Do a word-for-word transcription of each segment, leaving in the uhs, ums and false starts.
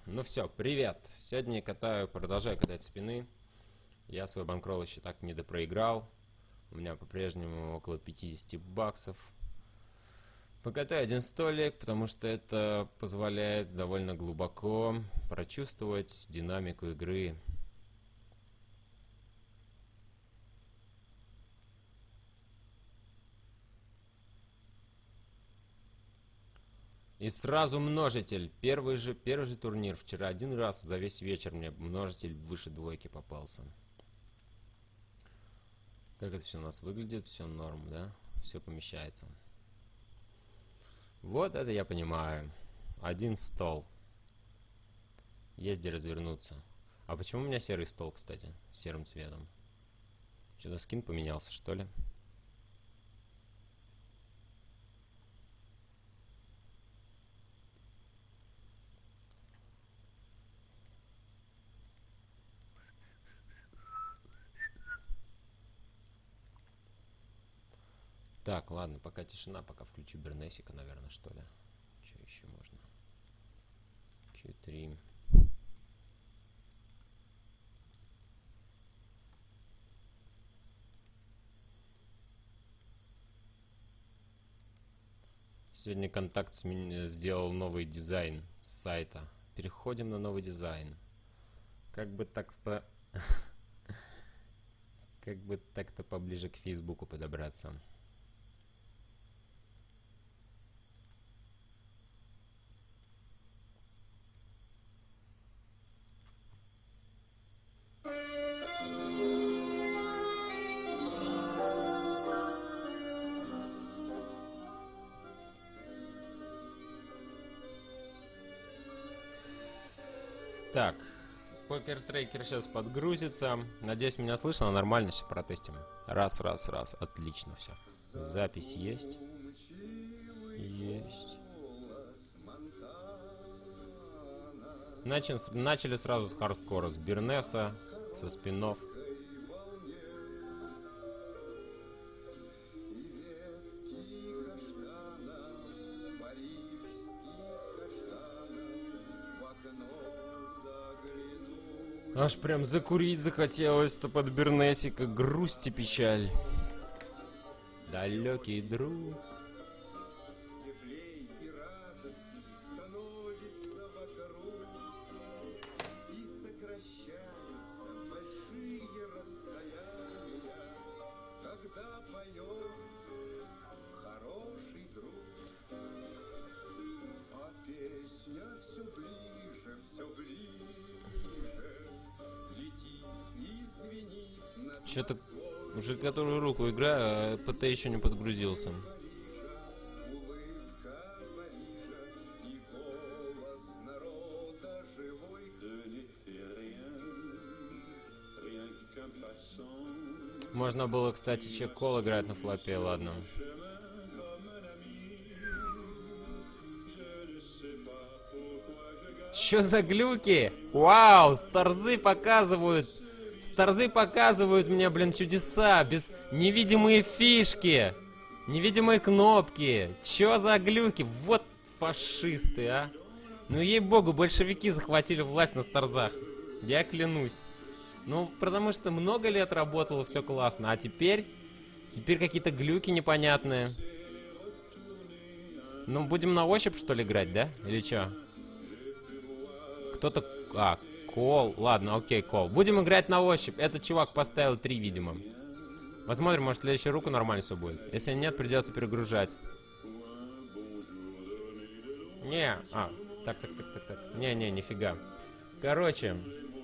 Ну все, привет. Сегодня я катаю, продолжаю катать спины. Я свой банкролл еще так не допроиграл. У меня по-прежнему около пятидесяти баксов. Покатаю один столик, потому что это позволяет довольно глубоко прочувствовать динамику игры. И сразу множитель. Первый же, первый же турнир. Вчера один раз за весь вечер мне множитель выше двойки попался. Как это все у нас выглядит? Все норм, да? Все помещается. Вот это я понимаю. Один стол. Есть где развернуться. А почему у меня серый стол, кстати? С серым цветом. Что-то скин поменялся, что ли? Так, ладно, пока тишина, пока включу Бернесика, наверное, что ли. Что еще можно? кью три. Сегодня контакт сделал новый дизайн с сайта. Переходим на новый дизайн. Как бы так по... Как бы так-то поближе к Фейсбуку подобраться. Так, покер-трекер сейчас подгрузится. Надеюсь, меня слышно, нормально, все протестим. Раз, раз, раз, отлично все. Запись есть. Есть. Начали, начали сразу с хардкора, с Бернеса, со спинов. Аж прям закурить захотелось-то под Бернесика. Грусть и печаль. Далекий друг. Что-то уже которую руку играю, а ПТ еще не подгрузился. Можно было, кстати, чек-кол играть на флопе, ладно. Чё за глюки? Вау, старзы показывают. Старзы показывают мне, блин, чудеса. Без невидимые фишки. Невидимые кнопки. Чё за глюки? Вот фашисты, а. Ну, ей-богу, большевики захватили власть на старзах. Я клянусь. Ну, потому что много лет работало, все классно. А теперь... Теперь какие-то глюки непонятные. Ну, будем на ощупь, что ли, играть, да? Или чё? Кто-то... А, кол. Ладно, окей, кол. Будем играть на ощупь. Этот чувак поставил три, видимо. Посмотрим, может, в следующую руку нормально все будет. Если нет, придется перегружать. Не, а, так, так, так, так, так. Не-не, нифига. Короче.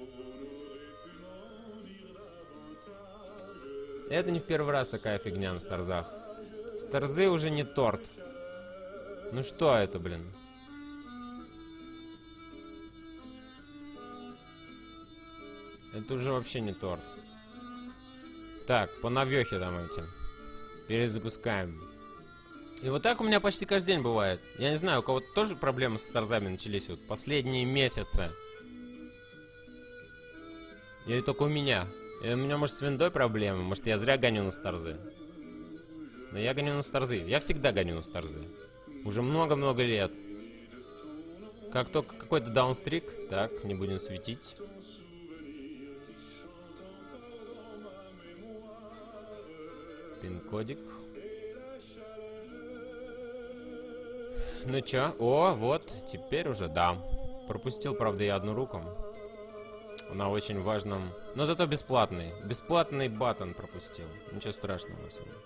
Это не в первый раз такая фигня на старзах. Старзы уже не торт. Ну что это, блин? Это уже вообще не торт. Так, по навехе там эти. Перезапускаем. И вот так у меня почти каждый день бывает. Я не знаю, у кого-то тоже проблемы с старзами начались вот последние месяцы. Или только у меня? И у меня, может, с виндой проблемы? Может, я зря гоню на старзы? Но я гоню на старзы. Я всегда гоню на старзы. Уже много-много лет. Как только какой-то даунстрик, так, не будем светить. Пин-кодик. Ну чё? О, вот, теперь уже да. Пропустил, правда, я одну руку. На очень важном... Но зато бесплатный. Бесплатный баттон пропустил. Ничего страшного, на самом деле.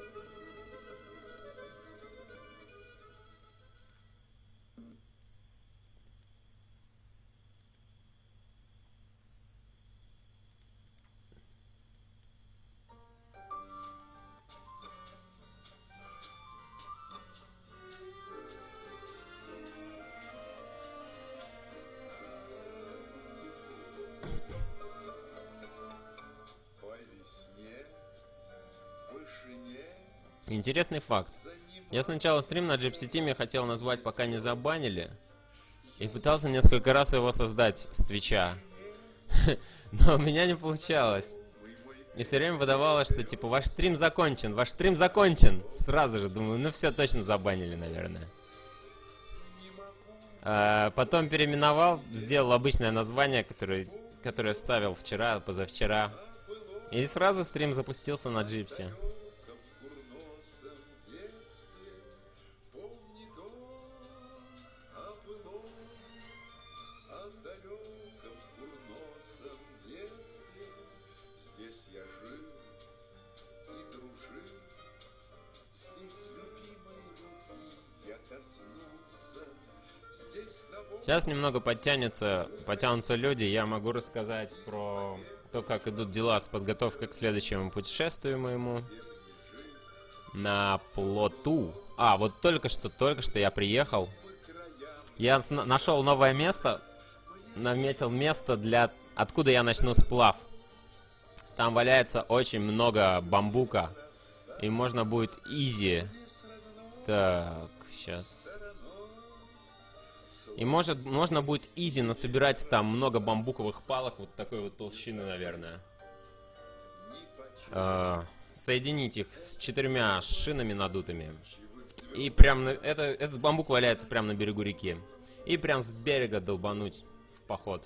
Интересный факт. Я сначала стрим на Gypsy Team хотел назвать «Пока не забанили». И пытался несколько раз его создать с Твича. Но у меня не получалось. И все время выдавалось, что типа «Ваш стрим закончен, ваш стрим закончен». Сразу же думаю, ну все, точно забанили, наверное. А потом переименовал, сделал обычное название, которое, которое ставил вчера, позавчера. И сразу стрим запустился на Gypsy. Сейчас немного подтянется, потянутся люди, я могу рассказать про то, как идут дела с подготовкой к следующему путешествию моему. На плоту. А, вот только что, только что я приехал. Я нашел новое место, наметил место, для откуда я начну сплав. Там валяется очень много бамбука, и можно будет изи. Так, сейчас... И может, можно будет изи насобирать там много бамбуковых палок, вот такой вот толщины, наверное. Э, соединить их с четырьмя шинами надутыми. И прям на, это, этот бамбук валяется прямо на берегу реки. И прям с берега долбануть в поход.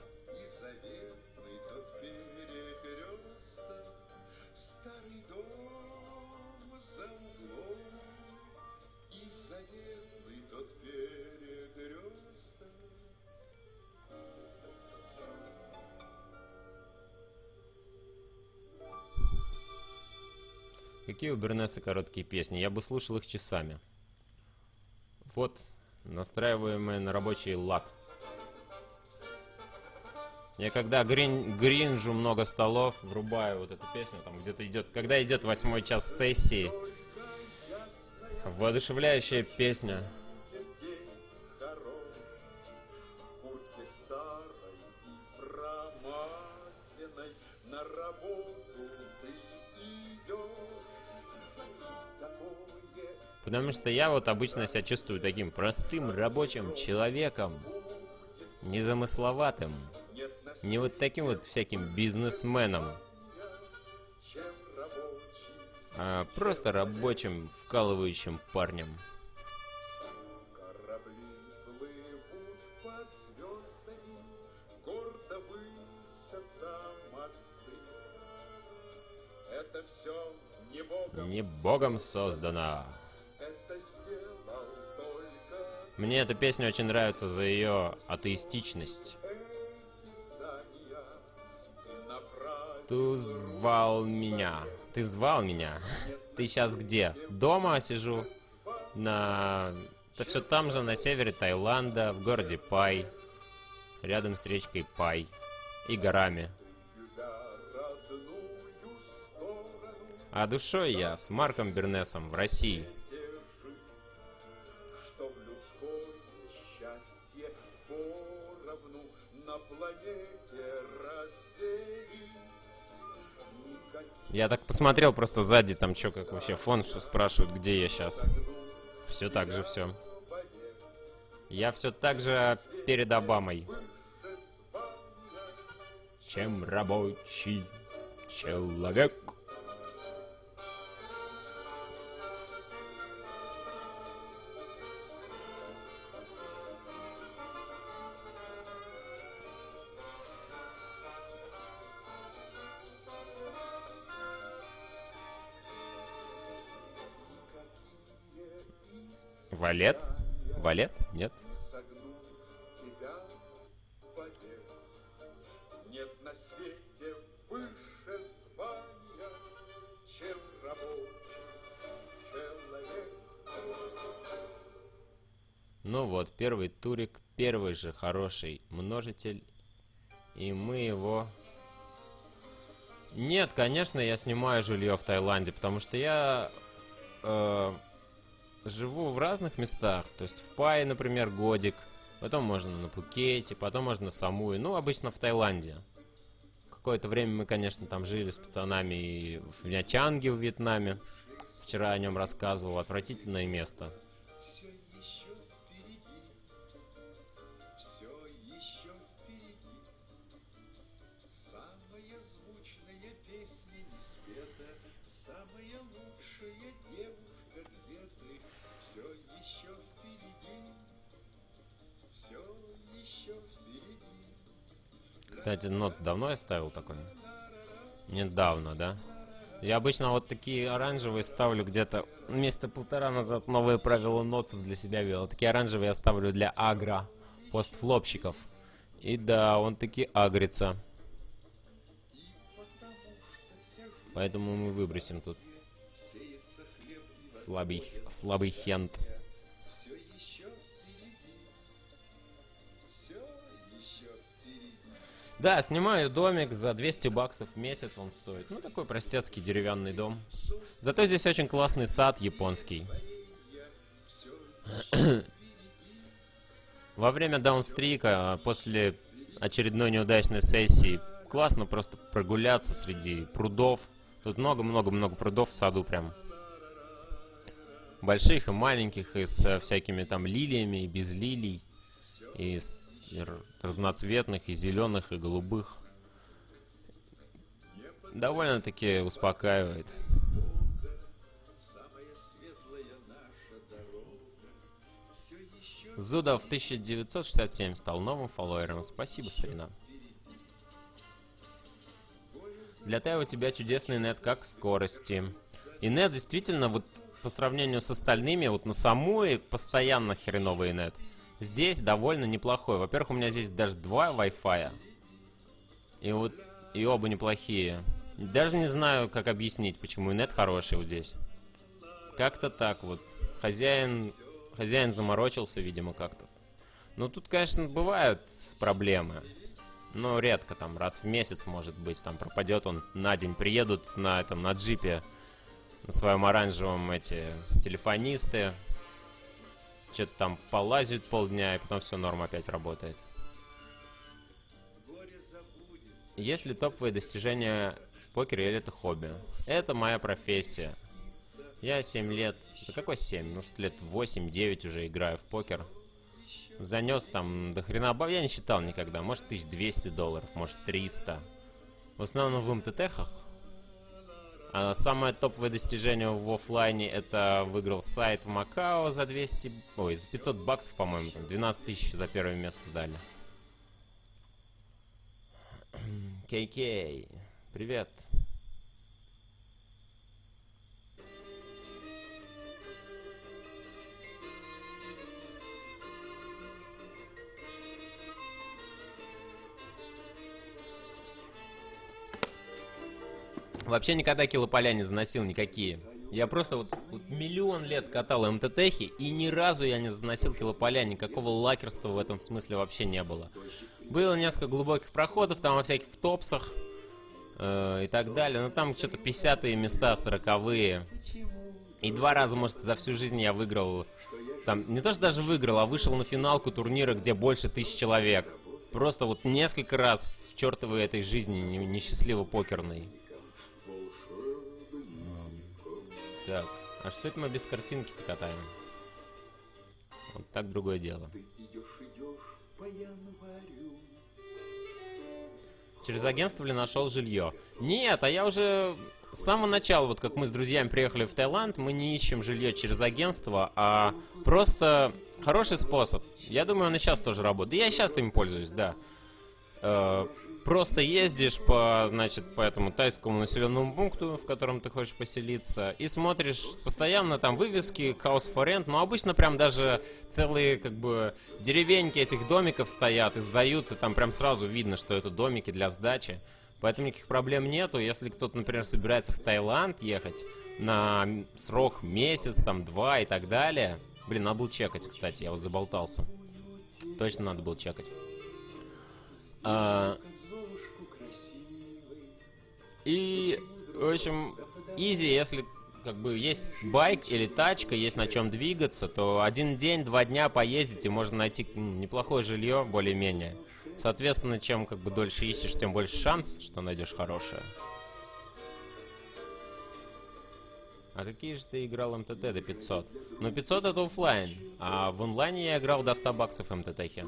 Какие у Бернеса короткие песни? Я бы слушал их часами. Вот, настраиваемые на рабочий лад. Я когда грин, гринжу много столов, врубаю вот эту песню, там где-то идет, когда идет восьмой час сессии. Воодушевляющая песня. Потому что я вот обычно себя чувствую таким простым рабочим человеком. Незамысловатым. Не вот таким вот всяким бизнесменом. А просто рабочим, вкалывающим парнем. Не Богом создано. Мне эта песня очень нравится за ее атеистичность. Ты звал меня. Ты звал меня. Ты сейчас где? Дома сижу. На... Это все там же, на севере Таиланда, в городе Пай. Рядом с речкой Пай. И горами. А душой я с Марком Бернесом в России. Я так посмотрел просто сзади, там что, как вообще фон, что спрашивают, где я сейчас. Все так же все. Я все так же перед Обамой. Чем рабочий человек. Валет? Валет? Нет? Нет на свете выше звания, чем рабочий человек. Ну вот, первый турик, первый же хороший множитель. И мы его... Нет, конечно, я снимаю жилье в Таиланде, потому что я э, живу в разных местах. То есть в Пае, например, годик. Потом можно на Пхукете, потом можно на Самуи. Ну, обычно в Таиланде. Какое-то время мы, конечно, там жили с пацанами и в Нячанге в Вьетнаме. Вчера о нем рассказывал. Отвратительное место. Кстати, нот давно я ставил такой? Недавно, да? Я обычно вот такие оранжевые ставлю где-то месяца полтора назад. Новые правила нотсов для себя ввел. Такие оранжевые я ставлю для агро постфлопщиков. И да, он таки агрится. Поэтому мы выбросим тут слабый, слабый хент. Да, снимаю домик за двести баксов в месяц он стоит. Ну, такой простецкий деревянный дом. Зато здесь очень классный сад японский. Во время даунстрика, после очередной неудачной сессии, классно просто прогуляться среди прудов. Тут много-много-много прудов в саду прям. Больших и маленьких, и с всякими там лилиями, и без лилий, и с разноцветных, и зеленых, и голубых. Довольно-таки успокаивает. Зудов тысяча девятьсот шестьдесят семь стал новым фолловером. Спасибо, старина. Для Тай у тебя чудесный нет как скорости. И нет действительно, вот по сравнению с остальными, вот на Самуи постоянно хреновый нет. Здесь довольно неплохой. Во-первых, у меня здесь даже два Wi-Fi. И вот, и оба неплохие. Даже не знаю, как объяснить, почему нет хороший вот здесь. Как-то так вот. Хозяин, хозяин заморочился, видимо, как-то. Ну, тут, конечно, бывают проблемы. Но редко, там, раз в месяц, может быть, там пропадет он на день. Приедут на этом, на джипе, на своем оранжевом эти телефонисты. Что-то там полазят полдня, и потом все, норма опять работает. Есть ли топовые достижения в покере или это хобби? Это моя профессия. Я семь лет... Да какой семь? Ну что, лет восемь-девять уже играю в покер. Занес там до хрена... Я не считал никогда. Может, тысяча двести долларов, может, триста. В основном в эм тэ тэхах. А самое топовое достижение в оффлайне — это выиграл сайт в Макао за двести... Ой, за пятьсот баксов, по-моему. двенадцать тысяч за первое место дали. Кей Кей, привет. Вообще никогда килополя не заносил никакие. Я просто вот, вот миллион лет катал эм тэ тэхи, и ни разу я не заносил килополя. Никакого лакерства в этом смысле вообще не было. Было несколько глубоких проходов, там во всяких в топсах э, и так далее. Но там что-то пятидесятые места, сороковые. И два раза, может, за всю жизнь я выиграл. Там, не то что даже выиграл, а вышел на финалку турнира, где больше тысяч человек. Просто вот несколько раз в чертовой этой жизни несчастливо покерной. Так, а что это мы без картинки-то катаем? Вот так другое дело. Через агентство ли нашел жилье? Нет, а я уже с самого начала, вот как мы с друзьями приехали в Таиланд, мы не ищем жилье через агентство, а просто хороший способ. Я думаю, он и сейчас тоже работает. И я сейчас им пользуюсь, да. э, просто ездишь по, значит, по этому тайскому населенному пункту, в котором ты хочешь поселиться, и смотришь постоянно там вывески House for Rent, но обычно прям даже целые, как бы, деревеньки этих домиков стоят и сдаются, там прям сразу видно, что это домики для сдачи. Поэтому никаких проблем нету. Если кто-то, например, собирается в Таиланд ехать на срок месяц, там, два и так далее. Блин, надо было чекать, кстати, я вот заболтался. Точно надо было чекать. А... И, в общем, изи, если как бы есть байк или тачка, есть на чем двигаться, то один день, два дня поездить и можно найти неплохое жилье, более-менее. Соответственно, чем как бы дольше ищешь, тем больше шанс, что найдешь хорошее. А какие же ты играл МТТ до пятисот? Ну, пятьсот это оффлайн, а в онлайне я играл до ста баксов МТТхи.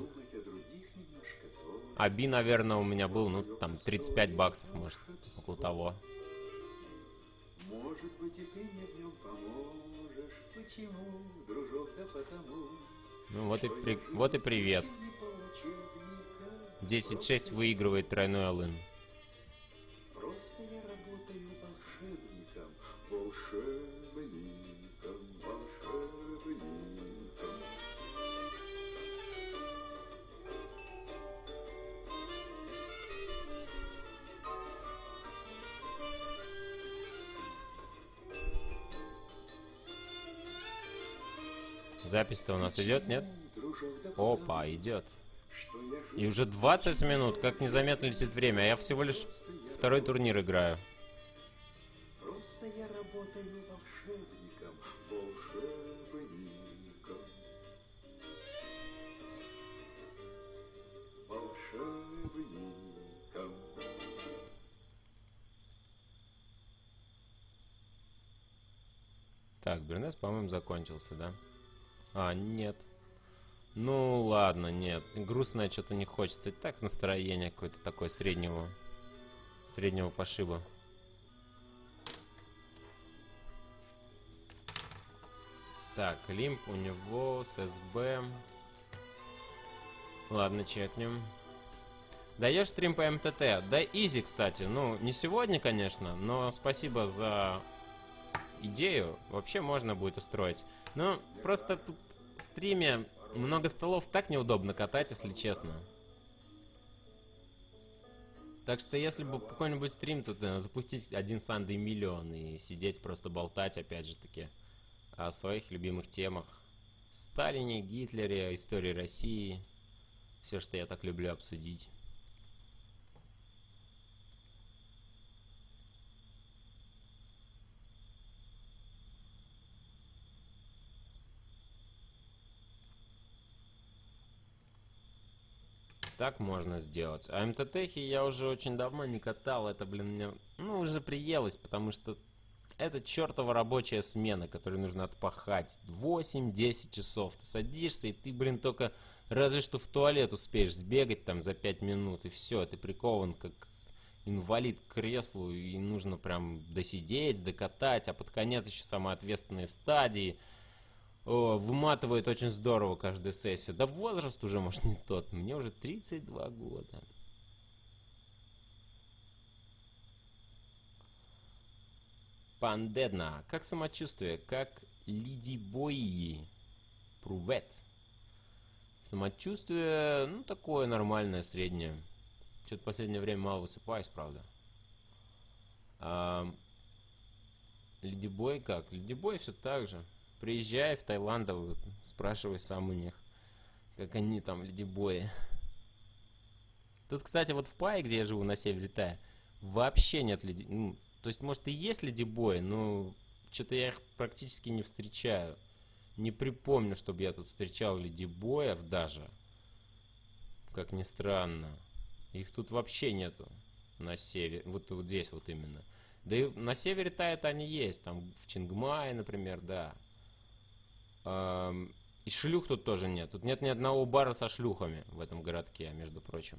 А би, наверное, у меня был, ну, там, тридцать пять баксов, может, около того. Может быть, и ты мне в нем поможешь. Почему, дружок, да потому. Ну, вот и, при... вот и привет. десять шесть выигрывает тройной all-in. Просто я работаю волшебником, волшебником, волшебником. Запись-то у нас идет, нет? Опа, идет. И уже двадцать минут, как незаметно летит время, а я всего лишь второй турнир играю. Просто я работаю волшебником, волшебником. Волшебником. Так, Бернес, по-моему, закончился, да? А, нет. Ну ладно, нет, грустное что-то не хочется. И так настроение какое-то такое среднего, среднего пошиба. Так, лимп у него с СБ. Ладно, чекнем. Даешь стрим по МТТ? Да, изи, кстати. Ну, не сегодня, конечно, но спасибо за идею. Вообще можно будет устроить. Но просто тут в стриме много столов так неудобно катать, если честно. Так что если бы какой-нибудь стрим тут э, запустить один Sunday миллион и сидеть просто болтать, опять же таки, о своих любимых темах. Сталине, Гитлере, истории России. Все, что я так люблю обсудить. Так можно сделать. А МТТхи я уже очень давно не катал. Это, блин, мне, ну, уже приелось, потому что это чертова рабочая смена, которую нужно отпахать. восемь-десять часов. Ты садишься, и ты, блин, только разве что в туалет успеешь сбегать там за пять минут, и все. Ты прикован как инвалид к креслу, и нужно прям досидеть, докатать, а под конец еще самые ответственные стадии. О, выматывает очень здорово каждая сессия. Да возраст уже, может, не тот. Мне уже тридцать два года. Пандедна. Как самочувствие? Как лидибои? Прувет. Самочувствие, ну, такое нормальное, среднее. Что-то в последнее время мало высыпаюсь, правда. А, лидибой как? Лидибой все так же. Приезжай в Таиланд, спрашивай сам у них, как они там, ледибои. Тут, кстати, вот в Пае, где я живу, на севере Тая, вообще нет леди... Ну, то есть, может, и есть ледибои, но что-то я их практически не встречаю. Не припомню, чтобы я тут встречал ледибоев даже. Как ни странно. Их тут вообще нету на севере. Вот, вот здесь вот именно. Да и на севере Тая-то они есть. Там в Чингмае, например, да. И шлюх тут тоже нет. Тут нет ни одного бара со шлюхами в этом городке, между прочим.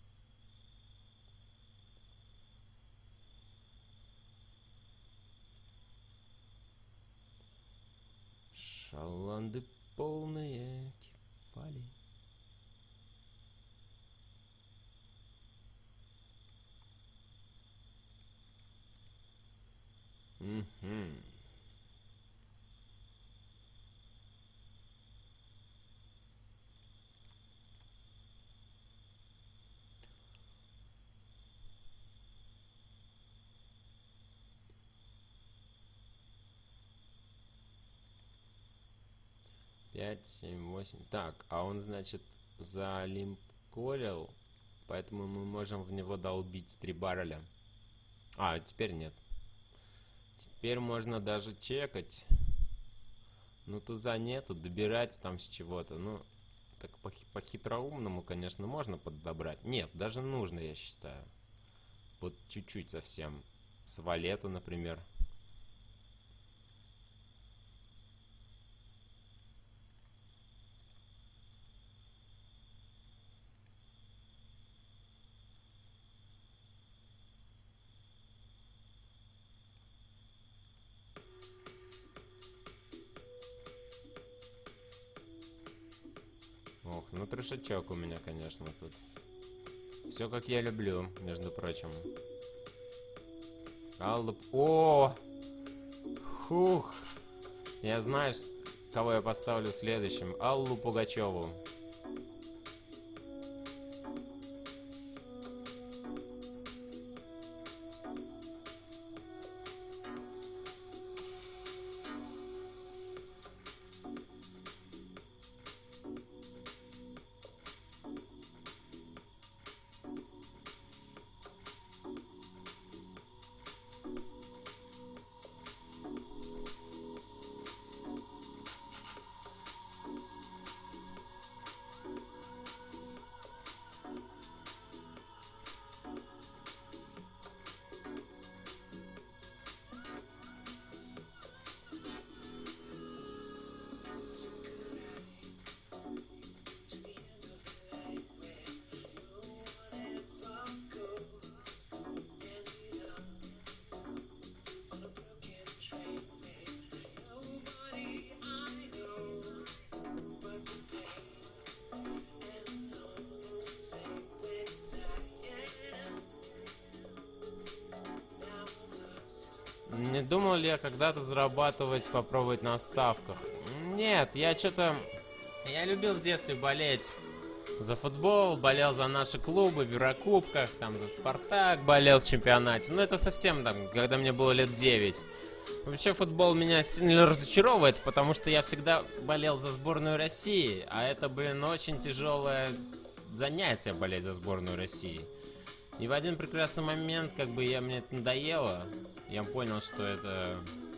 Шаланды полные кефали. Мгм. Пять, семь, восемь. Так, а он, значит, залимколил, поэтому мы можем в него долбить три барреля. А, теперь нет. Теперь можно даже чекать. Ну, туза нету, добирать там с чего-то. Ну, так по-хи- по-хитроумному, конечно, можно подобрать. Нет, даже нужно, я считаю. Вот чуть-чуть совсем. С валета, например. Ох, ну трешачок у меня, конечно, тут. Все как я люблю, между прочим. Аллу... О! Хух! Я знаю, с- кого я поставлю следующим. Аллу Пугачеву. Не думал ли я когда-то зарабатывать, попробовать на ставках? Нет, я что-то... Я любил в детстве болеть за футбол, болел за наши клубы в Еврокубках, там за Спартак болел в чемпионате. Ну, это совсем там, когда мне было лет девять. Вообще, футбол меня сильно разочаровывает, потому что я всегда болел за сборную России, а это, блин, очень тяжелое занятие болеть за сборную России. И в один прекрасный момент, как бы, я, мне это надоело. Я понял, что это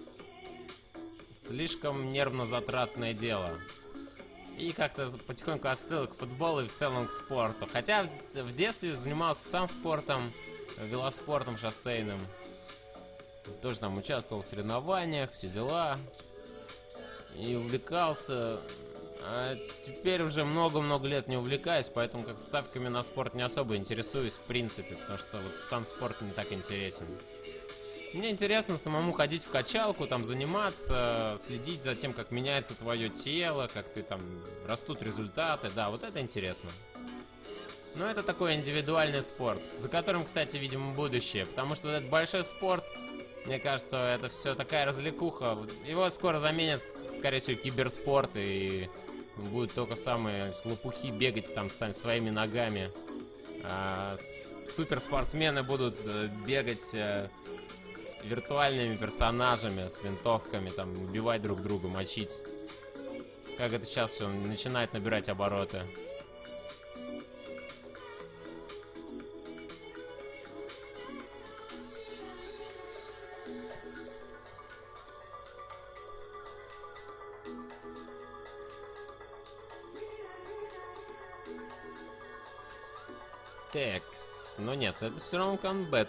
слишком нервно затратное дело. И как-то потихоньку остыл к футболу и в целом к спорту. Хотя в детстве занимался сам спортом, велоспортом шоссейным. Тоже там участвовал в соревнованиях, все дела. И увлекался. А теперь уже много-много лет не увлекаюсь, поэтому как ставками на спорт не особо интересуюсь, в принципе, потому что вот сам спорт не так интересен. Мне интересно самому ходить в качалку, там заниматься, следить за тем, как меняется твое тело, как ты там растут результаты. Да, вот это интересно. Но это такой индивидуальный спорт, за которым, кстати, видимо, будущее, потому что вот этот большой спорт, мне кажется, это все такая развлекуха. Его скоро заменят, скорее всего, киберспорт, и будут только самые слопухи бегать там сами своими ногами. А суперспортсмены будут бегать виртуальными персонажами с винтовками, там, убивать друг друга, мочить. Как это сейчас все начинает набирать обороты. Текс. Но нет, это все равно комбат.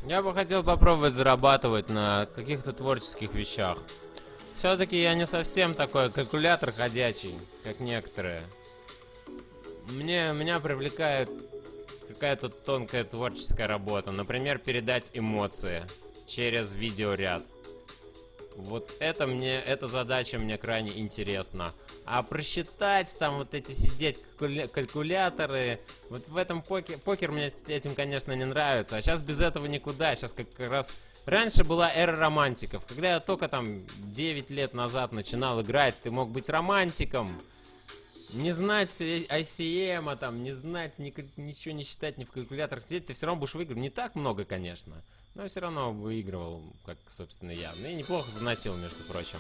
Я бы хотел попробовать зарабатывать на каких-то творческих вещах. Все-таки я не совсем такой калькулятор ходячий, как некоторые. Мне, меня привлекает какая-то тонкая творческая работа. Например, передать эмоции через видеоряд. Вот это мне, эта задача мне крайне интересна. А просчитать там вот эти сидеть калькуля калькуляторы, вот в этом покер, покер мне этим, конечно, не нравится. А сейчас без этого никуда. Сейчас как раз раньше была эра романтиков. Когда я только там девять лет назад начинал играть, ты мог быть романтиком. Не знать ай си эм, а там, не знать, ни, ничего не считать, ни в калькуляторах сидеть, ты все равно будешь выигрывать. Не так много, конечно, но все равно выигрывал, как, собственно, я. Ну и неплохо заносил, между прочим.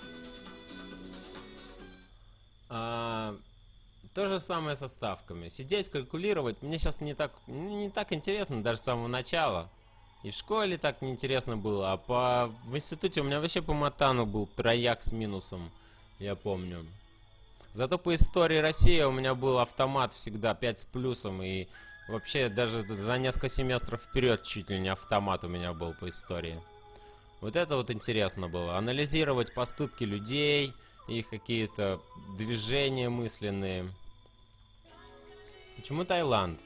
А, то же самое со ставками. Сидеть, калькулировать, мне сейчас не так, не так интересно даже с самого начала. И в школе так неинтересно было, а по, в институте у меня вообще по матану был трояк с минусом, я помню. Зато по истории России у меня был автомат всегда пять с плюсом, и вообще даже за несколько семестров вперед чуть ли не автомат у меня был по истории. Вот это вот интересно было. Анализировать поступки людей, их какие-то движения мысленные. Почему Таиланд?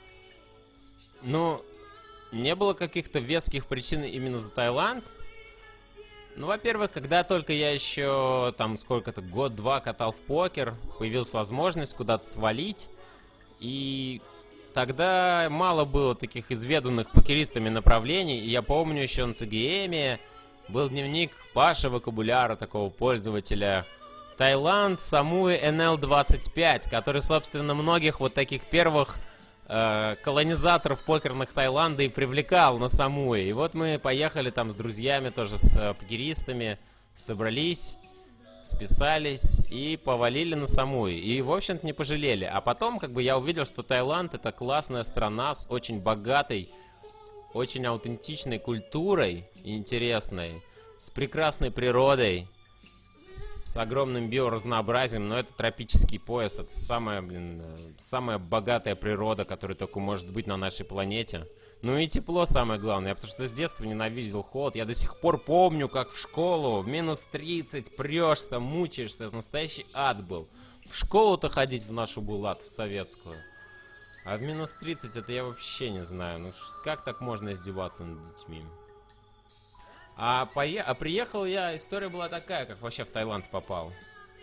Ну, не было каких-то веских причин именно за Таиланд. Ну, во-первых, когда только я еще там сколько-то, год-два катал в покер, появилась возможность куда-то свалить, и тогда мало было таких изведанных покеристами направлений, и я помню еще на ЦГМе был дневник Паши Вокабуляра, такого пользователя, Таиланд, Самуи эн эл двадцать пять, который, собственно, многих вот таких первых колонизаторов покерных Таиланда и привлекал на Самуи. И вот мы поехали там с друзьями, тоже с э, покеристами, собрались, списались и повалили на Самуи. И, в общем-то, не пожалели. А потом, как бы, я увидел, что Таиланд — это классная страна с очень богатой, очень аутентичной культурой, интересной, с прекрасной природой, с огромным биоразнообразием, но это тропический пояс, это самая, блин, самая богатая природа, которая только может быть на нашей планете. Ну и тепло самое главное, потому что с детства ненавидел холод. Я до сих пор помню, как в школу в минус тридцать прешься, мучаешься, это настоящий ад был. В школу-то ходить в нашу булат, в советскую. А в минус тридцать это я вообще не знаю, ну как так можно издеваться над детьми? А, пое... а приехал я, история была такая, как вообще в Таиланд попал.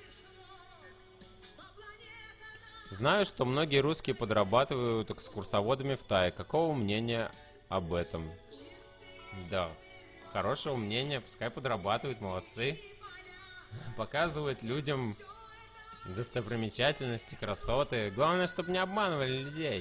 Знаю, что многие русские подрабатывают экскурсоводами в Тае. Какого мнения об этом? Да, хорошего мнения, пускай подрабатывают, молодцы. Показывают людям достопримечательности, красоты. Главное, чтобы не обманывали людей.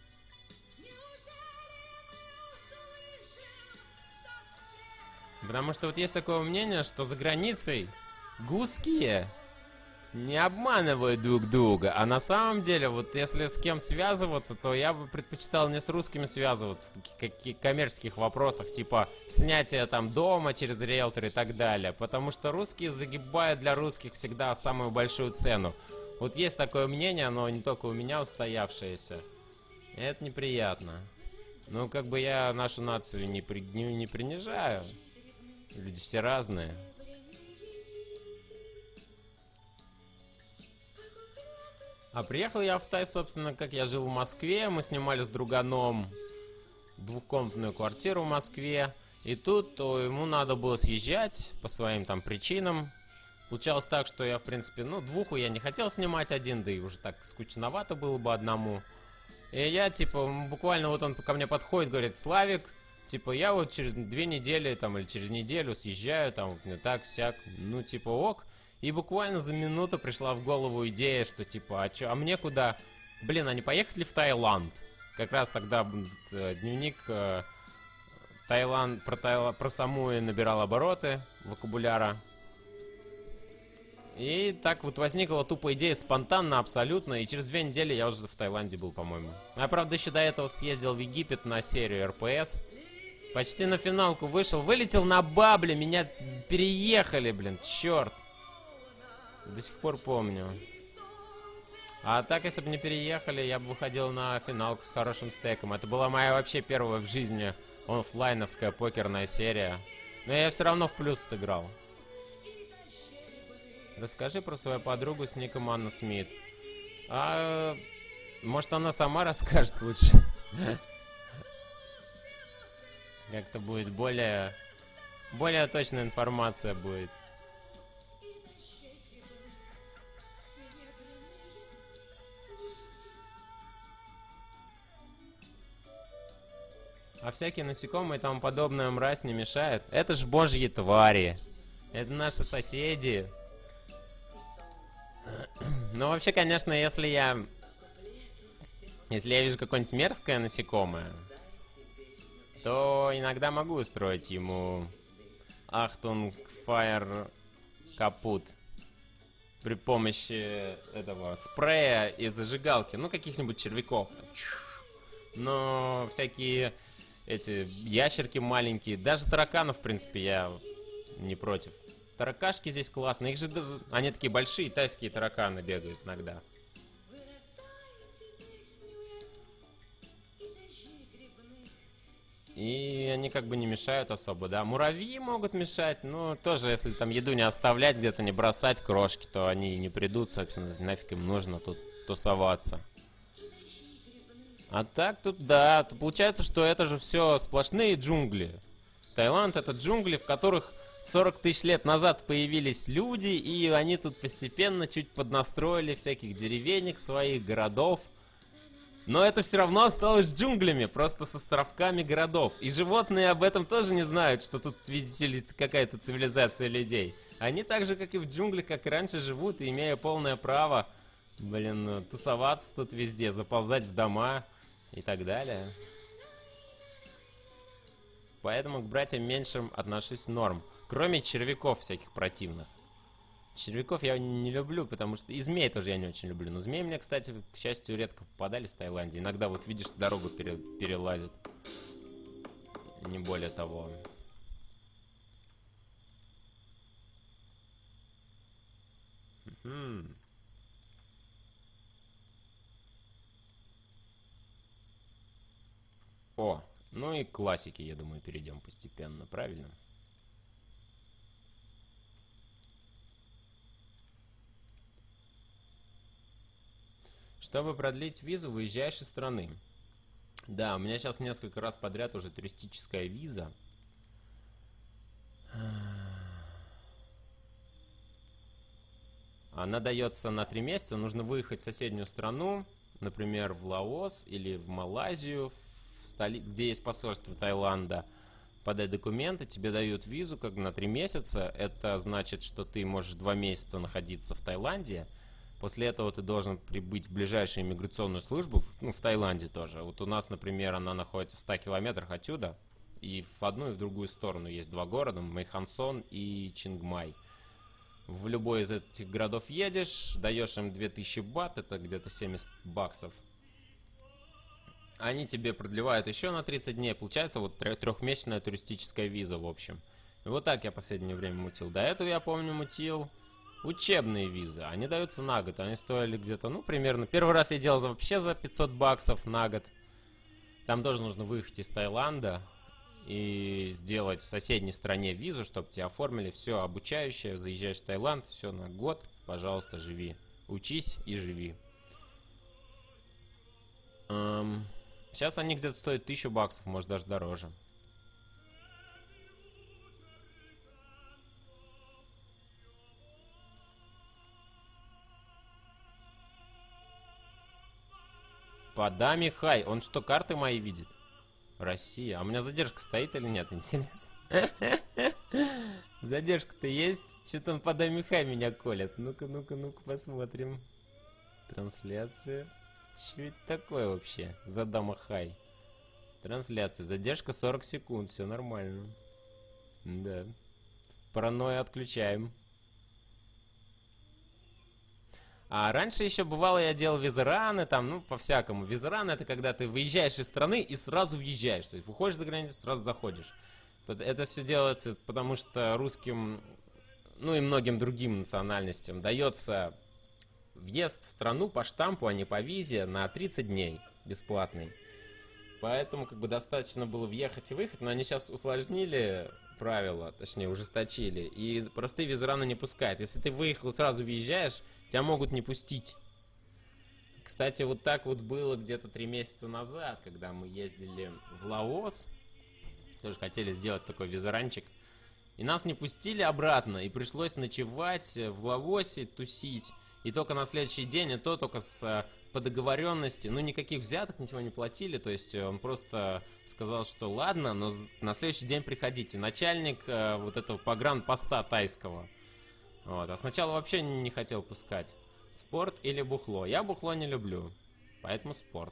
Потому что вот есть такое мнение, что за границей русские не обманывают друг друга. А на самом деле, вот если с кем связываться, то я бы предпочитал не с русскими связываться в таких коммерческих вопросах, типа снятия там дома через риэлтор и так далее. Потому что русские загибают для русских всегда самую большую цену. Вот есть такое мнение, оно не только у меня устоявшееся. И это неприятно. Ну, как бы я нашу нацию не, при... не, не принижаю. Люди все разные. А приехал я в Тай, собственно, как я жил в Москве. Мы снимали с друганом двухкомнатную квартиру в Москве. И тут то ему надо было съезжать по своим там причинам. Получалось так, что я, в принципе, ну, двуху я не хотел снимать один, да и уже так скучновато было бы одному. И я, типа, буквально вот он ко мне подходит, говорит: Славик, типа, я вот через две недели, там, или через неделю съезжаю, там, вот, не так, сяк, ну, типа, ок. И буквально за минуту пришла в голову идея, что, типа, а чё, а мне куда? Блин, а не поехать ли в Таиланд? Как раз тогда э, дневник э, Таиланд, про, Таиланд, про Самуи набирал обороты вокабуляра. И так вот возникла тупая идея, спонтанно, абсолютно, и через две недели я уже в Таиланде был, по-моему. Я, правда, еще до этого съездил в Египет на серию эр пэ эс. Почти на финалку вышел, вылетел на бабле, меня переехали, блин, черт. До сих пор помню. А так, если бы не переехали, я бы выходил на финалку с хорошим стеком. Это была моя вообще первая в жизни оффлайновская покерная серия. Но я все равно в плюс сыграл. Расскажи про свою подругу с ником Анна Смит. А может, она сама расскажет лучше? Как-то будет более... Более точная информация будет. А всякие насекомые и тому подобное мразь не мешает. Это ж божьи твари. Это наши соседи. Ну, вообще, конечно, если я... Если я вижу какое-нибудь мерзкое насекомое, то иногда могу устроить ему Achtung Fire капут при помощи этого спрея и зажигалки. Ну, каких-нибудь червяков. Но всякие эти ящерки маленькие, даже тараканов, в принципе, я не против. Таракашки здесь классные. Их же... Они такие большие, тайские тараканы бегают иногда. И они как бы не мешают особо, да. Муравьи могут мешать, но тоже, если там еду не оставлять, где-то не бросать крошки, то они не придут, собственно, нафиг им нужно тут тусоваться. А так тут, да, то получается, что это же все сплошные джунгли. Таиланд — это джунгли, в которых сорок тысяч лет назад появились люди, и они тут постепенно чуть поднастроили всяких деревенек, своих городов. Но это все равно осталось джунглями, просто с островками городов. И животные об этом тоже не знают, что тут, видите ли, какая-то цивилизация людей. Они так же, как и в джунглях, как и раньше, живут, и имея полное право, блин, тусоваться тут везде, заползать в дома и так далее. Поэтому к братьям меньшим отношусь норм. Кроме червяков всяких противных. Червяков я не люблю, потому что... И змей тоже я не очень люблю. Но змеи мне, кстати, к счастью, редко попадались в Таиланде. Иногда вот видишь, дорогу пере... перелазит. Не более того. М-м. О, ну и к классике, я думаю, перейдем постепенно, правильно? Чтобы продлить визу, выезжаешь из страны. Да, у меня сейчас несколько раз подряд уже туристическая виза. Она дается на три месяца. Нужно выехать в соседнюю страну, например, в Лаос или в Малайзию, в столи... где есть посольство Таиланда. Подай документы, тебе дают визу как на три месяца. Это значит, что ты можешь два месяца находиться в Таиланде. После этого ты должен прибыть в ближайшую иммиграционную службу, ну, в Таиланде тоже. Вот у нас, например, она находится в ста километрах отсюда. И в одну и в другую сторону есть два города, Мэйхансон и Чингмай. В любой из этих городов едешь, даешь им две тысячи бат, это где-то семьдесят баксов. Они тебе продлевают еще на тридцать дней. Получается вот трехмесячная туристическая виза, в общем. И вот так я в последнее время мутил. До этого, я помню, мутил учебные визы. Они даются на год. Они стоили где-то, ну, примерно... Первый раз я делал вообще за пятьсот баксов на год. Там тоже нужно выехать из Таиланда и сделать в соседней стране визу, чтобы тебе оформили все обучающее. Заезжаешь в Таиланд, все на год. Пожалуйста, живи. Учись и живи. Эм, сейчас они где-то стоят тысячу баксов, может даже дороже. Подами хай. Он что, карты мои видит? Россия. А у меня задержка стоит или нет? Интересно. Задержка-то есть? Что-то он подами хай меня колет. Ну-ка, ну-ка, ну-ка, посмотрим. Трансляция. Что это такое вообще? Задама хай. Трансляция. Задержка сорок секунд. Все нормально. Да. Паранойю отключаем. А раньше еще бывало, я делал визараны, там, ну, по-всякому. Визараны — это когда ты выезжаешь из страны и сразу въезжаешь. То есть выходишь за границу, сразу заходишь. Это все делается потому, что русским, ну и многим другим национальностям дается въезд в страну по штампу, а не по визе, на тридцать дней бесплатный. Поэтому как бы достаточно было въехать и выехать, но они сейчас усложнили правила, точнее ужесточили, и простые визраны не пускают. Если ты выехал и сразу въезжаешь, тебя могут не пустить. Кстати, вот так вот было где-то три месяца назад, когда мы ездили в Лаос. Тоже хотели сделать такой визаранчик. И нас не пустили обратно, и пришлось ночевать в Лаосе, тусить. И только на следующий день, и то только с, по договоренности, ну никаких взяток, ничего не платили. То есть он просто сказал, что ладно, но на следующий день приходите. Начальник э, вот этого погранпоста тайского. Вот. А сначала вообще не хотел пускать. Спорт или бухло? Я бухло не люблю, поэтому спорт.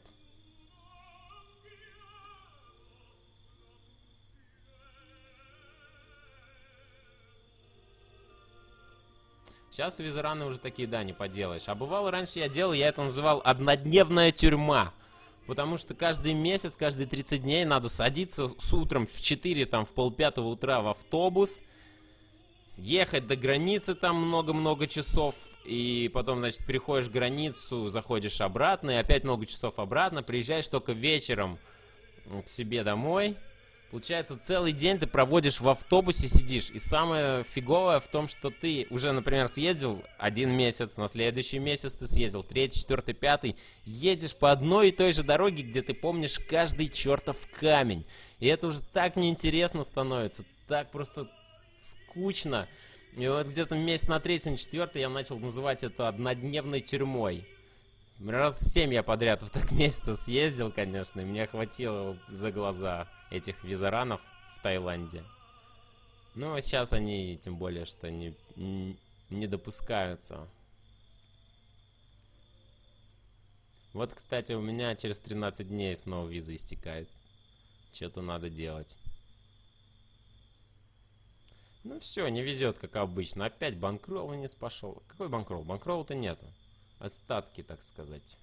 Сейчас визараны уже такие, да, не поделаешь. А бывало раньше я делал, я это называл однодневная тюрьма. Потому что каждый месяц, каждые тридцать дней надо садиться с утром в четыре, там, в полпятого утра в автобус. Ехать до границы там много-много часов, и потом, значит, переходишь границу, заходишь обратно, и опять много часов обратно, приезжаешь только вечером к себе домой. Получается, целый день ты проводишь в автобусе, сидишь. И самое фиговое в том, что ты уже, например, съездил один месяц, на следующий месяц ты съездил, третий, четвертый, пятый. Едешь по одной и той же дороге, где ты помнишь каждый чертов камень. И это уже так неинтересно становится, так просто скучно. И вот где-то месяц на третий, на четвертый я начал называть это однодневной тюрьмой. Раз семь я подряд в так месяца съездил, конечно, и мне хватило за глаза этих визаранов в Таиланде. Но сейчас они, тем более, что не, не, не допускаются. Вот, кстати, у меня через тринадцать дней снова виза истекает. Что-то надо делать. Ну все, не везет, как обычно. Опять банкролл вниз пошел. Какой банкролл? Банкролла-то нету. Остатки, так сказать.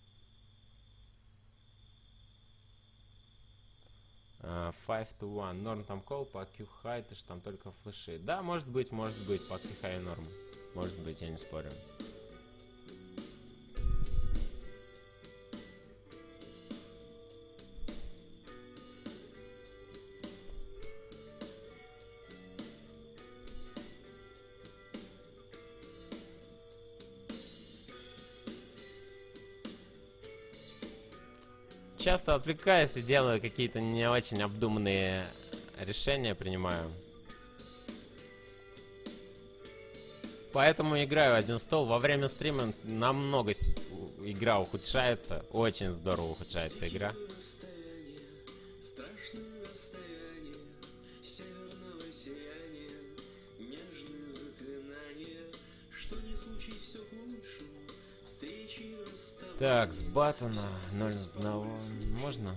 Uh, five to one. Норм там кол, по Q high, ты ж там только флеши. Да, может быть, может быть, по Q high норм. Может быть, я не спорю. Часто отвлекаюсь и делаю какие-то не очень обдуманные решения, принимаю. Поэтому играю один стол. Во время стрима намного игра ухудшается. Очень здорово ухудшается игра. Так, с Баттона ноль с одного. Можно?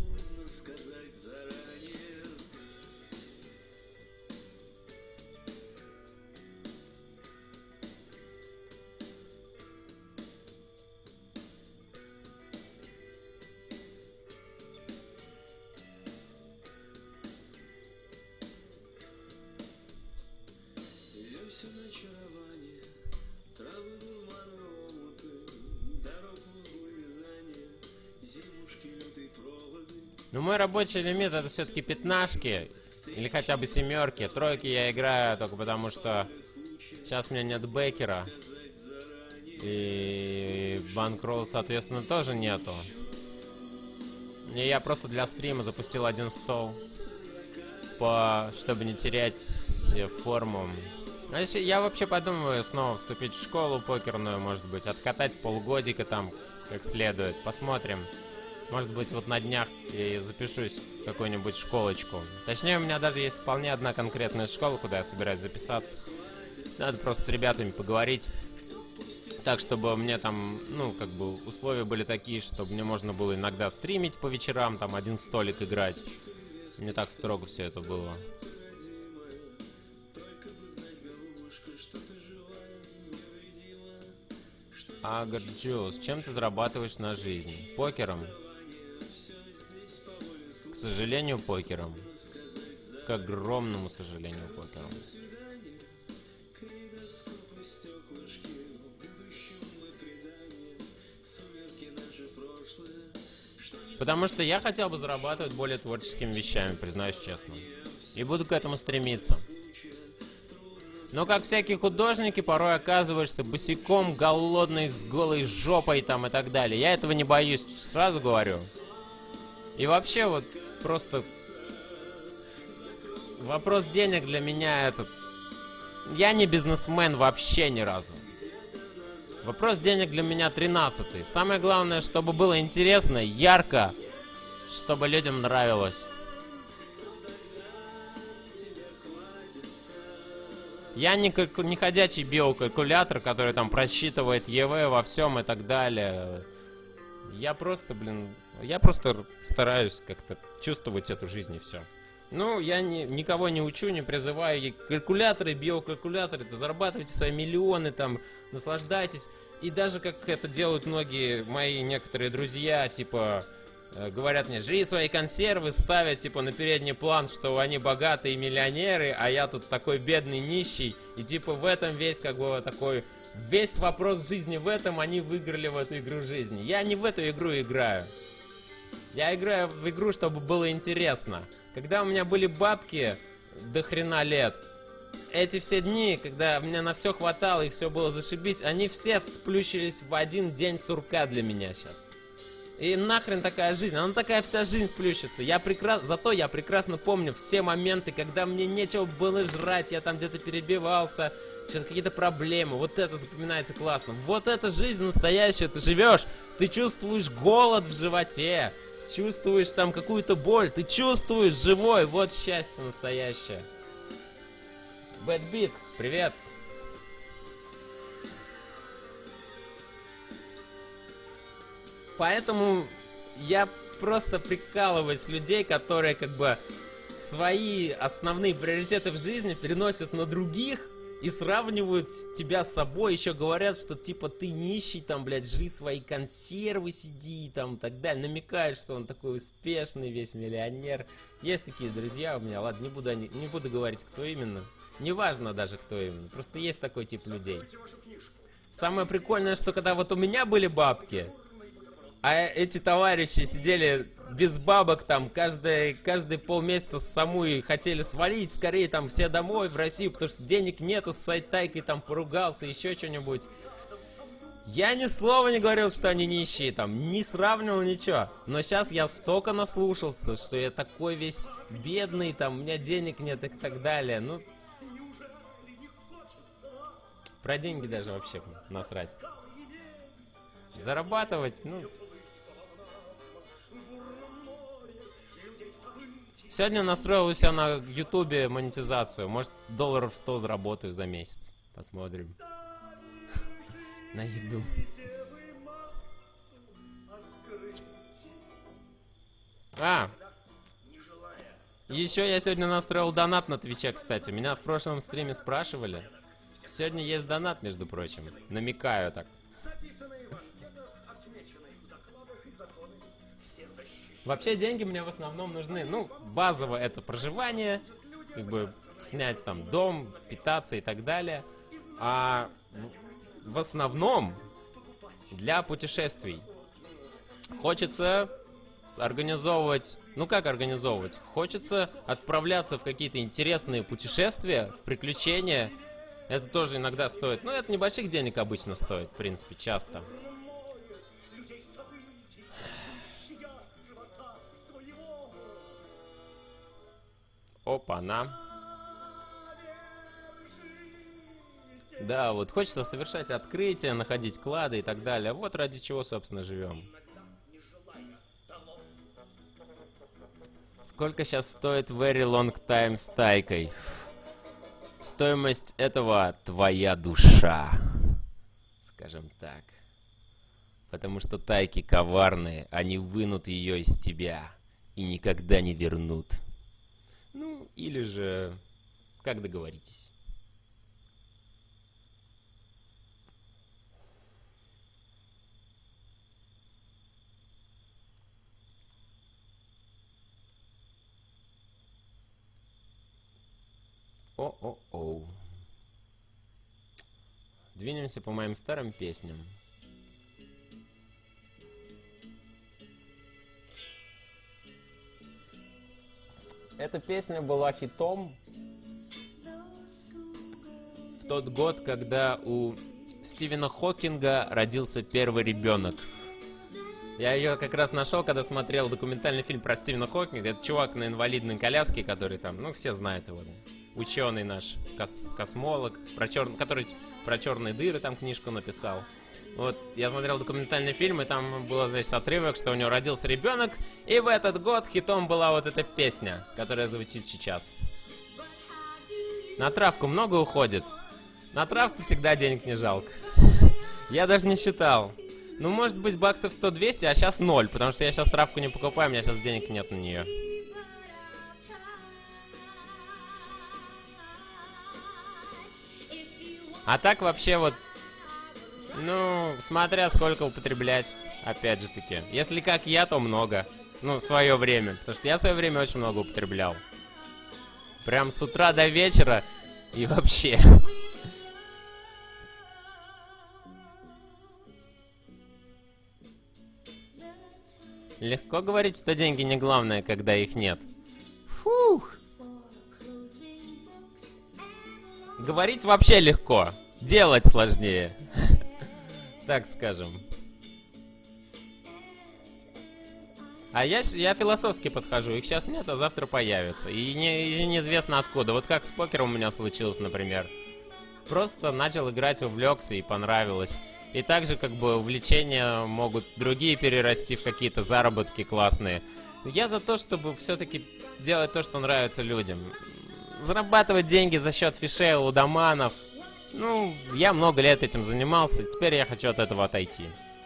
Ну, мой рабочий лимит это все-таки пятнашки. Или хотя бы семерки. Тройки я играю только потому, что сейчас у меня нет бекера. И банкролл, соответственно, тоже нету. И я просто для стрима запустил один стол. По... Чтобы не терять форму. А если я вообще подумываю снова вступить в школу покерную, может быть. Откатать полгодика там как следует. Посмотрим. Может быть, вот на днях я запишусь в какую-нибудь школочку. Точнее, у меня даже есть вполне одна конкретная школа, куда я собираюсь записаться. Надо просто с ребятами поговорить. Так, чтобы мне там, ну, как бы, условия были такие, чтобы мне можно было иногда стримить по вечерам, там, один столик играть. Не так строго все это было. Агарджус, чем ты зарабатываешь на жизнь? Покером? К сожалению, покером. К огромному сожалению, покером. Потому что я хотел бы зарабатывать более творческими вещами, признаюсь честно. И буду к этому стремиться. Но как всякие художники, порой оказываешься босиком, голодный, с голой жопой там и так далее. Я этого не боюсь, сразу говорю. И вообще вот просто... Вопрос денег для меня это... Я не бизнесмен вообще ни разу. Вопрос денег для меня тринадцатый. Самое главное, чтобы было интересно, ярко, чтобы людям нравилось. Я не, не ходячий биокалькулятор, который там просчитывает ЕВ во всем и так далее. Я просто, блин, я просто стараюсь как-то чувствовать эту жизнь и все. Ну, я не, никого не учу, не призываю. Калькуляторы, биокалькуляторы, это зарабатывайте свои миллионы, там, наслаждайтесь. И даже как это делают многие мои некоторые друзья, типа... Говорят мне, жри свои консервы, ставят типа на передний план, что они богатые миллионеры, а я тут такой бедный нищий. И типа в этом весь как бы такой, весь вопрос жизни в этом, они выиграли в эту игру жизни. Я не в эту игру играю. Я играю в игру, чтобы было интересно. Когда у меня были бабки до хрена лет, эти все дни, когда мне на все хватало и все было зашибись, они все всплющились в один день сурка для меня сейчас. И нахрен такая жизнь, она такая вся жизнь плющится. Я прекрасно, зато я прекрасно помню все моменты, когда мне нечего было жрать, я там где-то перебивался, что-то какие-то проблемы. Вот это запоминается классно. Вот эта жизнь настоящая, ты живешь, ты чувствуешь голод в животе, чувствуешь там какую-то боль, ты чувствуешь живой, вот счастье настоящее. Бэтбит, привет. Поэтому я просто прикалываюсь с людей, которые как бы свои основные приоритеты в жизни переносят на других и сравнивают тебя с собой, еще говорят, что типа ты нищий, там, блядь, жри свои консервы, сиди, там, и так далее. Намекаешь, что он такой успешный, весь миллионер. Есть такие друзья у меня, ладно, не буду, не буду говорить, кто именно. Неважно даже, кто именно, просто есть такой тип людей. Самое прикольное, что когда вот у меня были бабки, а эти товарищи сидели без бабок там каждые, каждые полмесяца с самой хотели свалить скорее там все домой в Россию, потому что денег нету, с Сайтайкой там поругался, еще что-нибудь. Я ни слова не говорил, что они нищие там, не сравнивал ничего. Но сейчас я столько наслушался, что я такой весь бедный, там, у меня денег нет и так далее. Ну, про деньги даже вообще насрать. Зарабатывать, ну... Сегодня настроил у себя на ютубе монетизацию. Может, долларов сто заработаю за месяц. Посмотрим. На еду. А! Еще я сегодня настроил донат на Твиче, кстати. Меня в прошлом стриме спрашивали. Сегодня есть донат, между прочим. Намекаю так. Вообще деньги мне в основном нужны, ну, базово это проживание, как бы снять там дом, питаться и так далее. А в основном для путешествий. Хочется организовывать, ну как организовывать? Хочется отправляться в какие-то интересные путешествия, в приключения. Это тоже иногда стоит, ну это небольших денег обычно стоит, в принципе, часто. Опа-на. Да, вот хочется совершать открытия, находить клады и так далее. Вот ради чего, собственно, живем. Сколько сейчас стоит Very Long Time с тайкой? Стоимость этого твоя душа. Скажем так. Потому что тайки коварные, они вынут ее из тебя и никогда не вернут. Ну, или же, как договоритесь. О-о-о. Двинемся по моим старым песням. Эта песня была хитом в тот год, когда у Стивена Хокинга родился первый ребенок. Я ее как раз нашел, когда смотрел документальный фильм про Стивена Хокинга. Это чувак на инвалидной коляске, который там, ну, все знают его. Да? Ученый наш, кос космолог, про чер... который про черные дыры там книжку написал. Вот, я смотрел документальный фильм, и там было, значит, отрывок, что у него родился ребенок, и в этот год хитом была вот эта песня, которая звучит сейчас. На травку много уходит? На травку всегда денег не жалко. Я даже не считал. Ну, может быть, баксов сто-двести, а сейчас ноль, потому что я сейчас травку не покупаю, у меня сейчас денег нет на нее. А так вообще вот, ну, смотря сколько употреблять, опять же таки. Если как я, то много. Ну, в свое время, потому что я в свое время очень много употреблял. Прям с утра до вечера и вообще... Легко говорить, что деньги не главное, когда их нет. Фух. Говорить вообще легко. Делать сложнее. Так скажем. А я, я философски подхожу. Их сейчас нет, а завтра появятся. И, не, и неизвестно откуда. Вот как с покером у меня случилось, например. Просто начал играть, увлекся и понравилось. И также как бы увлечения могут другие перерасти в какие-то заработки классные. Я за то, чтобы все-таки делать то, что нравится людям. Зарабатывать деньги за счет фишей, лудоманов. Ну, я много лет этим занимался, теперь я хочу от этого отойти.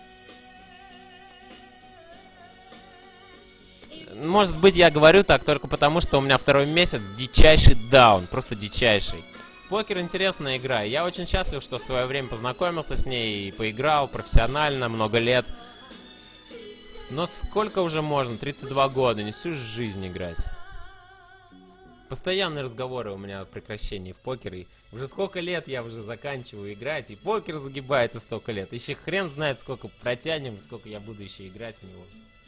Может быть, я говорю так только потому, что у меня второй месяц дичайший даун, просто дичайший. Покер интересная игра, я очень счастлив, что в свое время познакомился с ней и поиграл профессионально много лет. Но сколько уже можно? тридцать два года, не всю жизнь играть. Постоянные разговоры у меня о прекращении в покере. Уже сколько лет я уже заканчиваю играть, и покер загибается столько лет. Еще хрен знает, сколько протянем, сколько я буду еще играть в него.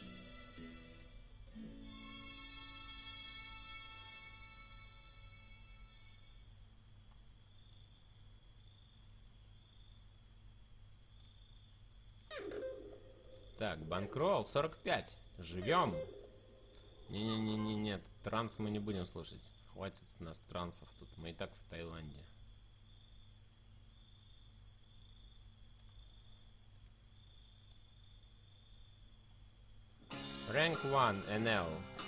Так, банкролл сорок пять. Живем. Не-не-не-не, нет, транс мы не будем слушать. Хватит с нас трансов тут, мы и так в Таиланде. Rank один эн эл.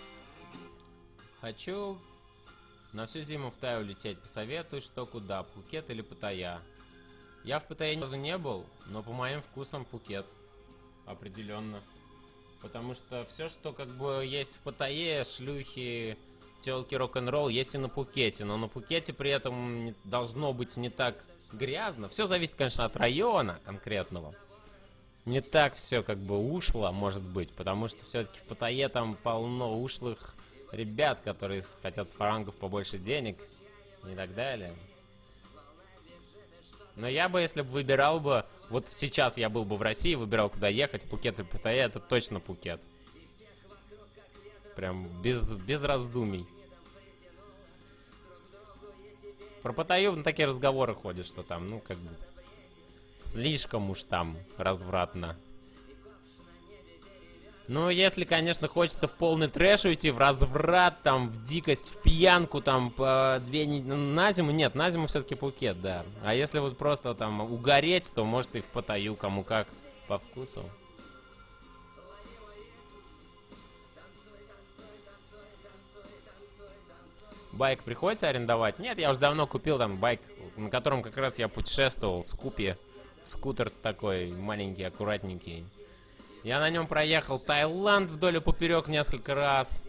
Хочу на всю зиму в Тай улететь. Посоветуй, что куда, Пхукет или Паттайя? Я в Паттайе ни разу не был, но по моим вкусам Пхукет. Определенно. Потому что все, что как бы есть в Паттайе, шлюхи, телки, рок-н-ролл, есть и на Пхукете. Но на Пхукете при этом не, должно быть не так грязно. Все зависит, конечно, от района конкретного. Не так все как бы ушло, может быть. Потому что все-таки в Паттайе там полно ушлых ребят, которые хотят с фарангов побольше денег и так далее. Но я бы, если бы выбирал бы... Вот сейчас я был бы в России, выбирал, куда ехать, Пхукет или Паттайя, это точно Пхукет. Прям без, без раздумий. Про Паттайю на такие разговоры ходят, что там, ну, как бы... Слишком уж там развратно. Ну, если, конечно, хочется в полный трэш уйти, в разврат, там, в дикость, в пьянку, там, по две недели на зиму, нет, на зиму все-таки Пхукет, да. А если вот просто там угореть, то может и в Паттайю, кому как, по вкусу. Байк приходится арендовать? Нет, я уже давно купил там байк, на котором как раз я путешествовал, Скупи. Скутер такой маленький, аккуратненький. Я на нем проехал Таиланд вдоль и поперек несколько раз.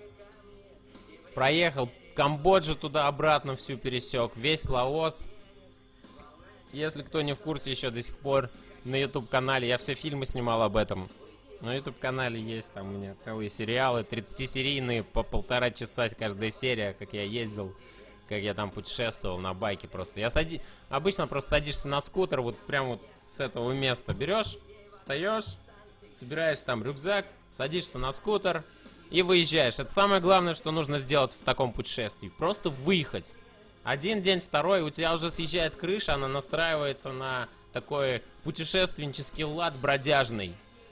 Проехал Камбоджу туда-обратно всю пересек. Весь Лаос. Если кто не в курсе еще до сих пор, на ютуб-канале, я все фильмы снимал об этом. На ютуб-канале есть там у меня целые сериалы, тридцатисерийные, по полтора часа каждая серия, как я ездил, как я там путешествовал на байке просто. Я сади... Обычно просто садишься на скутер, вот прям вот с этого места берешь, встаешь, собираешь там рюкзак, садишься на скутер, и выезжаешь. Это самое главное, что нужно сделать в таком путешествии. Просто выехать. Один день, второй, у тебя уже съезжает крыша, она настраивается на такой путешественнический лад бродяжный.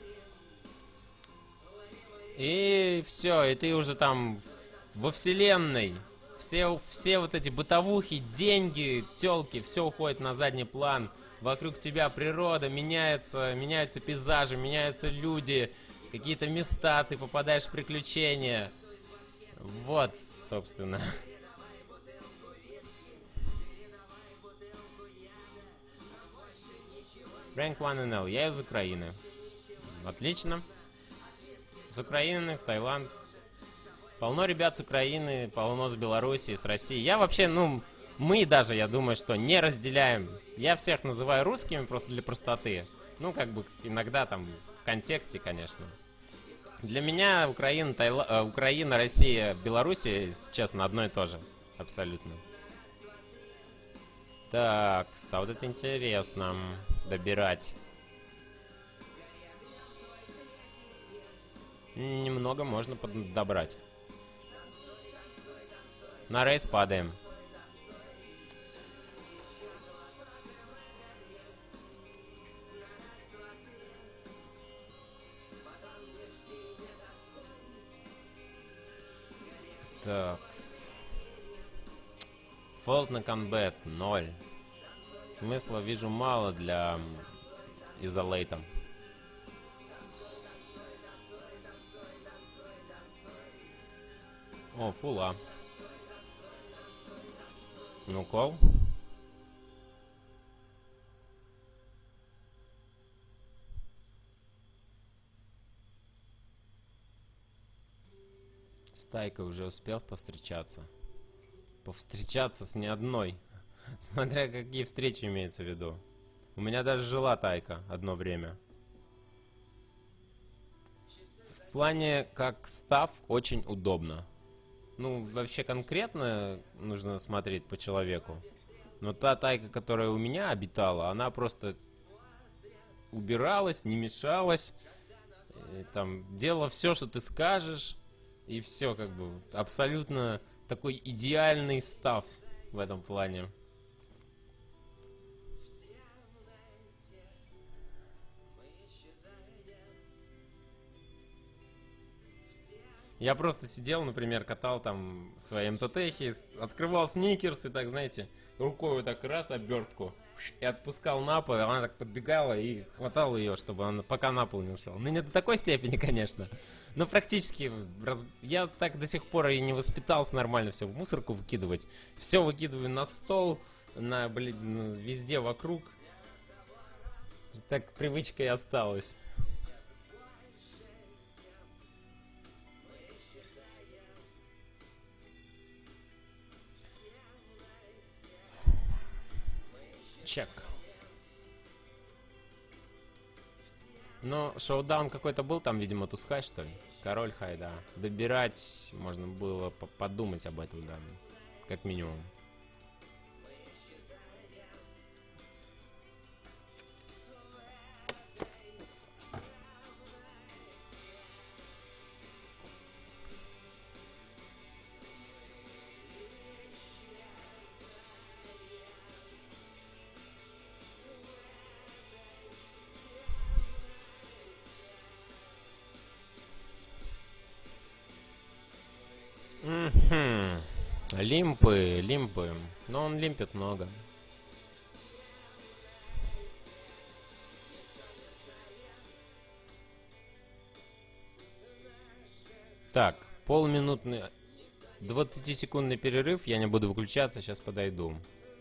И все, и ты уже там во вселенной. Все, все вот эти бытовухи, деньги, тёлки, все уходит на задний план. Вокруг тебя природа меняется, меняются пейзажи, меняются люди, какие-то места, ты попадаешь в приключения. Вот, собственно. Rank один эн эл. Я из Украины. Отлично. С Украины в Таиланд. Полно ребят с Украины, полно с Белоруссии, с России. Я вообще, ну, мы даже, я думаю, что не разделяем. Я всех называю русскими просто для простоты. Ну, как бы иногда там в контексте, конечно. Для меня Украина, Тайла... э, Украина, Россия, Белоруссия, честно, одно и то же. Абсолютно. Так, а вот это интересно. Добирать. Немного можно подобрать. На рейс падаем. Такс. Фолт на комбат ноль. Смысла вижу мало для изолейта. О, фула. Ну, кол. С Тайкой уже успел повстречаться. Повстречаться с ни одной. Смотря какие встречи имеется в виду. У меня даже жила Тайка одно время. В плане как став очень удобно. Ну, вообще конкретно нужно смотреть по человеку. Но та Тайка, которая у меня обитала, она просто убиралась, не мешалась. Там делала все, что ты скажешь. И все, как бы, абсолютно такой идеальный став в этом плане. Я просто сидел, например, катал там свои МТТхи, открывал сникерс и так, знаете, рукой вот так раз обертку и отпускал на пол, она так подбегала и хватал ее, чтобы она пока на пол не ушла. Ну, не до такой степени, конечно, но практически раз... я так до сих пор и не воспитался нормально все в мусорку выкидывать. Все выкидываю на стол, на, блин, везде вокруг. Так привычка и осталась. Чек. Но шоудаун какой-то был там, видимо, Тускай, что ли? Король Хай, да. Добирать можно было подумать об этом, да. Как минимум. Угу. Лимпы, лимпы. Но он лимпит много. Так, полминутный, двадцатисекундный перерыв. Я не буду выключаться, сейчас подойду.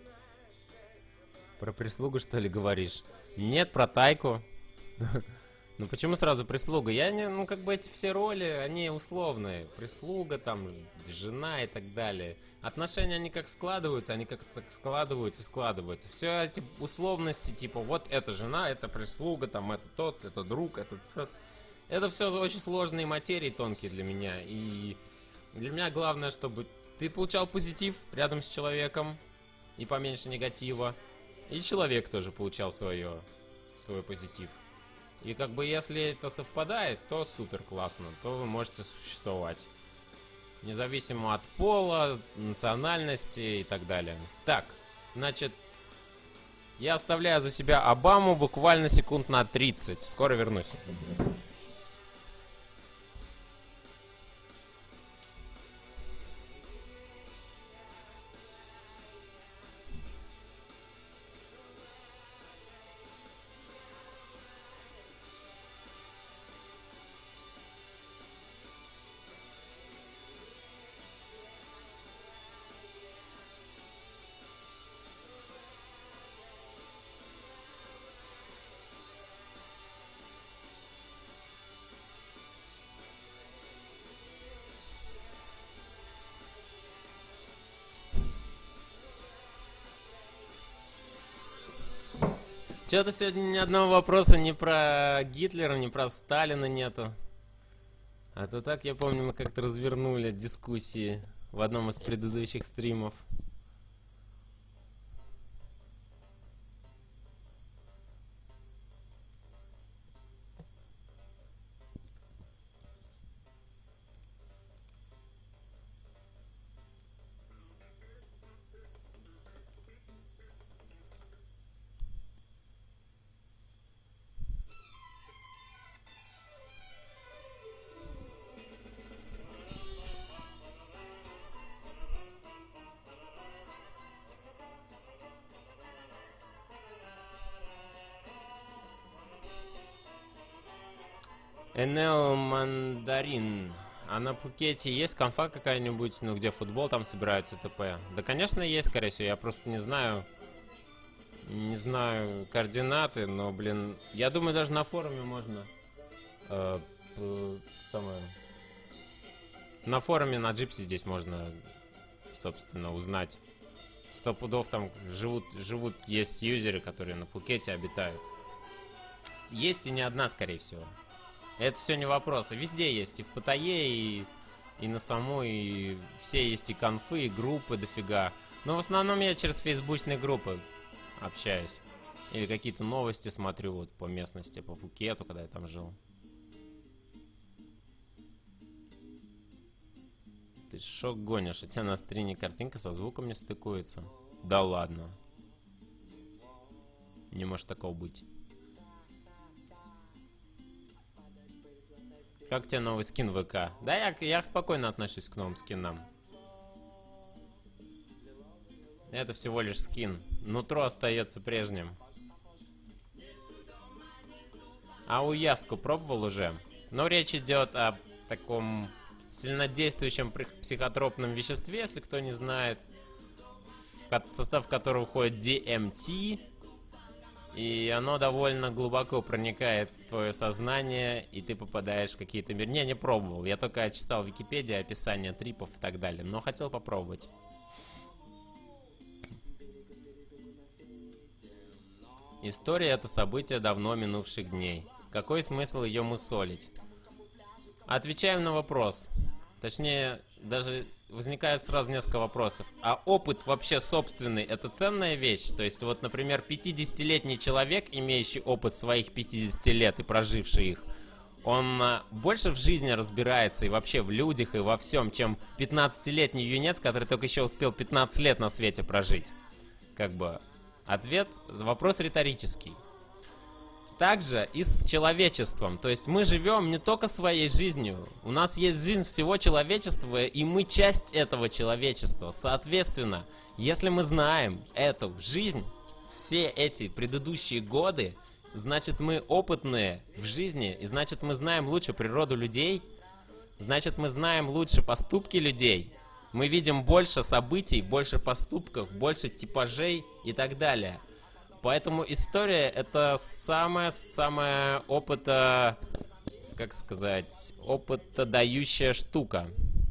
Про прислугу, что ли, говоришь? Нет, про Тайку. Ну почему сразу прислуга? Я не, ну как бы эти все роли, они условные. Прислуга, там, жена и так далее. Отношения, они как складываются, они как так складываются, складываются. Все эти условности, типа, вот это жена, это прислуга, там, это тот, это друг, это... Это все очень сложные материи, тонкие для меня. И для меня главное, чтобы ты получал позитив рядом с человеком и поменьше негатива. И человек тоже получал свое, свой позитив. И как бы если это совпадает, то супер классно, то вы можете существовать. Независимо от пола, национальности и так далее. Так, значит, я оставляю за себя Обаму буквально секунд на тридцать. Скоро вернусь. Что-то сегодня ни одного вопроса ни про Гитлера, ни про Сталина нету. А то так, я помню, мы как-то развернули дискуссии в одном из предыдущих стримов. Энео Мандарин. А на Пхукете есть конфа какая-нибудь, ну где футбол там собираются, т.п.? Да, конечно, есть, скорее всего. Я просто не знаю. Не знаю координаты, но, блин. Я думаю, даже на форуме можно. Э, э, самое. На форуме на Джипси здесь можно, собственно, узнать. Сто пудов там живут, живут, есть юзеры, которые на Пхукете обитают. Есть и не одна, скорее всего. Это все не вопрос. И везде есть. И в Паттайе, и, и на самой, и все есть и конфы, и группы дофига. Но в основном я через фейсбучные группы общаюсь. Или какие-то новости смотрю вот по местности, по Пхукету, когда я там жил. Ты шо гонишь? У тебя на стриме картинка со звуком не стыкуется. Да ладно. Не может такого быть. Как тебе новый скин ВК? Да, я, я спокойно отношусь к новым скинам. Это всего лишь скин. Нутро остается прежним. А уяску пробовал уже? Но речь идет о таком сильнодействующем психотропном веществе, если кто не знает, в состав которого входит ди эм ти. И оно довольно глубоко проникает в твое сознание, и ты попадаешь в какие-то миры. Не, не пробовал. Я только читал в Википедии описание трипов и так далее, но хотел попробовать. История — это событие давно минувших дней. Какой смысл ее мусолить? Отвечаем на вопрос. Точнее, даже возникает сразу несколько вопросов. А опыт вообще собственный — это ценная вещь? То есть, вот, например, пятидесятилетний человек, имеющий опыт своих пятидесяти лет и проживший их, он а, больше в жизни разбирается и вообще в людях, и во всем, чем пятнадцатилетний юнец, который только еще успел пятнадцать лет на свете прожить. Как бы, ответ, вопрос риторический. Также и с человечеством. То есть мы живем не только своей жизнью. У нас есть жизнь всего человечества, и мы часть этого человечества. Соответственно, если мы знаем эту жизнь, все эти предыдущие годы, значит, мы опытные в жизни, и значит, мы знаем лучше природу людей, значит, мы знаем лучше поступки людей. Мы видим больше событий, больше поступков, больше типажей и так далее. Поэтому история — это самая-самая опыта, как сказать, опытодающая штука.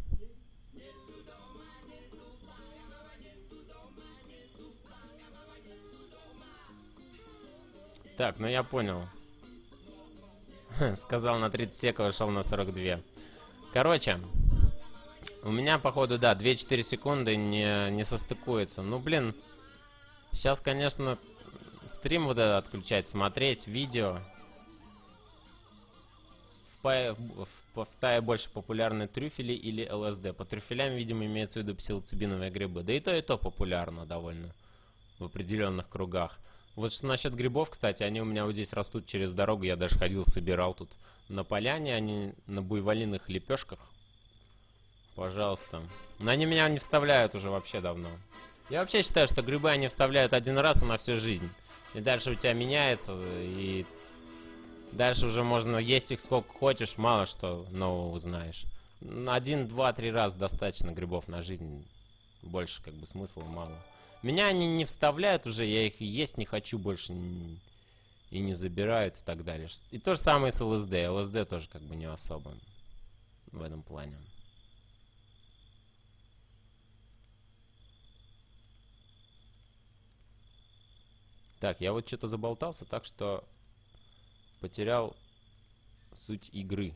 Так, ну я понял. Сказал на тридцать секунд, ушел на сорок два. Короче, у меня, походу, да, две-четыре секунды не, не состыкуется. Ну, блин, сейчас, конечно... Стрим вот этот отключать, смотреть видео. Тае, в, в Тае больше популярны трюфели или ЛСД. По трюфелям, видимо, имеется в виду псилоцибиновые грибы. Да и то, и то популярно довольно в определенных кругах. Вот что насчет грибов, кстати, они у меня вот здесь растут через дорогу. Я даже ходил, собирал тут на поляне, они на буйволиных лепешках. Пожалуйста. Но они меня не вставляют уже вообще давно. Я вообще считаю, что грибы они вставляют один раз и на всю жизнь. И дальше у тебя меняется, и дальше уже можно есть их сколько хочешь, мало что нового узнаешь. Один, два, три раза достаточно грибов на жизнь. Больше как бы смысла мало. Меня они не вставляют уже, я их есть не хочу больше и не забирают и так далее. И то же самое с ЛСД. ЛСД тоже как бы не особо в этом плане. Так, я вот что-то заболтался, так что потерял суть игры.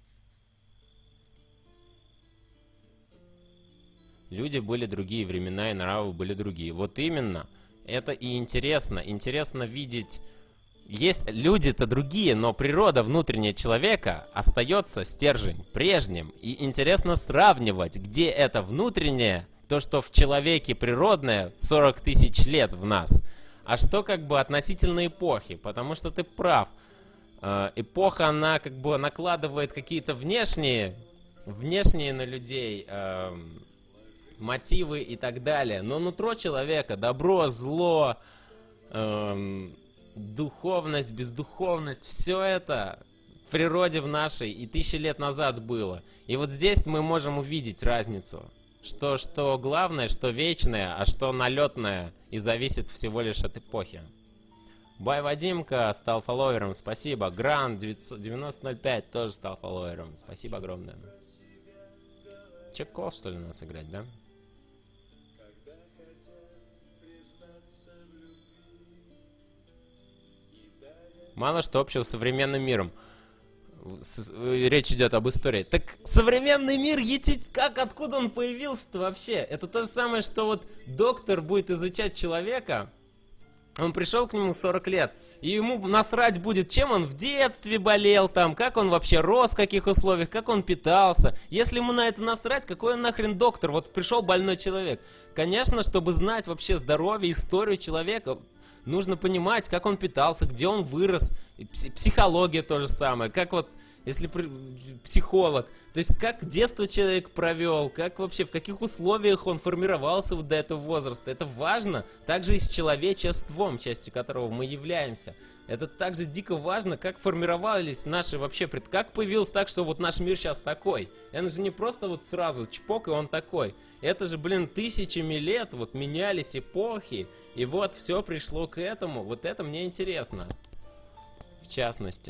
Люди были другие, времена и нравы были другие. Вот именно. Это и интересно. Интересно видеть... Есть люди-то другие, но природа внутренняя человека остается стержень прежним. И интересно сравнивать, где это внутреннее, то, что в человеке природное, сорок тысяч лет в нас, а что как бы относительно эпохи. Потому что ты прав. Э, эпоха, она как бы накладывает какие-то внешние, внешние на людей... Э, мотивы и так далее. Но нутро человека, добро, зло, эм, духовность, бездуховность, все это в природе в нашей и тысячи лет назад было. И вот здесь мы можем увидеть разницу. Что, что главное, что вечное, а что налетное и зависит всего лишь от эпохи. Бай Вадимка стал фолловером, спасибо. Гранд девяносто ноль пять тоже стал фолловером. Спасибо огромное. Чек-кол, что ли, у нас играть, да? Мало что общего с современным миром. С, речь идет об истории. Так современный мир, етить, как, откуда он появился-то вообще? Это то же самое, что вот доктор будет изучать человека. Он пришел к нему сорок лет, и ему насрать будет, чем он в детстве болел, там, как он вообще рос, в каких условиях, как он питался. Если ему на это насрать, какой он нахрен доктор? Вот пришел больной человек. Конечно, чтобы знать вообще здоровье, историю человека, нужно понимать, как он питался, где он вырос. И психология то же самое. Как вот, если психолог, то есть как детство человек провел, как вообще, в каких условиях он формировался вот до этого возраста. Это важно. Также и с человечеством, частью которого мы являемся. Это также дико важно, как формировались наши вообще, как появился так, что вот наш мир сейчас такой. Это же не просто вот сразу чпок, и он такой. Это же, блин, тысячами лет вот менялись эпохи, и вот все пришло к этому. Вот это мне интересно, в частности.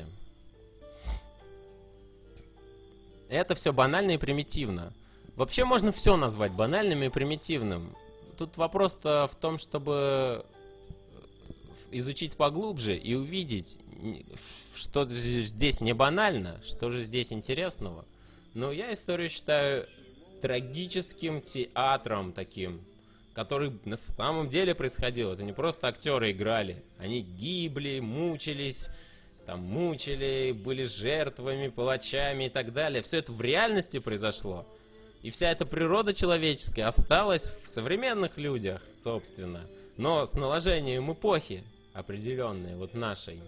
Это все банально и примитивно. Вообще можно все назвать банальным и примитивным. Тут вопрос-то в том, чтобы изучить поглубже и увидеть, что здесь не банально, что же здесь интересного. Но я историю считаю трагическим театром таким, который на самом деле происходил. Это не просто актеры играли. Они гибли, мучились... Там мучили, были жертвами, палачами и так далее. Все это в реальности произошло. И вся эта природа человеческая осталась в современных людях, собственно. Но с наложением эпохи определенной, вот нашей.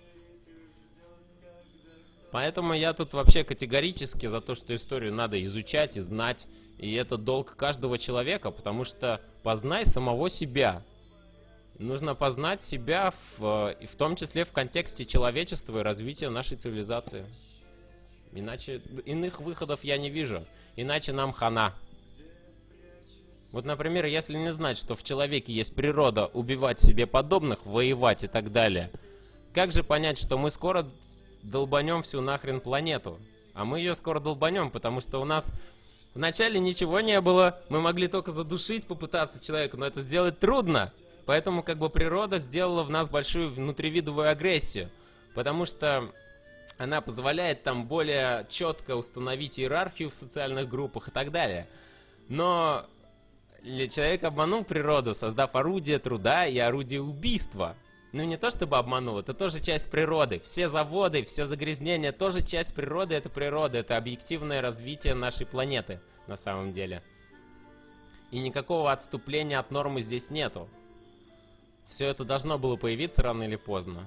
Поэтому я тут вообще категорически за то, что историю надо изучать и знать. И это долг каждого человека, потому что познай самого себя. Нужно познать себя, в, в том числе в контексте человечества и развития нашей цивилизации. Иначе иных выходов я не вижу. Иначе нам хана. Вот, например, если не знать, что в человеке есть природа убивать себе подобных, воевать и так далее, как же понять, что мы скоро долбанем всю нахрен планету? А мы ее скоро долбанем, потому что у нас вначале ничего не было. Мы могли только задушить, попытаться человека, но это сделать трудно. Поэтому как бы природа сделала в нас большую внутривидовую агрессию, потому что она позволяет там более четко установить иерархию в социальных группах и так далее. Но человек обманул природу, создав орудие труда и орудие убийства. Ну, не то чтобы обманул, это тоже часть природы. Все заводы, все загрязнения тоже часть природы, это природа, это объективное развитие нашей планеты, на самом деле. И никакого отступления от нормы здесь нету. Все это должно было появиться рано или поздно.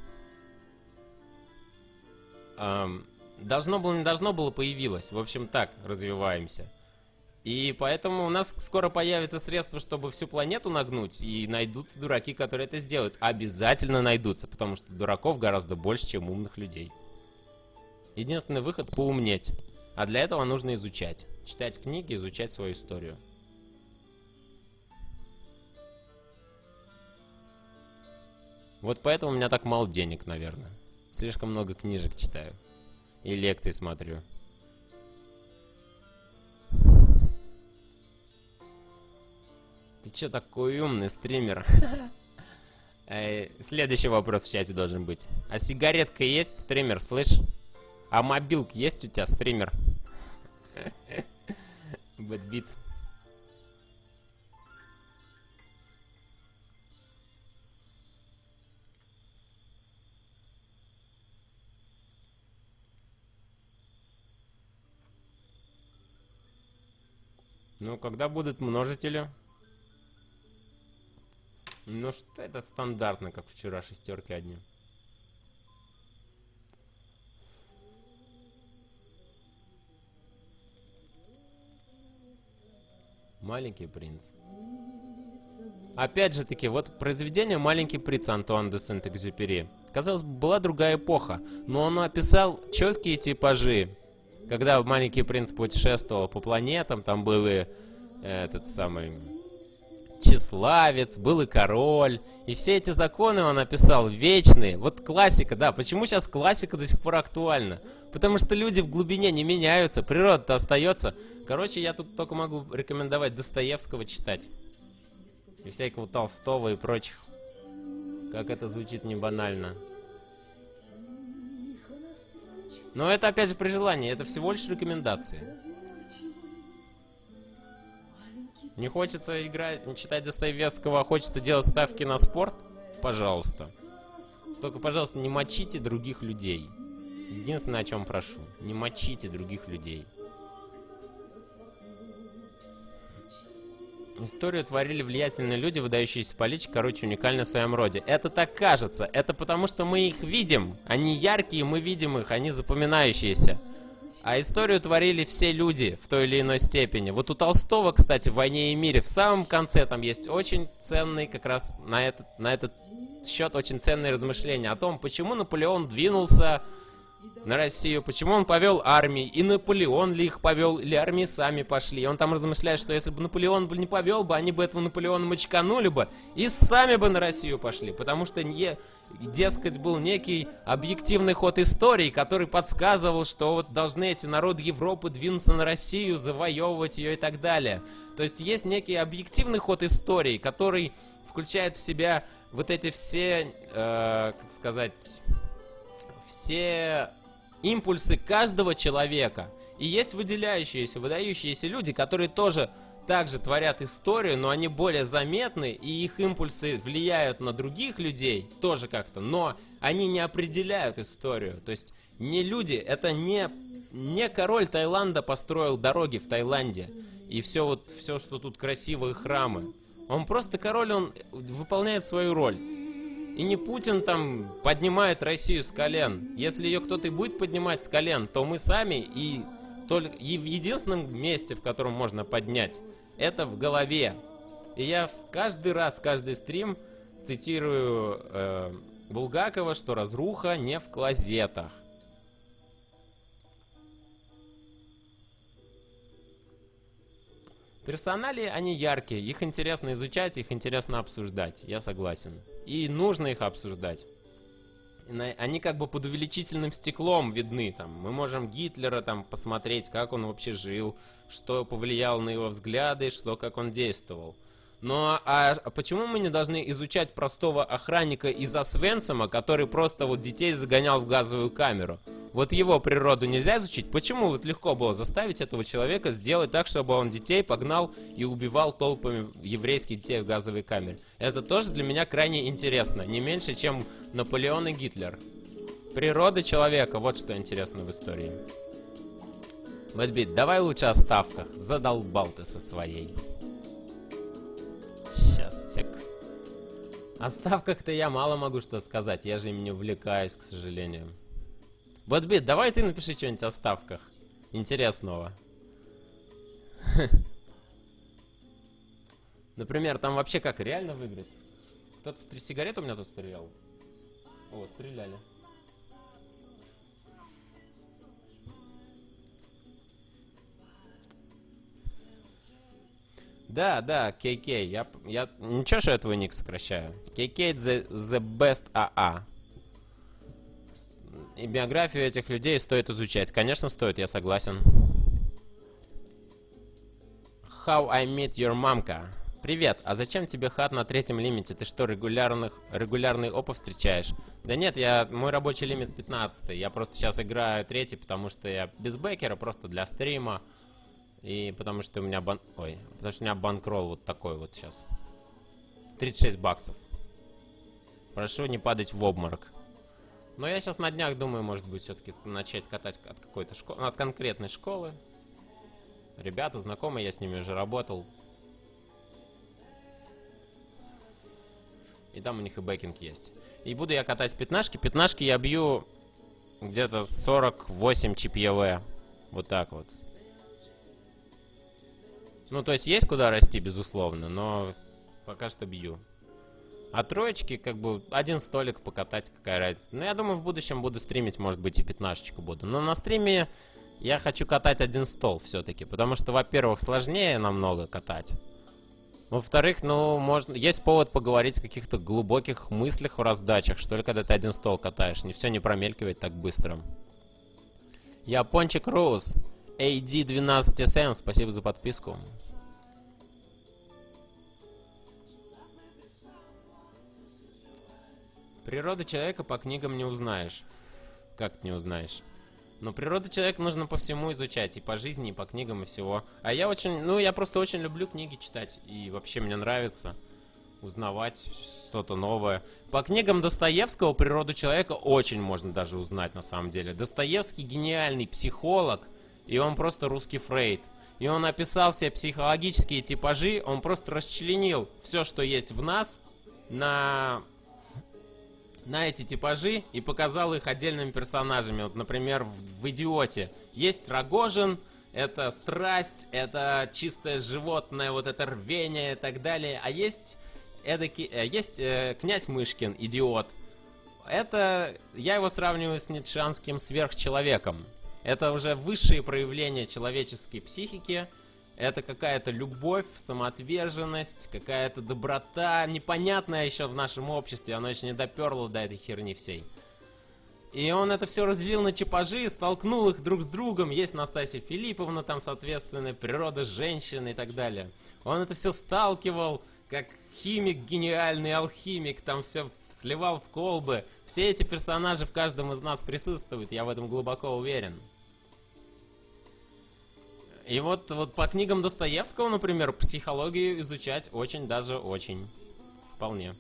Эм, должно было, не должно было, появилось. В общем, так развиваемся. И поэтому у нас скоро появятся средства, чтобы всю планету нагнуть, и найдутся дураки, которые это сделают. Обязательно найдутся, потому что дураков гораздо больше, чем умных людей. Единственный выход — поумнеть. А для этого нужно изучать. Читать книги, изучать свою историю. Вот поэтому у меня так мало денег, наверное. Слишком много книжек читаю. И лекций смотрю. Ты чё такой умный, стример? Следующий вопрос в чате должен быть. А сигаретка есть, стример, слышь? А мобилка есть у тебя, стример? Бэтбит. Ну, когда будут множители? Ну что, это стандартно, как вчера, шестерки одни. Маленький принц. Опять же таки, вот произведение «Маленький принц» Антуан де Сент-Экзюпери. Казалось бы, была другая эпоха, но он описал четкие типажи. Когда маленький принц путешествовал по планетам, там был и этот самый тщеславец, был и король. И все эти законы он описал вечные. Вот классика, да. Почему сейчас классика до сих пор актуальна? Потому что люди в глубине не меняются, природа-то остается. Короче, я тут только могу рекомендовать Достоевского читать. И всякого Толстого и прочих. Как это звучит не банально. Но это опять же при желании, это всего лишь рекомендации. Не хочется играть, не читать Достоевского, а хочется делать ставки на спорт? Пожалуйста. Только, пожалуйста, не мочите других людей. Единственное, о чем прошу. Не мочите других людей. Историю творили влиятельные люди, выдающиеся политики, короче, уникальны в своем роде. Это так кажется. Это потому, что мы их видим. Они яркие, мы видим их, они запоминающиеся. А историю творили все люди в той или иной степени. Вот у Толстого, кстати, в «Войне и мире» в самом конце там есть очень ценный, как раз на этот, на этот счет очень ценные размышления о том, почему Наполеон двинулся на Россию, почему он повел армии, и Наполеон ли их повел, или армии сами пошли. И он там размышляет, что если бы Наполеон бы не повел бы, они бы этого Наполеона мочканули бы и сами бы на Россию пошли. Потому что, не, дескать, был некий объективный ход истории, который подсказывал, что вот должны эти народы Европы двинуться на Россию, завоевывать ее и так далее. То есть есть некий объективный ход истории, который включает в себя вот эти все, э, как сказать, все импульсы каждого человека. И есть выделяющиеся, выдающиеся люди, которые тоже также творят историю, но они более заметны, и их импульсы влияют на других людей тоже как-то, но они не определяют историю. То есть не люди, это не, не король Таиланда построил дороги в Таиланде, и все, вот, все, что тут красивые храмы. Он просто король, он выполняет свою роль. И не Путин там поднимает Россию с колен. Если ее кто-то и будет поднимать с колен, то мы сами, и, только, и в единственном месте, в котором можно поднять, это в голове. И я в каждый раз, каждый стрим цитирую э, Булгакова, что разруха не в клозетах. Персонали, они яркие, их интересно изучать, их интересно обсуждать, я согласен. И нужно их обсуждать. Они как бы под увеличительным стеклом видны, там. Мы можем Гитлера там посмотреть, как он вообще жил, что повлияло на его взгляды, что, как он действовал. Но а почему мы не должны изучать простого охранника из Освенцима, который просто вот детей загонял в газовую камеру? Вот его природу нельзя изучить. Почему вот легко было заставить этого человека сделать так, чтобы он детей погнал и убивал толпами еврейских детей в газовой камере? Это тоже для меня крайне интересно. Не меньше, чем Наполеон и Гитлер. Природа человека. Вот что интересно в истории. Бэтбит, давай лучше о ставках. Задолбал ты со своей. Сейчас, сек. О ставках-то я мало могу что сказать. Я же ими не увлекаюсь, к сожалению. Бэтбит, давай ты напиши что-нибудь о ставках интересного. Например, там вообще как реально выиграть? Кто-то с три сигарет у меня тут стрелял. О, стреляли. Да, да, кей кей. Я, я... Ничего, что я твой ник сокращаю. кей кей the, the best эй эй. И биографию этих людей стоит изучать. Конечно, стоит, я согласен. How I Met Your Mамка. Привет, а зачем тебе хат на третьем лимите? Ты что, регулярных, регулярный опа встречаешь? Да нет, я, мой рабочий лимит пятнадцатый. Я просто сейчас играю третий, потому что я без бэкера, просто для стрима. И потому что у меня бан... Ой, потому что у меня банкролл вот такой вот сейчас. тридцать шесть баксов. Прошу не падать в обморок. Но я сейчас на днях думаю, может быть, все-таки начать катать от какой-то школы, от конкретной школы. Ребята, знакомые, я с ними уже работал. И там у них и бэкинг есть. И буду я катать пятнашки. Пятнашки я бью где-то сорок восемь ЧПВ. Вот так вот. Ну, то есть есть куда расти, безусловно, но пока что бью. А троечки, как бы, один столик покатать, какая разница. Ну, я думаю, в будущем буду стримить, может быть, и пятнашечку буду. Но на стриме я хочу катать один стол все-таки. Потому что, во-первых, сложнее намного катать. Во-вторых, ну, можно... есть повод поговорить о каких-то глубоких мыслях в раздачах, что ли, когда ты один стол катаешь. Не все не промелькивает так быстро. Я Пончик Роуз. эй ди двенадцать эс эм, спасибо за подписку. Природу человека по книгам не узнаешь. Как ты не узнаешь? Но природу человека нужно по всему изучать. И по жизни, и по книгам, и всего. А я очень... Ну, я просто очень люблю книги читать. И вообще мне нравится узнавать что-то новое. По книгам Достоевского природу человека очень можно даже узнать, на самом деле. Достоевский гениальный психолог. И он просто русский Фрейд. И он описал все психологические типажи. Он просто расчленил все, что есть в нас, на... на эти типажи и показал их отдельными персонажами. Вот, например, в, в «Идиоте» есть Рогожин, это страсть, это чистое животное, вот это рвение и так далее. А есть, эдакий, э, есть э, князь Мышкин, идиот. Это, я его сравниваю с ницшеанским сверхчеловеком. Это уже высшие проявления человеческой психики. Это какая-то любовь, самоотверженность, какая-то доброта, непонятная еще в нашем обществе, она еще не доперло до этой херни всей. И он это все разделил на типажи, столкнул их друг с другом. Есть Настасья Филипповна, там, соответственно, природа женщины и так далее. Он это все сталкивал, как химик, гениальный алхимик, там все сливал в колбы. Все эти персонажи в каждом из нас присутствуют, я в этом глубоко уверен. И вот, вот по книгам Достоевского, например, психологию изучать очень даже очень. Вполне.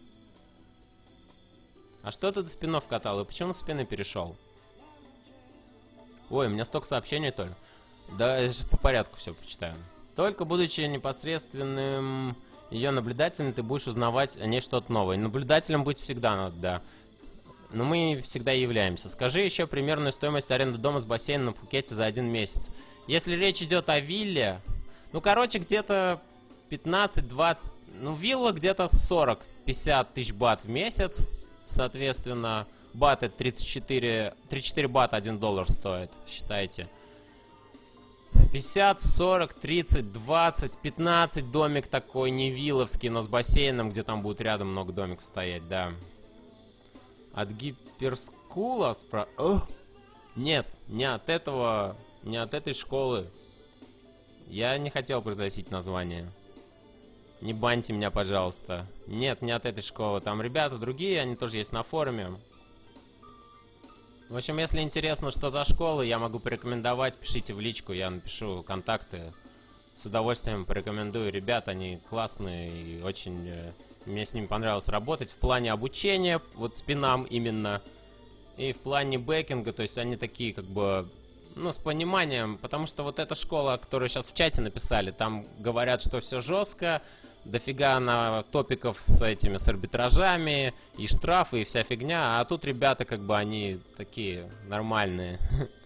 А что ты до спинов катал? И почему на спины перешел? Ой, у меня столько сообщений, Толь. Да, я сейчас по порядку все почитаю. Только будучи непосредственным ее наблюдателем, ты будешь узнавать о ней что-то новое. Наблюдателем быть всегда надо, да. Но мы всегда являемся. Скажи еще примерную стоимость аренды дома с бассейном на Пхукете за один месяц. Если речь идет о вилле, ну, короче, где-то пятнадцать-двадцать, ну, вилла где-то сорок-пятьдесят тысяч бат в месяц, соответственно, бат это тридцать четыре, тридцать четыре бата один доллар стоит, считайте. пятьдесят, сорок, тридцать, двадцать, пятнадцать домик такой, не вилловский, но с бассейном, где там будет рядом много домиков стоять, да. От гиперскула спра... Ох! Нет, не от этого... Не от этой школы. Я не хотел произносить название. Не баньте меня, пожалуйста. Нет, не от этой школы. Там ребята другие, они тоже есть на форуме. В общем, если интересно, что за школа, я могу порекомендовать, пишите в личку, я напишу контакты. С удовольствием порекомендую ребят, они классные и очень... э, Мне с ними понравилось работать в плане обучения, вот спинам именно, и в плане бэкинга, то есть они такие как бы, ну, с пониманием, потому что вот эта школа, которую сейчас в чате написали, там говорят, что все жестко, дофига на топиков с этими, с арбитражами, и штрафы, и вся фигня, а тут ребята как бы, они такие нормальные.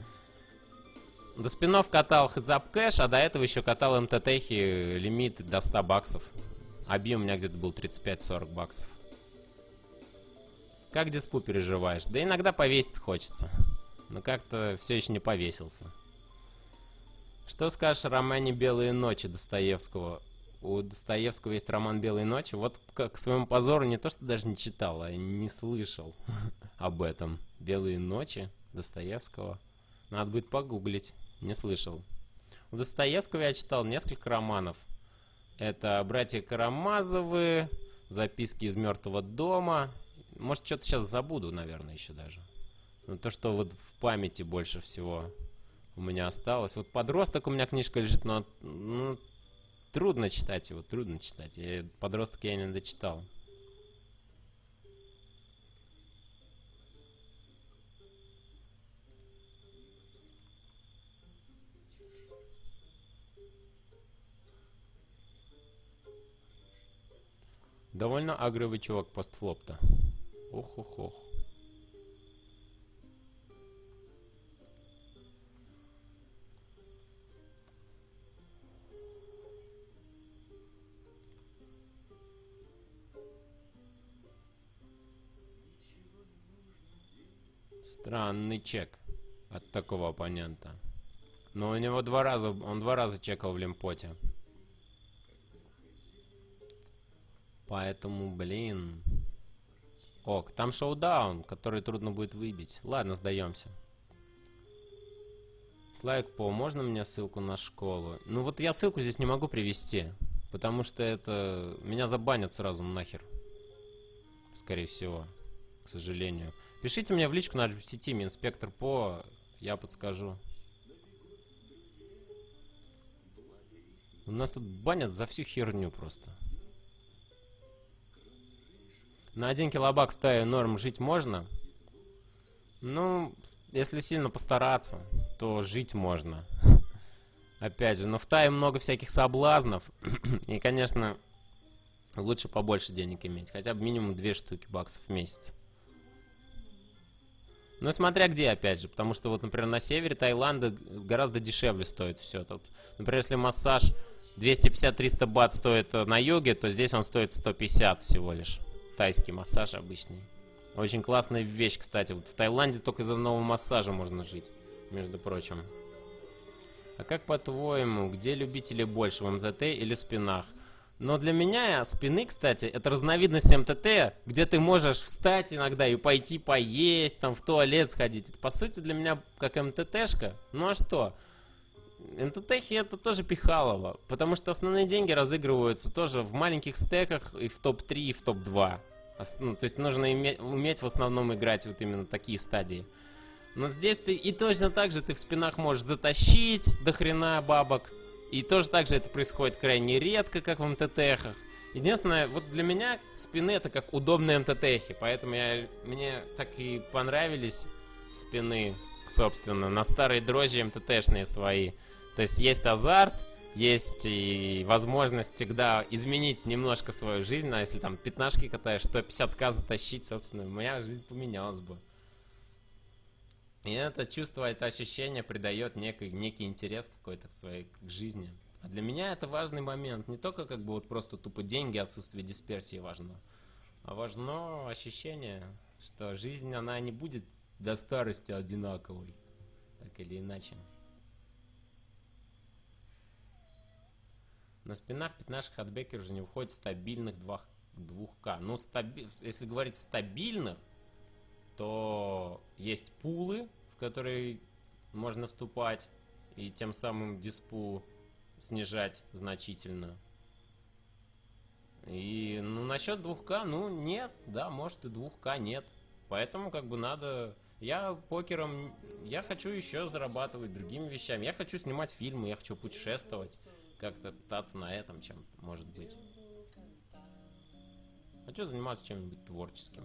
До спинов катал Heads-Up Cash, а до этого еще катал эм тэ тэ-хи лимит до ста баксов. Оби у меня где-то был тридцать пять сорок баксов. Как диспу переживаешь? Да иногда повеситься хочется. Но как-то все еще не повесился. Что скажешь о романе «Белые ночи» Достоевского? У Достоевского есть роман «Белые ночи». Вот к своему позору не то, что даже не читал, а не слышал об этом. «Белые ночи» Достоевского. Надо будет погуглить. Не слышал. У Достоевского я читал несколько романов. Это «Братья Карамазовы», «Записки из мертвого дома». Может, что-то сейчас забуду, наверное, еще даже. Но то, что вот в памяти больше всего у меня осталось. Вот «Подросток» у меня книжка лежит, но ну, трудно читать его, трудно читать. Я, «Подросток» я не дочитал. Довольно агровый чувак постфлоп-то. Ох-ох-ох. Странный чек от такого оппонента. Но у него два раза, он два раза чекал в лимпоте. Поэтому, блин. Ок, там шоудаун, который трудно будет выбить. Ладно, сдаемся. Слайк По, можно мне ссылку на школу? Ну вот я ссылку здесь не могу привести. Потому что это... Меня забанят сразу нахер. Скорее всего. К сожалению. Пишите мне в личку на эйч би си Team, инспектор По, я подскажу. У нас тут банят за всю херню просто. На один килобак стая норм жить можно. Ну, если сильно постараться, то жить можно. Опять же, но в тае много всяких соблазнов. И, конечно, лучше побольше денег иметь. Хотя бы минимум две штуки баксов в месяц. Ну, смотря где, опять же. Потому что, вот, например, на севере Таиланда гораздо дешевле стоит все. Тут, например, если массаж двести пятьдесят - триста бат стоит на йоге, то здесь он стоит сто пятьдесят всего лишь. Тайский массаж обычный. Очень классная вещь, кстати. Вот в Таиланде только из одного массажа можно жить, между прочим. А как по-твоему, где любители больше, в эм тэ тэ или спинах? Но для меня спины, кстати, это разновидность эм тэ тэ, где ты можешь встать иногда и пойти поесть, там в туалет сходить. Это, по сути, для меня как эм тэ тэшка. Ну а что? эм тэ тэ-хи это тоже пихалово, потому что основные деньги разыгрываются тоже в маленьких стеках и в топ три, и в топ два. Ну, то есть нужно иметь, уметь в основном играть вот именно такие стадии. Но здесь ты и точно так же ты в спинах можешь затащить до хрена бабок. И тоже так же это происходит крайне редко, как в эм тэ тэ-хах. Единственное, вот для меня спины это как удобные эм тэ тэ-хи, поэтому я, мне так и понравились спины, собственно, на старые дрожжи эм тэ тэ-шные свои. То есть есть азарт, есть и возможность всегда изменить немножко свою жизнь, а если там пятнашки катаешь, сто пятьдесят ка затащить, собственно, моя жизнь поменялась бы. И это чувство, это ощущение придает некий, некий интерес какой-то к своей к жизни. А для меня это важный момент. Не только как бы вот просто тупо деньги, отсутствие дисперсии важно, а важно ощущение, что жизнь, она не будет до старости одинаковой. Так или иначе. На спинах пятнашек хатбекер уже не выходит стабильных два ка. Ну, стаби... если говорить стабильных, то есть пулы, в которые можно вступать и тем самым диспу снижать значительно. И, ну, насчет двух ка, ну, нет, да, может и двух ка нет. Поэтому, как бы, надо Я покером... Я хочу еще зарабатывать другими вещами. Я хочу снимать фильмы, я хочу путешествовать. Как-то пытаться на этом, чем может быть. Хочу заниматься чем-нибудь творческим.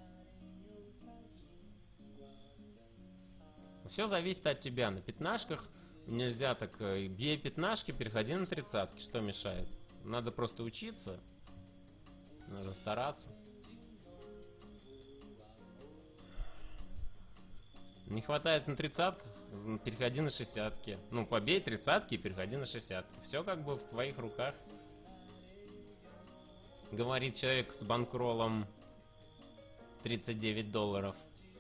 Все зависит от тебя. На пятнашках нельзя так... Бей пятнашки, переходи на тридцатки. Что мешает? Надо просто учиться. Нужно стараться. Не хватает на тридцатках, переходи на шестидесятки. Ну, побей тридцатки и переходи на шестидесятки. Все как бы в твоих руках. Говорит человек с банкролом тридцать девять долларов.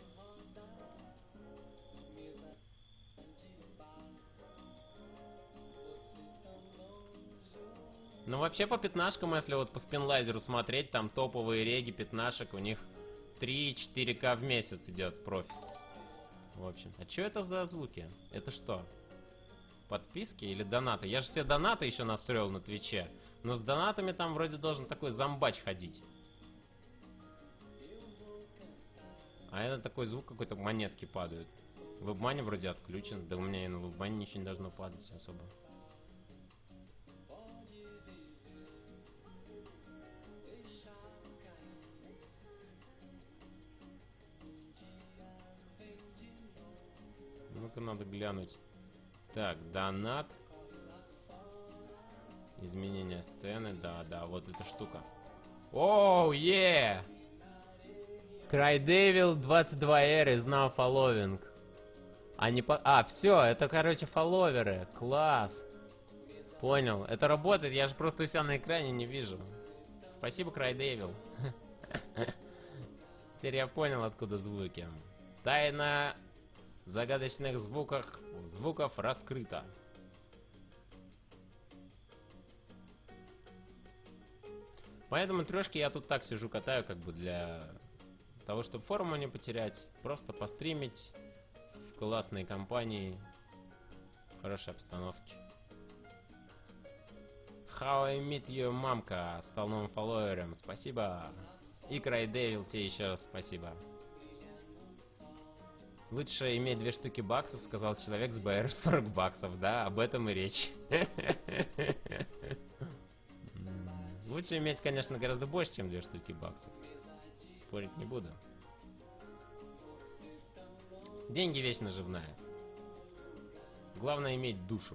Ну, вообще по пятнашкам, если вот по спинлайзеру смотреть, там топовые реги пятнашек, у них три-четыре ка в месяц идет профит. В общем, а что это за звуки? Это что? Подписки или донаты? Я же все донаты еще настроил на Твиче. Но с донатами там вроде должен такой зомбач ходить. А это такой звук, какой-то монетки падают. В вебмане вроде отключен. Да у меня и на вебмане ничего не должно падать особо. Ну-ка, надо глянуть. Так, донат. Изменение сцены. Да, да, вот эта штука. Оу, е! Крайдевил двадцать два эр is now following. А, не по... а, все, это, короче, фолловеры. Класс. Понял. Это работает, я же просто у себя на экране не вижу. Спасибо, Крайдевил. Теперь я понял, откуда звуки. Тайна... загадочных звуках, звуков раскрыто. Поэтому трешки я тут так сижу, катаю, как бы для того, чтобы форму не потерять. Просто постримить в классной компании, в хорошей обстановке. How I Meet Your Мамка стал новым фолловером. Спасибо. И Крайдевил, тебе еще раз спасибо. Лучше иметь две штуки баксов, сказал человек с БР сорок баксов, да, об этом и речь. Лучше иметь, конечно, гораздо больше, чем две штуки баксов. Спорить не буду. Деньги вещь наживная. Главное иметь душу.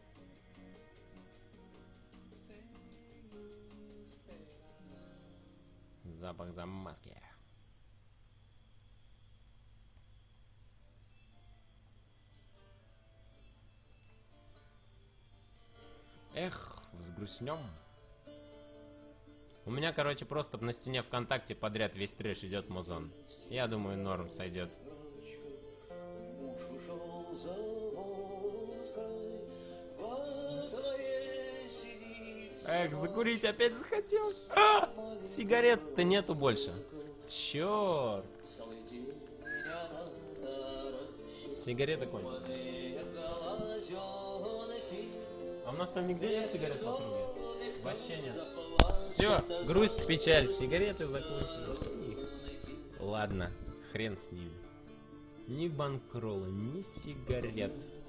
Запах замазки. Эх, взгрустнем. У меня, короче, просто на стене ВКонтакте подряд весь трэш идет музон. Я думаю, норм сойдет. Эх, закурить опять захотелось. А! Сигарет-то нету больше. Черт. Сигареты кончились. А у нас там нигде нет сигарет в округе? Вообще нет. Все, грусть, печаль, сигареты закончились. Их. Ладно, хрен с ним. Ни банкрола, ни сигарет.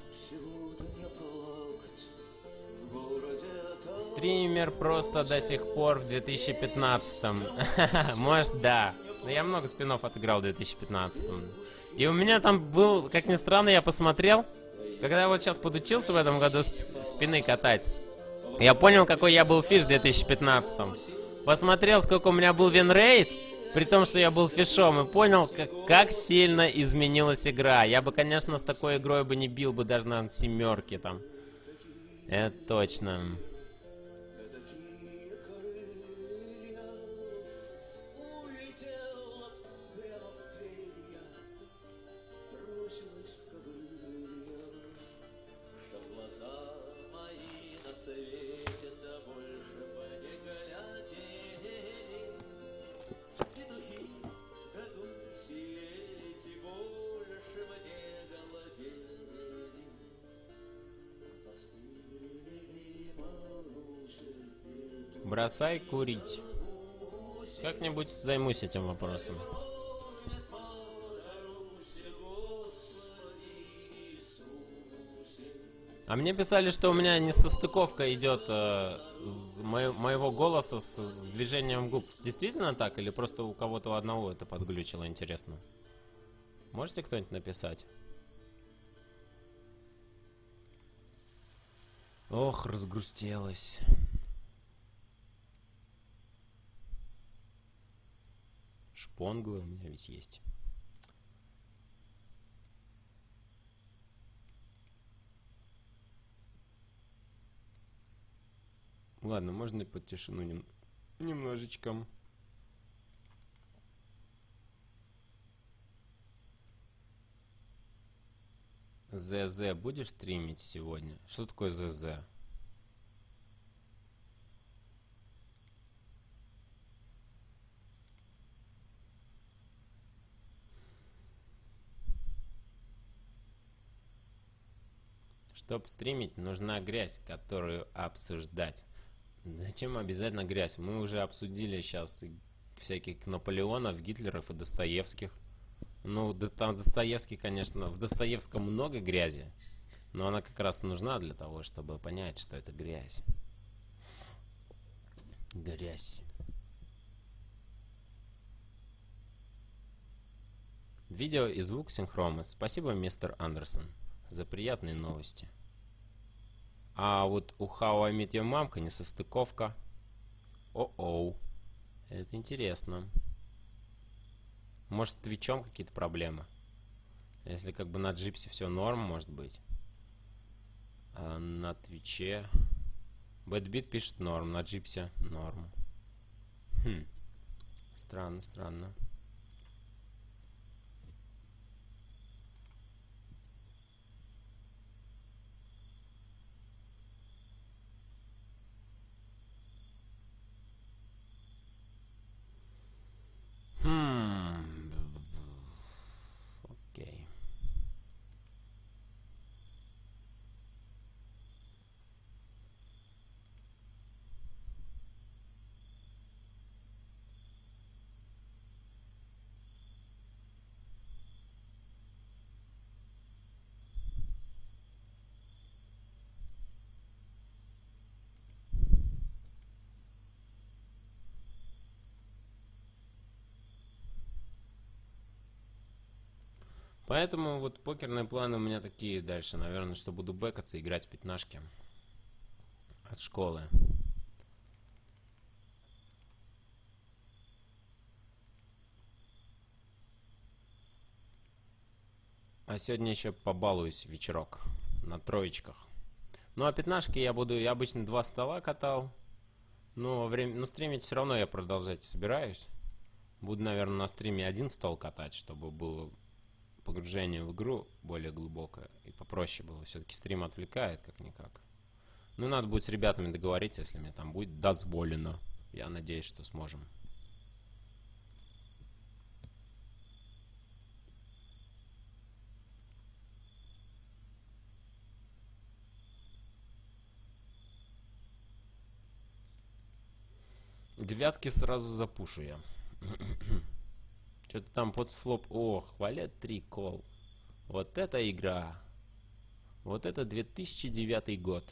Стример просто до сих пор в две тысячи пятнадцатом. Может, да. Но я много спинов отыграл в две тысячи пятнадцатом. И у меня там был, как ни странно, я посмотрел. Когда я вот сейчас подучился в этом году спины катать, я понял, какой я был фиш в две тысячи пятнадцатом. Посмотрел, сколько у меня был винрейт, при том, что я был фишом, и понял, как, как сильно изменилась игра. Я бы, конечно, с такой игрой бы не бил бы даже на семерке там. Это точно. Бросай курить. Как-нибудь займусь этим вопросом. А мне писали, что у меня несостыковка идет э, с мо- моего голоса с, с движением губ. Действительно так? Или просто у кого-то у одного это подглючило, интересно? Можете кто-нибудь написать? Ох, разгрустелась. Шпонглы у меня ведь есть. Ладно, можно и под тишину нем... немножечко. ЗЗ будешь стримить сегодня? Что такое ЗЗ? Чтобы стримить, нужна грязь, которую обсуждать. Зачем обязательно грязь? Мы уже обсудили сейчас всяких Наполеонов, Гитлеров и Достоевских. Ну, там Достоевский, конечно, в Достоевском много грязи, но она как раз нужна для того, чтобы понять, что это грязь. Грязь. Видео и звук синхромы. Спасибо, мистер Андерсон, за приятные новости. А вот у How I Met Your Mom несостыковка. О-оу. Это интересно. Может, с твичом какие-то проблемы? Если как бы на джипсе все норм, может быть. А на твиче... Бэтбит пишет норм, на джипсе норм. Хм. Странно, странно. Хм. Окей. Поэтому вот покерные планы у меня такие дальше. Наверное, что буду бэкаться, играть в пятнашки от школы. А сегодня еще побалуюсь вечерок на троечках. Ну а пятнашки я буду, я обычно два стола катал. Но во время, ну стримить все равно я продолжать собираюсь. Буду, наверное, на стриме один стол катать, чтобы было погружение в игру более глубокое и попроще было. Все-таки стрим отвлекает как-никак. Ну, надо будет с ребятами договориться, если мне там будет дозволено. Я надеюсь, что сможем. Девятки сразу запушу я. Что-то там подфлоп. О, хвалят три кол. Вот это игра. Вот это две тысячи девятый год.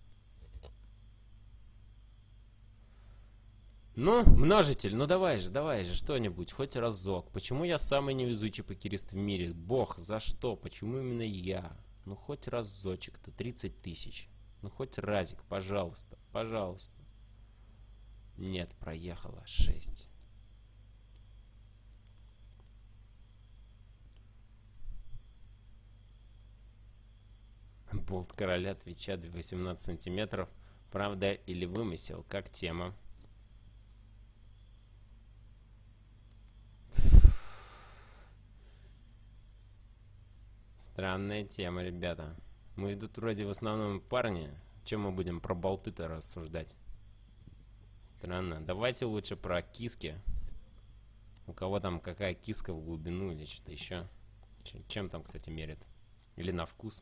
Ну, множитель, ну давай же, давай же, что-нибудь, хоть разок. Почему я самый невезучий покерист в мире? Бог, за что? Почему именно я? Ну, хоть разочек-то, тридцать тысяч. Ну, хоть разик, пожалуйста, пожалуйста. Нет, проехала, шесть. Болт короля Твича восемнадцать сантиметров. Правда или вымысел? Как тема? Странная тема, ребята. Мы тут вроде в основном парни. Чем мы будем про болты-то рассуждать? Странно. Давайте лучше про киски. У кого там какая киска в глубину или что-то еще. Чем там, кстати, мерят? Или на вкус?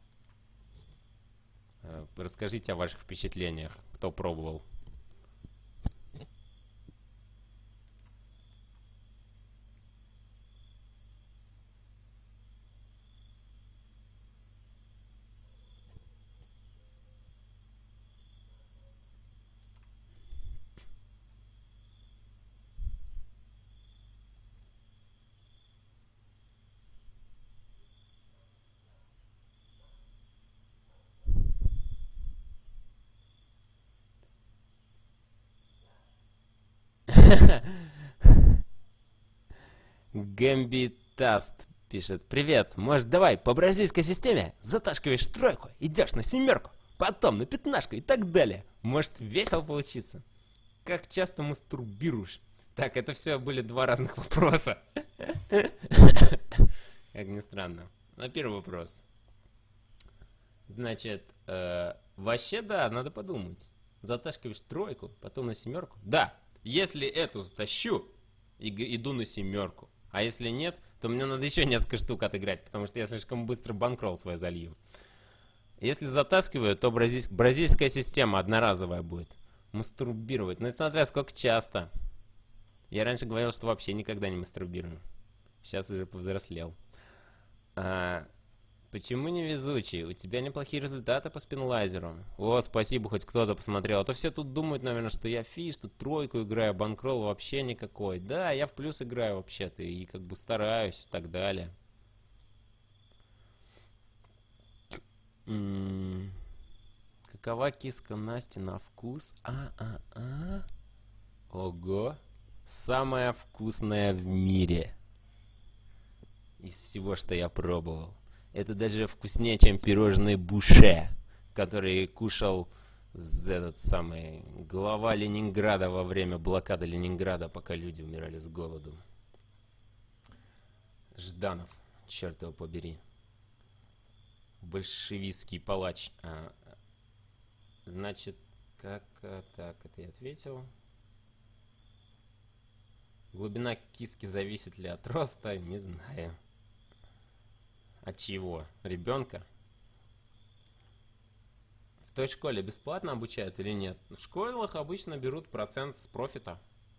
Расскажите о ваших впечатлениях, кто пробовал. Гамбитаст пишет: привет, может, давай по бразильской системе затаскиваешь тройку, идешь на семерку, потом на пятнашку и так далее. Может, весело получится? Как часто мастурбируешь? Так, это все были два разных вопроса. Как ни странно. На первый вопрос. Значит, э, вообще да, надо подумать. Затаскиваешь тройку, потом на семерку. Да, если эту затащу, и, иду на семерку. А если нет, то мне надо еще несколько штук отыграть, потому что я слишком быстро банкролл свой залью. Если затаскиваю, то бразиль... бразильская система одноразовая будет. Мастурбировать. Ну, смотря сколько часто. Я раньше говорил, что вообще никогда не мастурбирую. Сейчас уже повзрослел. А, почему невезучий? У тебя неплохие результаты по спинлайзеру. О, спасибо, хоть кто-то посмотрел. А то все тут думают, наверное, что я фиш, тут тройку играю, банкролл вообще никакой. Да, я в плюс играю вообще-то и как бы стараюсь и так далее. М-м-м. Какова киска Насти на вкус? А-а-а. Ого. Самая вкусная в мире. Из всего, что я пробовал. Это даже вкуснее, чем пирожные Буше, которые кушал этот самый глава Ленинграда во время блокады Ленинграда, пока люди умирали с голоду. Жданов, черт его побери. Большевистский палач. А, значит, как... Так, это я ответил. Глубина киски зависит ли от роста? Не знаю. От чего? Ребенка? В той школе бесплатно обучают или нет? В школах обычно берут процент с профита.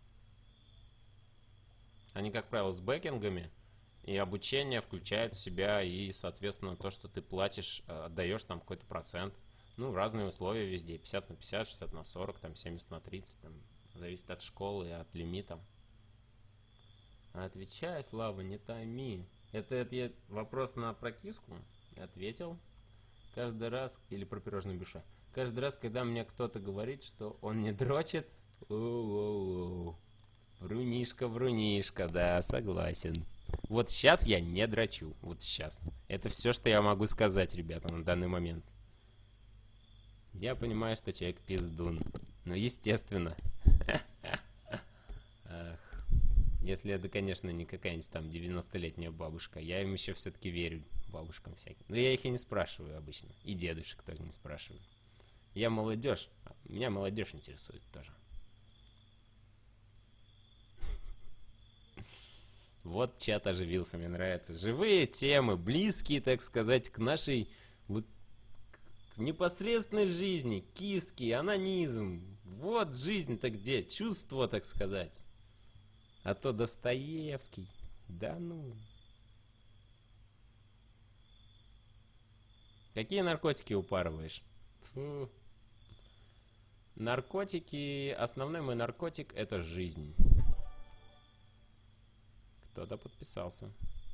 Они, как правило, с бэкингами. И обучение включает в себя и, соответственно, то, что ты платишь, отдаешь там какой-то процент. Ну, разные условия везде. пятьдесят на пятьдесят, шестьдесят на сорок, там семьдесят на тридцать. Там, зависит от школы и от лимита. Отвечай, Слава, не томи. Это, это я вопрос на прокиску ответил. Каждый раз, или про пирожное Буше. Каждый раз, когда мне кто-то говорит, что он не дрочит, у-у-у. Врунишка, врунишка, да, согласен. Вот сейчас я не дрочу, вот сейчас. Это все, что я могу сказать, ребята, на данный момент. Я понимаю, что человек пиздун. Ну, естественно. Ах. Если это, конечно, не какая-нибудь там девяностолетняя бабушка. Я им еще все-таки верю, бабушкам всяким. Но я их и не спрашиваю обычно. И дедушек тоже не спрашиваю. Я молодежь. Меня молодежь интересует тоже. Вот чат оживился, мне нравится. Живые темы, близкие, так сказать, к нашей вот, к непосредственной жизни. Киски, анонизм. Вот жизнь-то где? Чувство, так сказать. А то Достоевский. Да ну. Какие наркотики упарываешь? Фу. Наркотики... Основной мой наркотик — это жизнь. Кто-то подписался.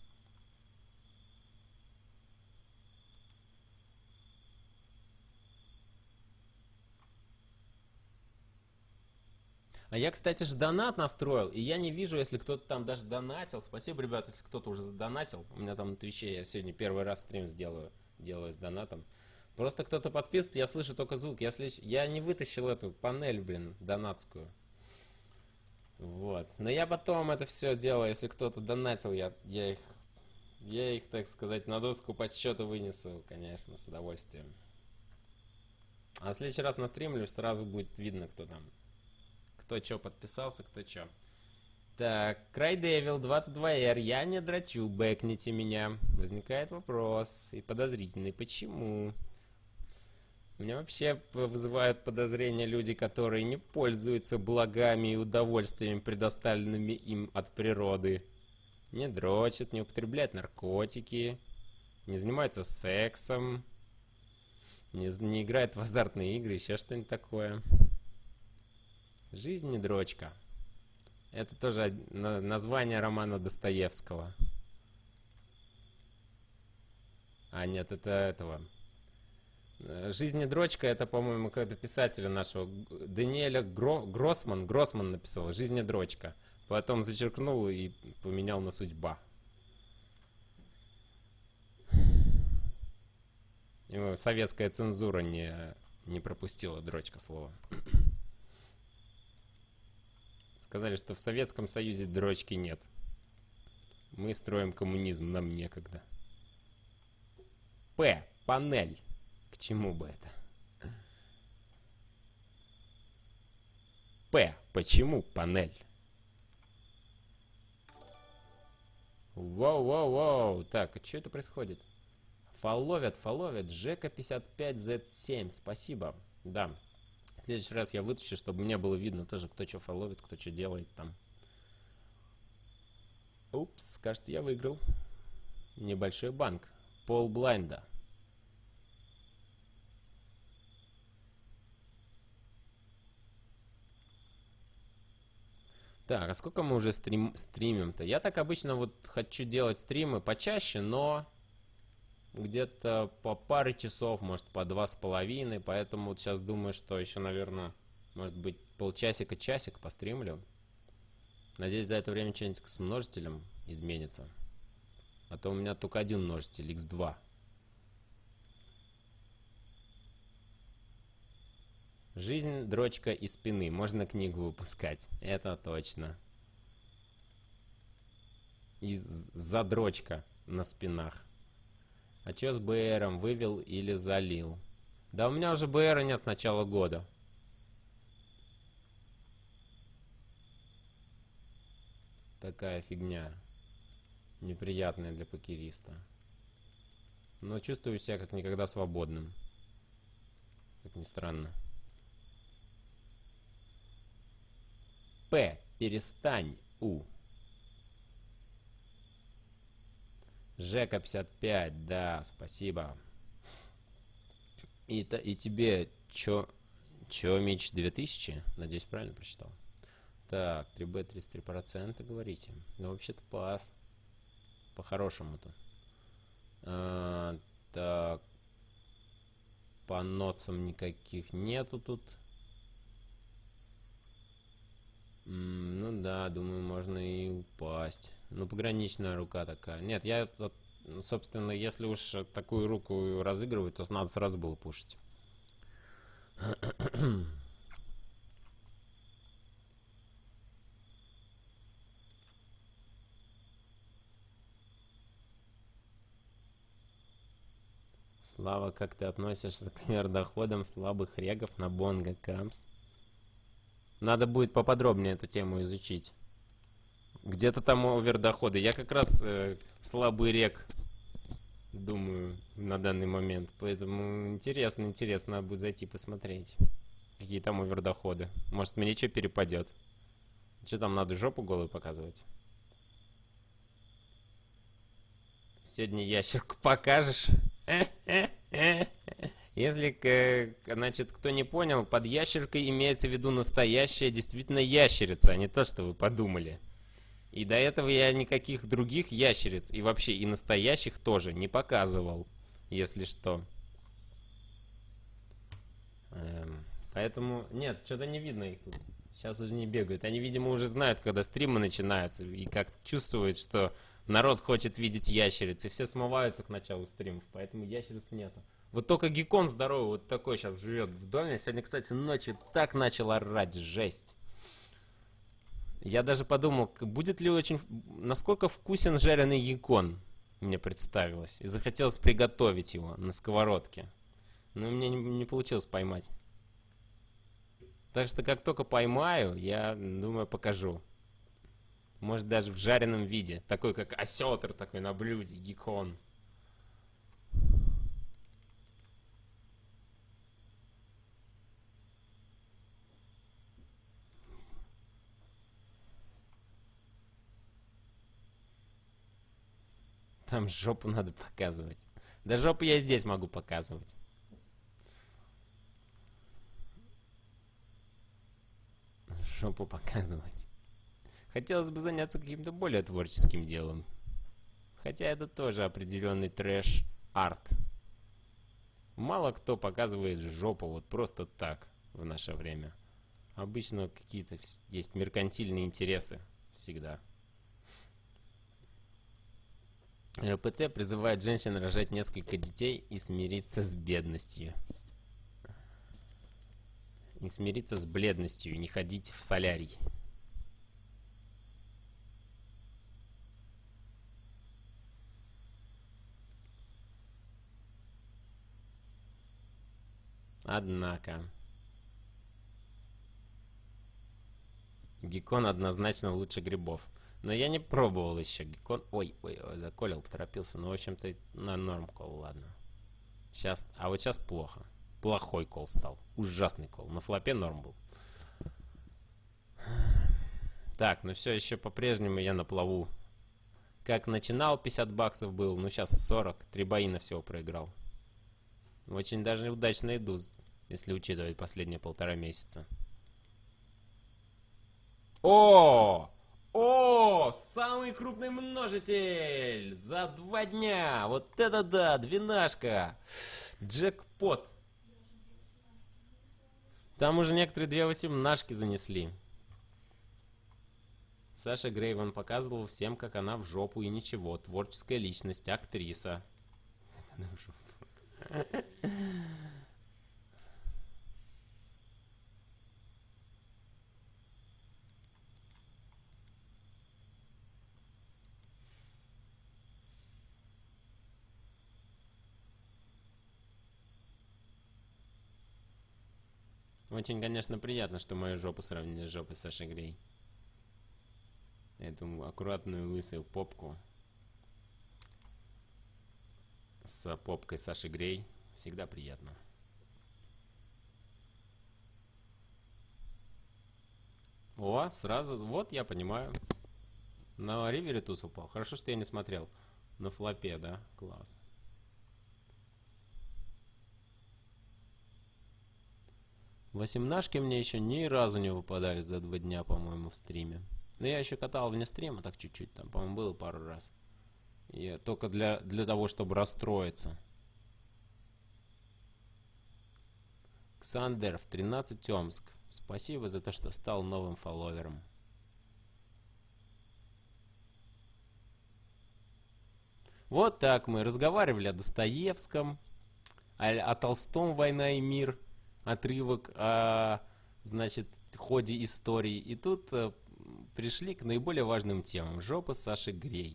А я, кстати же, донат настроил, и я не вижу, если кто-то там даже донатил. Спасибо, ребята, если кто-то уже задонатил. У меня там на Твиче, я сегодня первый раз стрим сделаю, делаю с донатом. Просто кто-то подписывает, я слышу только звук. Я, слыш... я не вытащил эту панель, блин, донатскую. Вот. Но я потом это все делаю, если кто-то донатил, я, я их, я их, так сказать, на доску подсчета вынесу, конечно, с удовольствием. А в следующий раз настримлю, сразу будет видно, кто там. Кто что подписался, кто что. Так, Крайдевил двадцать два эр. Я не дрочу, бэкните меня. Возникает вопрос. И подозрительный. Почему? У меня вообще вызывают подозрения люди, которые не пользуются благами и удовольствиями, предоставленными им от природы. Не дрочат, не употребляют наркотики, не занимаются сексом, не, не играют в азартные игры, еще что-нибудь такое. Жизнь не дрочка. Это тоже название романа Достоевского. А нет, это этого. Жизнь дрочка, это, по-моему, какого-то писателя нашего, Даниэля Гро... Гроссман, Гроссман написал «Жизнь дрочка». Потом зачеркнул и поменял на «Судьба». Его советская цензура не, не пропустила дрочка слова. Сказали, что в Советском Союзе дрочки нет. Мы строим коммунизм, нам некогда. П. Панель. К чему бы это? П. Почему панель? Воу-воу-воу. Так, а что это происходит? Фоловят, фоловят. Жека пятьдесят пять зет семь. Спасибо. Да. В следующий раз я вытащу, чтобы мне было видно тоже, кто что фоловит, кто что делает там. Упс, кажется, я выиграл. Небольшой банк. Пол Блайнда. Так, а сколько мы уже стрим, стримим-то? Я так обычно вот хочу делать стримы почаще, но где-то по паре часов, может, по два с половиной. Поэтому вот сейчас думаю, что еще, наверное, может быть, полчасика-часик постримлю. Надеюсь, за это время что-нибудь с множителем изменится. А то у меня только один множитель, икс два. Жизнь, дрочка и спины. Можно книгу выпускать. Это точно. И задрочка на спинах. А чё с БРом? Вывел или залил? Да у меня уже БРа нет с начала года. Такая фигня. Неприятная для покериста. Но чувствую себя как никогда свободным. Как ни странно. П. Перестань. У. Жека пятьдесят пять. Да, спасибо. И, и тебе чё, чё Мич две тысячи? Надеюсь, правильно прочитал. Так, три бэ тридцать три процента говорите. Ну, вообще-то пас. По-хорошему-то. А, так. По ноцам никаких нету тут. М, ну да, думаю, можно и упасть. Ну, пограничная рука такая. Нет, я, собственно, если уж такую руку разыгрывать, то надо сразу было пушить. Слава, как ты относишься к доходам слабых регов на Бонго Камс? Надо будет поподробнее эту тему изучить. Где-то там овердоходы. Я как раз э, слабый рек, думаю, на данный момент. Поэтому интересно, интересно. Надо будет зайти посмотреть, какие там овердоходы. Может, мне что перепадет. Что там, надо жопу голую показывать? Сегодня ящерку покажешь? Если, значит, кто не понял, под ящеркой имеется в виду настоящая действительно ящерица, а не то, что вы подумали. И до этого я никаких других ящериц, и вообще и настоящих тоже не показывал, если что. Эм, поэтому, нет, что-то не видно их тут. Сейчас уже не бегают. Они, видимо, уже знают, когда стримы начинаются, и как чувствуют, что народ хочет видеть ящериц, и все смываются к началу стримов, поэтому ящериц нету. Вот только Гекон здоровый, вот такой сейчас живет в доме. Сегодня, кстати, ночью так начал орать, жесть. Я даже подумал, будет ли очень... Насколько вкусен жареный Гекон, мне представилось. И захотелось приготовить его на сковородке. Но мне не, не получилось поймать. Так что, как только поймаю, я, думаю, покажу. Может, даже в жареном виде. Такой, как осетр такой на блюде, Гекон. Там жопу надо показывать. Да жопу я здесь могу показывать. Жопу показывать. Хотелось бы заняться каким-то более творческим делом. Хотя это тоже определенный трэш-арт. Мало кто показывает жопу вот просто так в наше время. Обычно какие-то есть меркантильные интересы всегда. ЛПЦ призывает женщин рожать несколько детей и смириться с бедностью. И смириться с бледностью, и не ходить в солярий. Однако. Геккон однозначно лучше грибов. Но я не пробовал еще геккон. Ой, ой, ой, заколел, поторопился. Ну, в общем-то, на норм кол, ладно. Сейчас, а вот сейчас плохо. Плохой кол стал. Ужасный кол. На флопе норм был. Так, ну все, еще по-прежнему я на плаву. Как начинал, пятьдесят баксов был, ну сейчас сорок. Три бои на всего проиграл. Очень даже удачно иду, если учитывать последние полтора месяца. О! О! Самый крупный множитель! За два дня! Вот это да! Двенашка! Джекпот! Там уже некоторые две восемнашки занесли. Саша Грей он показывал всем, как она в жопу и ничего. Творческая личность, актриса. Очень, конечно, приятно, что мою жопу сравнили с жопой Саши Грей. Эту аккуратную лысую попку с попкой Саши Грей всегда приятно. О, сразу, вот я понимаю. На ривере туз упал. Хорошо, что я не смотрел. На флопе, да? Класс. Восемнашки мне еще ни разу не выпадали за два дня, по-моему, в стриме. Но я еще катал вне стрима, так чуть-чуть. Там, по-моему, было пару раз. И только для, для того, чтобы расстроиться. Ксандер в тринадцать Омск. Спасибо за то, что стал новым фолловером. Вот так мы разговаривали о Достоевском, о, о Толстом «Война и мир», отрывок о, значит, ходе истории. И тут э, пришли к наиболее важным темам. Жопа Саши Грей.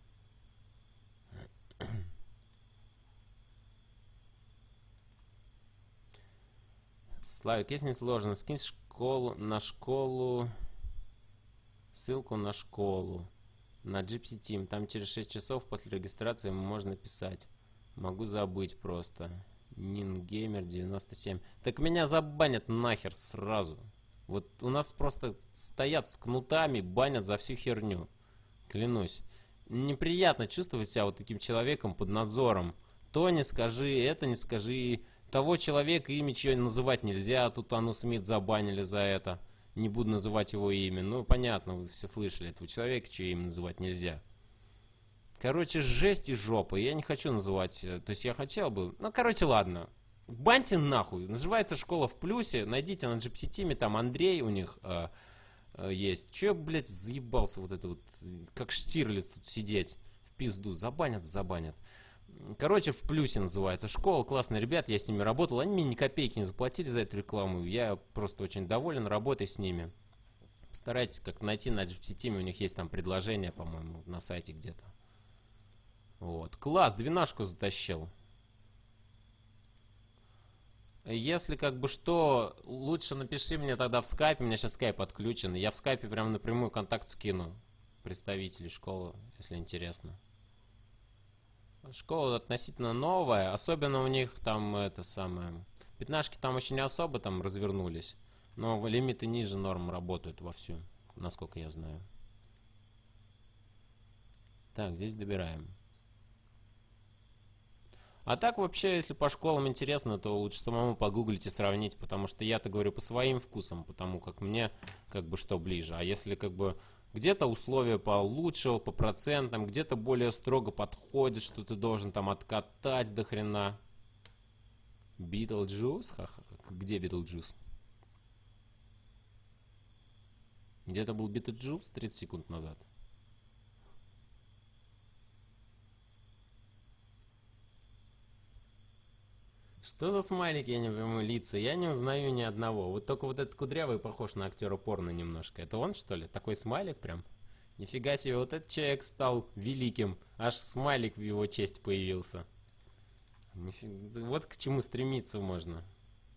Славик, если не сложно, скинь школу на школу, ссылку на школу, на Gypsy Team. Там через шесть часов после регистрации можно писать. Могу забыть просто. Нингеймер девяносто семь. Так меня забанят нахер сразу. Вот у нас просто стоят с кнутами, банят за всю херню. Клянусь. Неприятно чувствовать себя вот таким человеком под надзором. То не скажи, это не скажи. Того человека имя чье называть нельзя. Тут Анну Смит забанили за это. Не буду называть его имя. Ну, понятно, вы все слышали. Этого человека, чье имя называть нельзя. Короче, жесть и жопа. Я не хочу называть. То есть я хотел бы. Ну, короче, ладно. Баньте нахуй. Называется «Школа в плюсе». Найдите на Gypsy Team. Там Андрей у них э, э, есть. Че, блядь, заебался вот это вот. Как Штирлиц тут сидеть. В пизду. Забанят, забанят. Короче, в плюсе называется школа. Классные ребята, я с ними работал. Они мне ни копейки не заплатили за эту рекламу. Я просто очень доволен работой с ними. Постарайтесь как найти на Gypsy Team. У них есть там предложение, по-моему, на сайте где-то. Вот. Класс, двенашку затащил. Если как бы что, лучше напиши мне тогда в скайпе. У меня сейчас скайп отключен. Я в скайпе прям напрямую контакт скину представителей школы, если интересно. Школа относительно новая, особенно у них там это самое... Пятнашки там очень особо там развернулись, но лимиты ниже норм работают вовсю, насколько я знаю. Так, здесь добираем. А так вообще, если по школам интересно, то лучше самому погуглить и сравнить, потому что я-то говорю по своим вкусам, потому как мне как бы что ближе. А если как бы... Где-то условия получше, по процентам, где-то более строго подходит, что ты должен там откатать до хрена. Битлджус? Ха-ха. Где Битлджус? Где-то был Битлджус тридцать секунд назад. Что за смайлики, я не пойму, лица? Я не узнаю ни одного. Вот только вот этот кудрявый похож на актера порно немножко. Это он, что ли? Такой смайлик прям? Нифига себе, вот этот человек стал великим. Аж смайлик в его честь появился. Нифига. Вот к чему стремиться можно.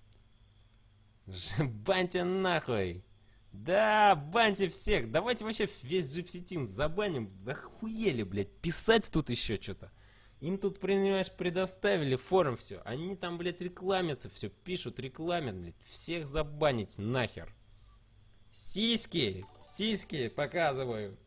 Баньте нахуй! Да, баньте всех! Давайте вообще весь Gypsy Team забаним. Охуели, блядь, писать тут еще что-то. Им тут, понимаешь, предоставили форум все. Они там, блядь, рекламятся, все пишут, рекламят, блядь. Всех забанить нахер. Сиськи! Сиськи показываю.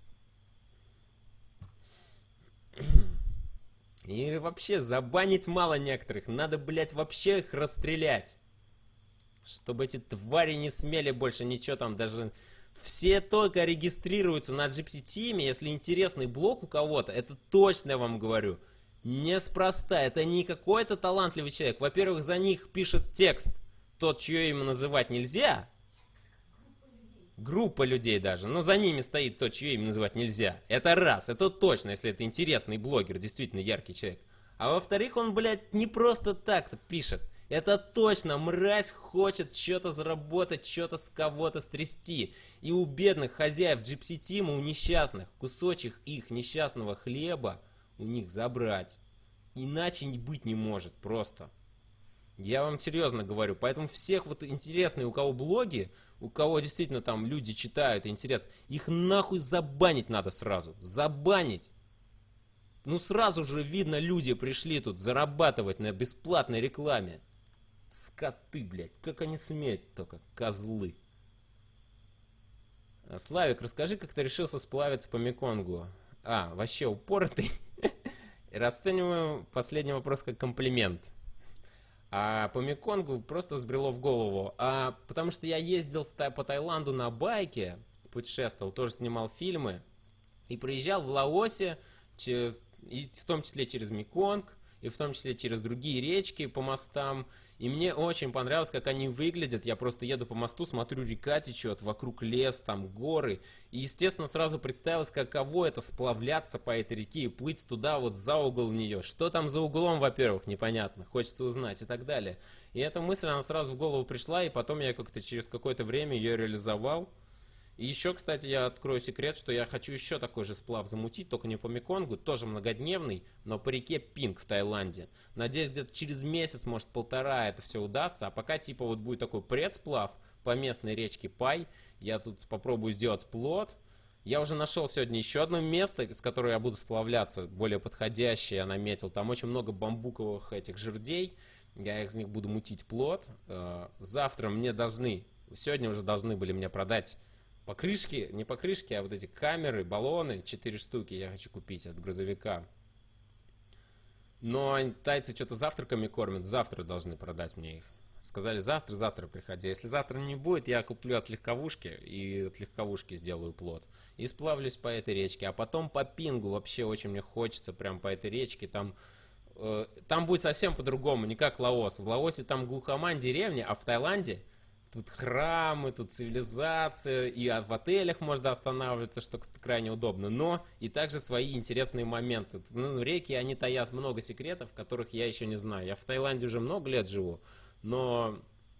И вообще забанить мало некоторых. Надо, блядь, вообще их расстрелять. Чтобы эти твари не смели больше ничего там даже... Все только регистрируются на Gypsy Team, если интересный блог у кого-то, это точно я вам говорю. Неспроста, это не какой-то талантливый человек. Во-первых, за них пишет текст, тот, чье имя называть нельзя. Группа людей даже, но за ними стоит тот, чье имя называть нельзя. Это раз, это точно, если это интересный блогер, действительно яркий человек. А во-вторых, он, блядь, не просто так пишет. Это точно, мразь хочет что-то заработать, что-то с кого-то стрясти. И у бедных хозяев Gypsy Team, у несчастных, кусочек их несчастного хлеба у них забрать. Иначе быть не может просто. Я вам серьезно говорю. Поэтому всех вот интересные, у кого блоги, у кого действительно там люди читают, интересно, их нахуй забанить надо сразу. Забанить. Ну сразу же видно, люди пришли тут зарабатывать на бесплатной рекламе. Скоты, блядь, как они смеют только, козлы. Славик, расскажи, как ты решился сплавиться по Меконгу. А, вообще упоротый. Расцениваю последний вопрос как комплимент. А по Меконгу просто взбрело в голову. А потому что я ездил в, по Таиланду на байке, путешествовал, тоже снимал фильмы. И приезжал в Лаосе, через, и в том числе через Меконг, и в том числе через другие речки по мостам. И мне очень понравилось, как они выглядят. Я просто еду по мосту, смотрю, река течет, вокруг лес, там горы. И, естественно, сразу представилось, каково это сплавляться по этой реке и плыть туда, вот за угол в нее. Что там за углом, во-первых, непонятно, хочется узнать и так далее. И эта мысль, она сразу в голову пришла, и потом я как-то через какое-то время ее реализовал. И еще, кстати, я открою секрет, что я хочу еще такой же сплав замутить, только не по Меконгу, тоже многодневный, но по реке Пинг в Таиланде. Надеюсь, где-то через месяц, может полтора это все удастся, а пока типа вот будет такой предсплав по местной речке Пай, я тут попробую сделать плот. Я уже нашел сегодня еще одно место, с которого я буду сплавляться, более подходящее я наметил. Там очень много бамбуковых этих жердей, я из них буду мутить плот. Завтра мне должны, сегодня уже должны были мне продать покрышки, не покрышки, а вот эти камеры, баллоны, четыре штуки я хочу купить от грузовика. Но тайцы что-то завтраками кормят, завтра должны продать мне их. Сказали завтра, завтра приходи. Если завтра не будет, я куплю от легковушки и от легковушки сделаю плот. И сплавлюсь по этой речке. А потом по Пингу вообще очень мне хочется прям по этой речке. Там, э, там будет совсем по-другому, не как Лаос. В Лаосе там глухомань деревня, а в Таиланде тут храмы, тут цивилизация, и в отелях можно останавливаться, что крайне удобно, но и также свои интересные моменты. Ну, реки, они таят много секретов, которых я еще не знаю. Я в Таиланде уже много лет живу, но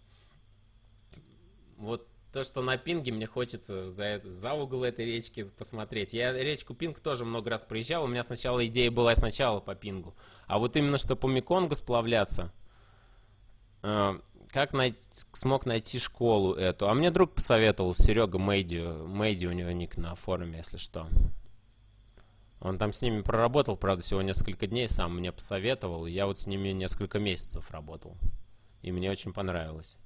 вот то, что на Пинге, мне хочется за, это, за угол этой речки посмотреть. Я речку Пинг тоже много раз проезжал, у меня сначала идея была сначала по Пингу, а вот именно что по Меконгу сплавляться... Как найти, смог найти школу эту? А мне друг посоветовал, Серега Мэйди. Мэйди у него ник на форуме, если что. Он там с ними проработал, правда, всего несколько дней, сам мне посоветовал. И я вот с ними несколько месяцев работал. И мне очень понравилось.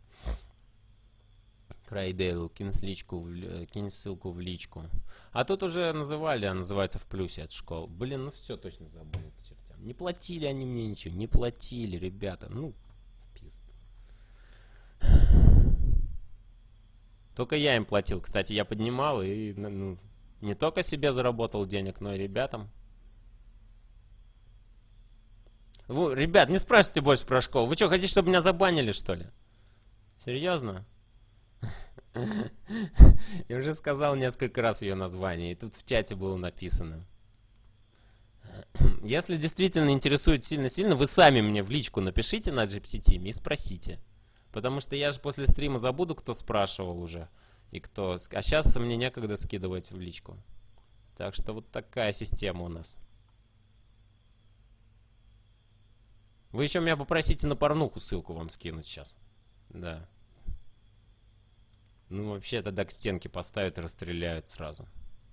Крайдейл, кинь, личку в, кинь ссылку в личку. А тут уже называли, а называется в плюсе от школ. Блин, ну все точно забыли к чертям. Не платили они мне ничего, не платили, ребята. Ну, только я им платил, кстати, я поднимал и ну, не только себе заработал денег, но и ребятам. Вы, ребят, не спрашивайте больше про школу. Вы что, хотите, чтобы меня забанили, что ли? Серьезно? Я уже сказал несколько раз ее название, и тут в чате было написано. Если действительно интересует сильно-сильно, вы сами мне в личку напишите на джи пи ти Team и спросите. Потому что я же после стрима забуду, кто спрашивал уже. И кто... А сейчас мне некогда скидывать в личку. Так что вот такая система у нас. Вы еще меня попросите на порнуху ссылку вам скинуть сейчас. Да. Ну, вообще, тогда к стенке поставят и расстреляют сразу.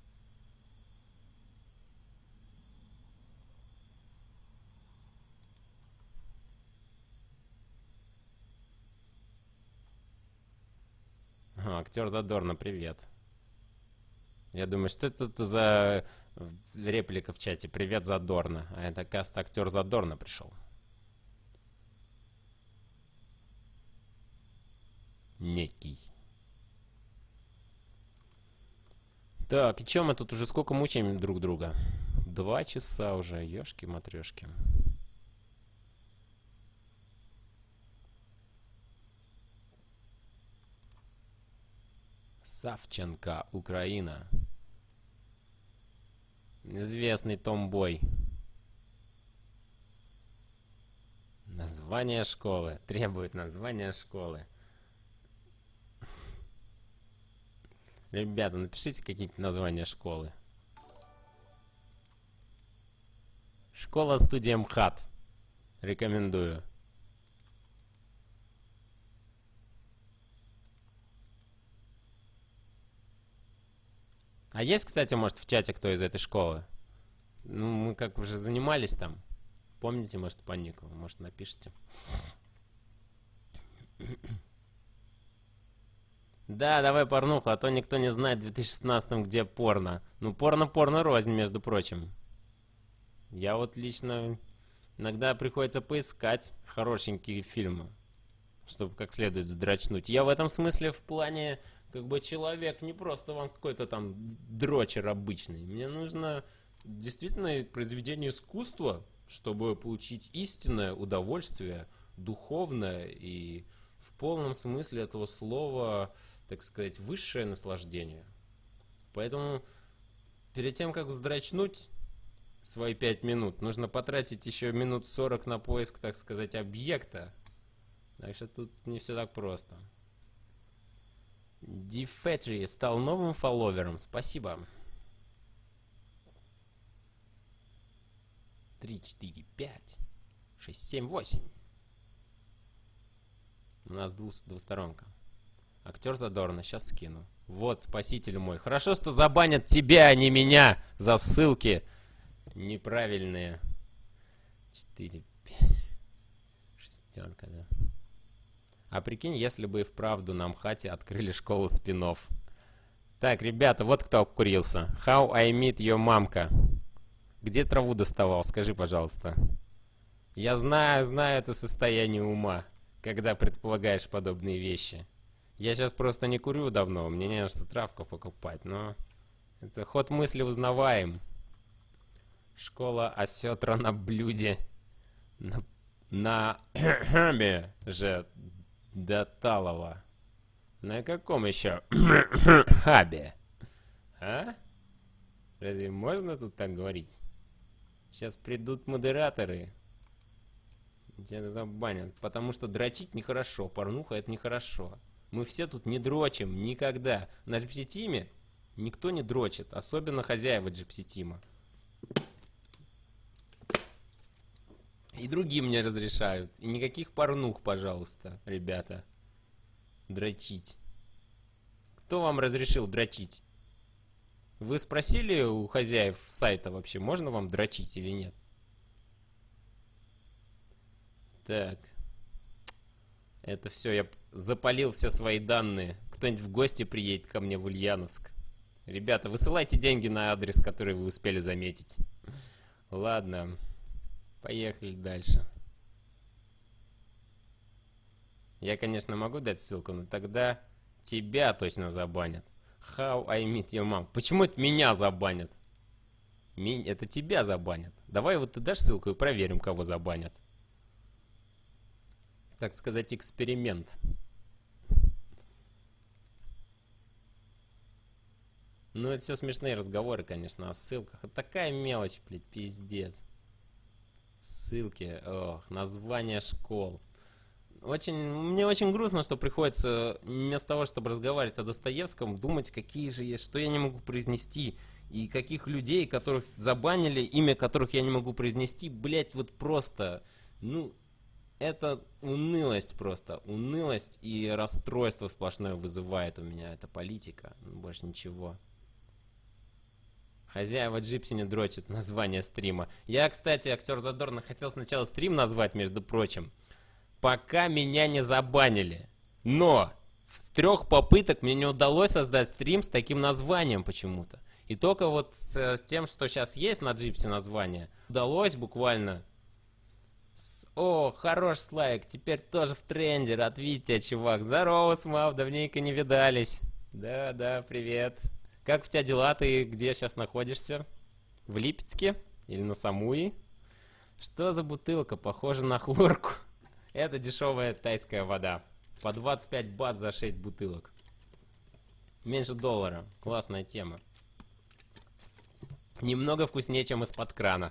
Ага, актер Задорно, привет. Я думаю, что это за реплика в чате? Привет, Задорно. А это, оказывается, актер Задорно пришел. Некий. Так, и чё мы тут уже сколько мучаем друг друга? Два часа уже, ёшки-матрёшки. Савченко, Украина. Известный томбой. Название школы. Требует названия школы. Ребята, напишите какие-то названия школы. Школа-студия МХАТ. Рекомендую. А есть, кстати, может, в чате кто из этой школы? Ну, мы как уже занимались там. Помните, может, по нику? Может, напишите. Да, давай порнуху, а то никто не знает в две тысячи шестнадцатом, где порно. Ну, порно-порно рознь, между прочим. Я вот лично иногда приходится поискать хорошенькие фильмы, чтобы как следует вздрачнуть. Я в этом смысле в плане, как бы, человек, не просто вам какой-то там дрочер обычный. Мне нужно действительно произведение искусства, чтобы получить истинное удовольствие, духовное и в полном смысле этого слова, так сказать, высшее наслаждение. Поэтому перед тем, как вздрачнуть свои пять минут, нужно потратить еще минут сорок на поиск, так сказать, объекта. Так что тут не все так просто. Дифетри стал новым фолловером. Спасибо. три, четыре, пять, шесть, семь, восемь. У нас двух, двусторонка. Актер Задорно, сейчас скину. Вот, спаситель мой. Хорошо, что забанят тебя, а не меня, за ссылки неправильные. четыре, пять, шестерка, да. А прикинь, если бы и вправду на МХАТе открыли школу спин-офф. Так, ребята, вот кто обкурился. How I Met Your Mамка. Где траву доставал, скажи, пожалуйста. Я знаю, знаю это состояние ума, когда предполагаешь подобные вещи. Я сейчас просто не курю давно, мне не надо что травку покупать, но это ход мысли узнаваем. Школа осетра на блюде. На, на же Доталова. На каком еще хабе? А? Разве можно тут так говорить? Сейчас придут модераторы. Тебя забанят. Потому что дрочить нехорошо. Порнуха это нехорошо. Мы все тут не дрочим. Никогда. На джи пи ти Team никто не дрочит. Особенно хозяева джи пи ти Team. И другим не разрешают. И никаких порнух, пожалуйста, ребята. Дрочить. Кто вам разрешил дрочить? Вы спросили у хозяев сайта вообще, можно вам дрочить или нет? Так. Это все, я запалил все свои данные. Кто-нибудь в гости приедет ко мне в Ульяновск. Ребята, высылайте деньги на адрес, который вы успели заметить. Ладно. Поехали дальше. Я, конечно, могу дать ссылку, но тогда тебя точно забанят. How I Met Your Mom. Почему это меня забанят? Ми... Это тебя забанят. Давай вот ты дашь ссылку и проверим, кого забанят. Так сказать, эксперимент. Ну, это все смешные разговоры, конечно, о ссылках. Это такая мелочь, блядь, пиздец. Ссылки, ох, названия школ. Очень, мне очень грустно, что приходится вместо того, чтобы разговаривать о Достоевском, думать, какие же есть, что я не могу произнести. И каких людей, которых забанили, имя которых я не могу произнести, блядь, вот просто, ну, это унылость просто. Унылость и расстройство сплошное вызывает у меня эта политика. Больше ничего. Хозяева Джипси не дрочат название стрима. Я, кстати, актер Задорно, хотел сначала стрим назвать, между прочим. Пока меня не забанили. Но с трех попыток мне не удалось создать стрим с таким названием почему-то. И только вот с, с тем, что сейчас есть на Джипси название, удалось буквально... С... О, хорош Славик, теперь тоже в тренде. Рад видеть тебя, чувак. Здорово, Смав, давненько не видались. Да, да, привет. Как у тебя дела? Ты где сейчас находишься? В Липецке? Или на Самуи? Что за бутылка? Похоже на хлорку. Это дешевая тайская вода. По двадцать пять бат за шесть бутылок. Меньше доллара. Классная тема. Немного вкуснее, чем из-под крана.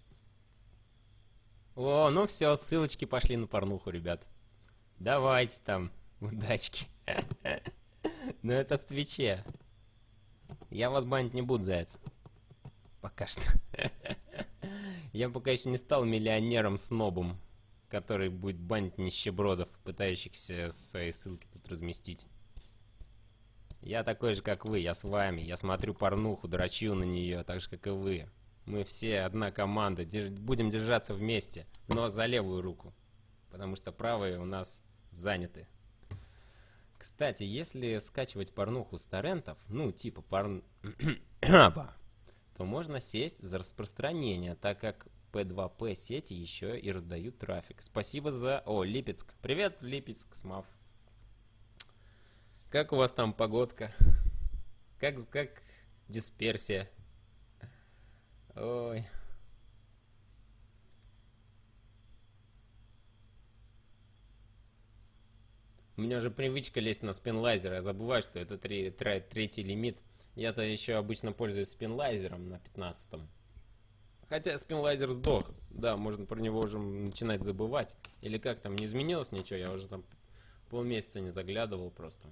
О, ну все, ссылочки пошли на порнуху, ребят. Давайте там, удачки. Но это в Твиче. Я вас банить не буду за это. Пока что. Я пока еще не стал миллионером-снобом, который будет банить нищебродов, пытающихся свои ссылки тут разместить. Я такой же, как вы, я с вами. Я смотрю порнуху, дрочу на нее, так же, как и вы. Мы все одна команда, держ... будем держаться вместе, но за левую руку. Потому что правые у нас заняты. Кстати, если скачивать порнуху с торрентов, ну, типа порн... то можно сесть за распространение, так как пи два пи сети еще и раздают трафик. Спасибо за... О, Липецк. Привет, Липецк, Смав. Как у вас там погодка? Как, как дисперсия? Ой. У меня же привычка лезть на спинлайзер. Я забываю, что это три, три, третий лимит. Я-то еще обычно пользуюсь спинлайзером на пятнадцатом. Хотя спинлайзер сдох. Да, можно про него уже начинать забывать. Или как там, не изменилось ничего? Я уже там полмесяца не заглядывал просто.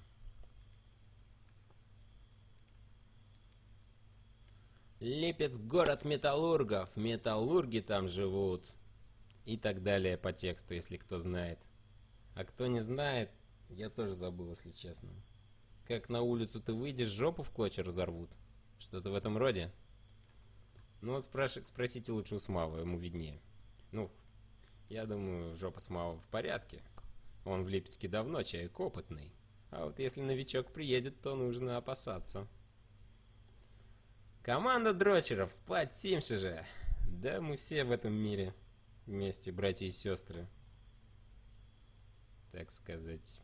Липецк, город металлургов. Металлурги там живут. И так далее по тексту, если кто знает. А кто не знает, я тоже забыл, если честно. Как на улицу ты выйдешь, жопу в клочья разорвут. Что-то в этом роде. Ну вот спраш... спросите лучше у Смава, ему виднее. Ну, я думаю, жопа Смава в порядке. Он в Липецке давно, человек опытный. А вот если новичок приедет, то нужно опасаться. Команда дрочеров, сплотимся же. Да, мы все в этом мире вместе, братья и сестры. Так сказать.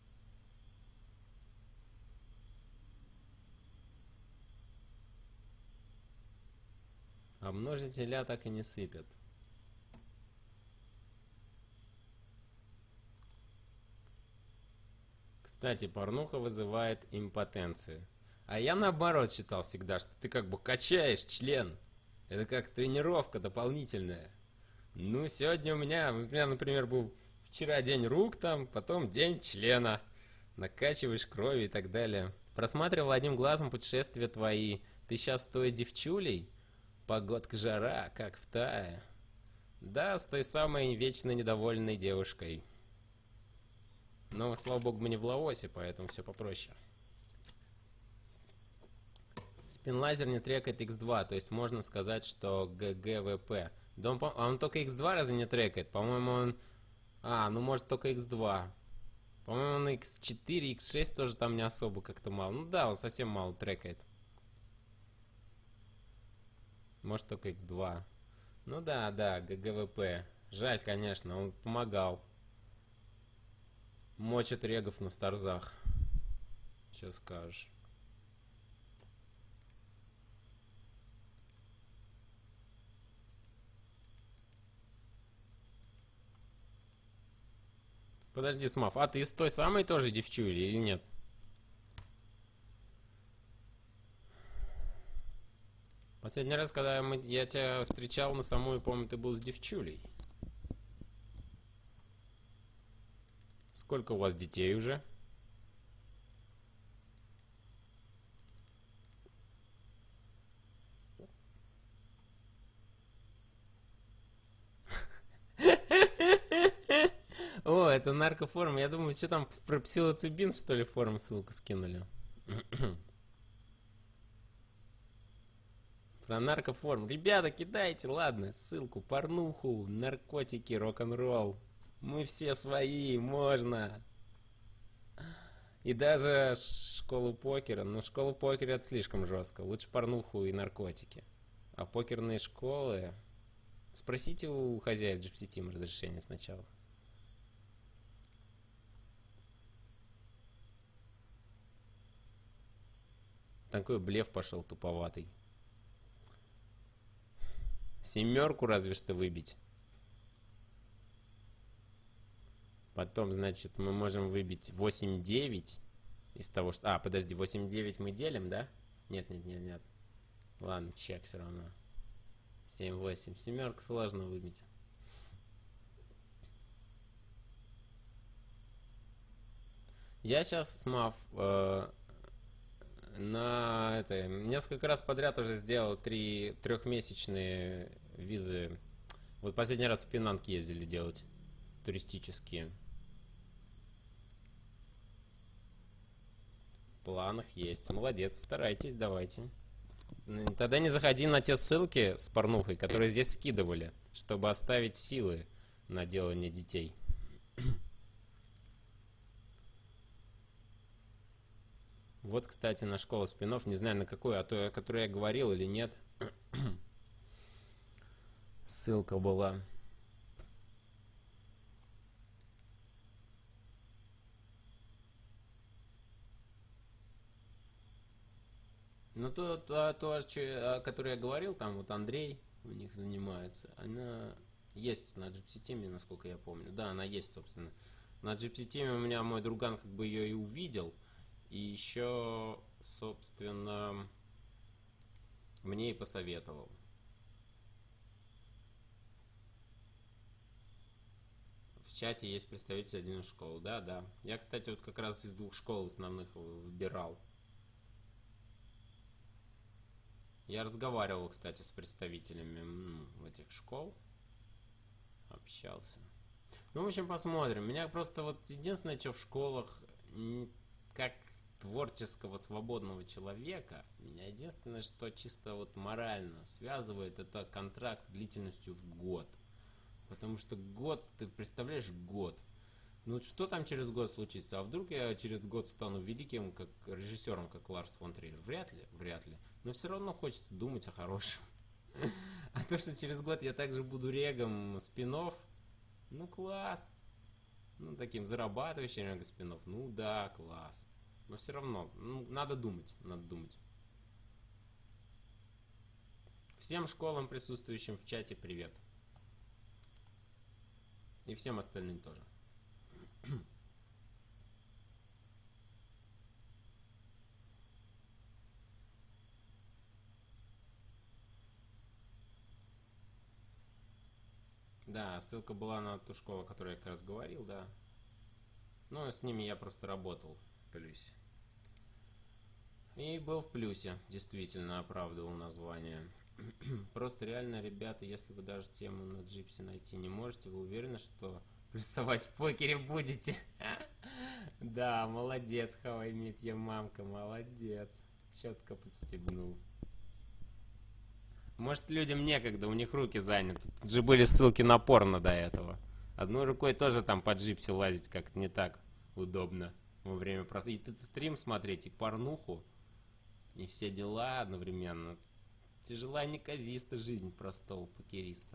А множителя так и не сыпят. Кстати, порнуха вызывает импотенцию. А я наоборот считал всегда, что ты как бы качаешь член. Это как тренировка дополнительная. Ну, сегодня у меня, у меня, например, был вчера день рук там, потом день члена. Накачиваешь кровью и так далее. Просматривал одним глазом путешествия твои. Ты сейчас с той девчулей? Погодка жара, как в Тае. Да, с той самой вечно недовольной девушкой. Но, слава богу, мы не в Лаосе, поэтому все попроще. Спинлайзер не трекает икс два, то есть можно сказать, что ГГВП. Да он, а он только икс два разве не трекает? По-моему, он... А, ну может только икс два. По-моему, он икс четыре, икс шесть тоже там не особо как-то мало. Ну да, он совсем мало трекает. Может только икс два. Ну да, да, ГГВП. Жаль, конечно, он помогал. Мочит регов на старзах. Че скажешь? Подожди, Смав, а ты из той самой тоже девчули или нет? Последний раз, когда мы, я тебя встречал на самую, помню, ты был с девчулей. Сколько у вас детей уже? О, это наркофорум. Я думаю, что там про псилоцибин, что ли, форум ссылку скинули. Про наркофорум. Ребята, кидайте, ладно, ссылку, порнуху, наркотики, рок-н-ролл. Мы все свои, можно. И даже школу покера. Но школу покера это слишком жестко. Лучше порнуху и наркотики. А покерные школы... Спросите у хозяев джи пи си Team разрешение сначала. Такой блеф пошел туповатый. Семерку разве что выбить. Потом, значит, мы можем выбить восемь девять из того, что... А, подожди, восемь девять мы делим, да? Нет, нет, нет, нет. Ладно, чек все равно. семь восемь. Семерку сложно выбить. Я сейчас, Смав, э, на это, несколько раз подряд уже сделал три трехмесячные визы. Вот последний раз в Пенанг ездили делать. Туристические. В планах есть. Молодец, старайтесь, давайте. Тогда не заходи на те ссылки с порнухой, которые здесь скидывали, чтобы оставить силы на делание детей. Вот, кстати, на школу спинов. Не знаю, на какую, а то, о которой я говорил или нет. Ссылка была. Ну, то, то, то о которой я говорил, там вот Андрей у них занимается, она есть на джи пи си Team, насколько я помню. Да, она есть, собственно. На джи пи си Team у меня мой друган как бы ее и увидел. И еще, собственно, мне и посоветовал. В чате есть представитель один из школ. Да, да. Я, кстати, вот как раз из двух школ основных выбирал. Я разговаривал, кстати, с представителями ну, этих школ. Общался. Ну, в общем, посмотрим. Меня просто вот единственное, что в школах, как творческого, свободного человека, меня единственное, что чисто вот морально связывает, это контракт длительностью в год. Потому что год, ты представляешь, год. Ну, что там через год случится? А вдруг я через год стану великим как режиссером, как Ларс фон Триер? Вряд ли, вряд ли. Но все равно хочется думать о хорошем. А то, что через год я также буду регом спинов, ну класс. Ну, таким зарабатывающим регом спинов, ну да, класс. Но все равно, ну, надо думать, надо думать. Всем школам, присутствующим в чате, привет. И всем остальным тоже. Да, ссылка была на ту школу, о которой я как раз говорил, да. Ну, с ними я просто работал в плюсе. И был в плюсе, действительно оправдывал название. Просто реально, ребята, если вы даже тему на Джипси найти не можете, вы уверены, что плюсовать в покере будете? Да, молодец, How I Met Your мамка, молодец. Четко подстегнул. Может, людям некогда, у них руки заняты. Тут же были ссылки на порно до этого. Одной рукой тоже там по джипси лазить как-то не так удобно во время просмотра. И ты стрим смотреть, и порнуху, и все дела одновременно. Тяжела неказиста жизнь простого покериста.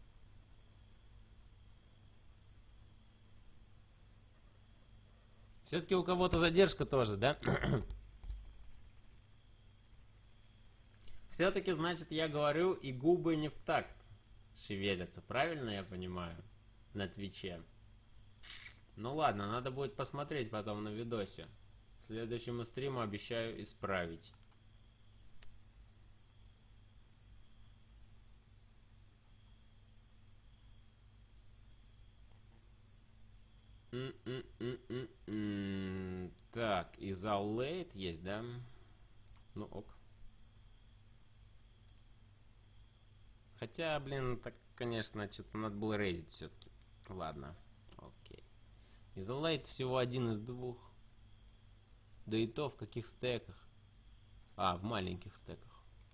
Все-таки у кого-то задержка тоже, да? Все-таки, значит, я говорю, и губы не в такт шевелятся. Правильно я понимаю? На Твиче. Ну ладно, надо будет посмотреть потом на видосе. Следующему стриму обещаю исправить. М-м-м-м-м. Так, Isolate есть, да? Ну ок. Хотя, блин, так, конечно, что-то надо было рейзить все-таки. Ладно, окей. Isolate всего один из двух. Да и то в каких стеках? А, в маленьких стеках.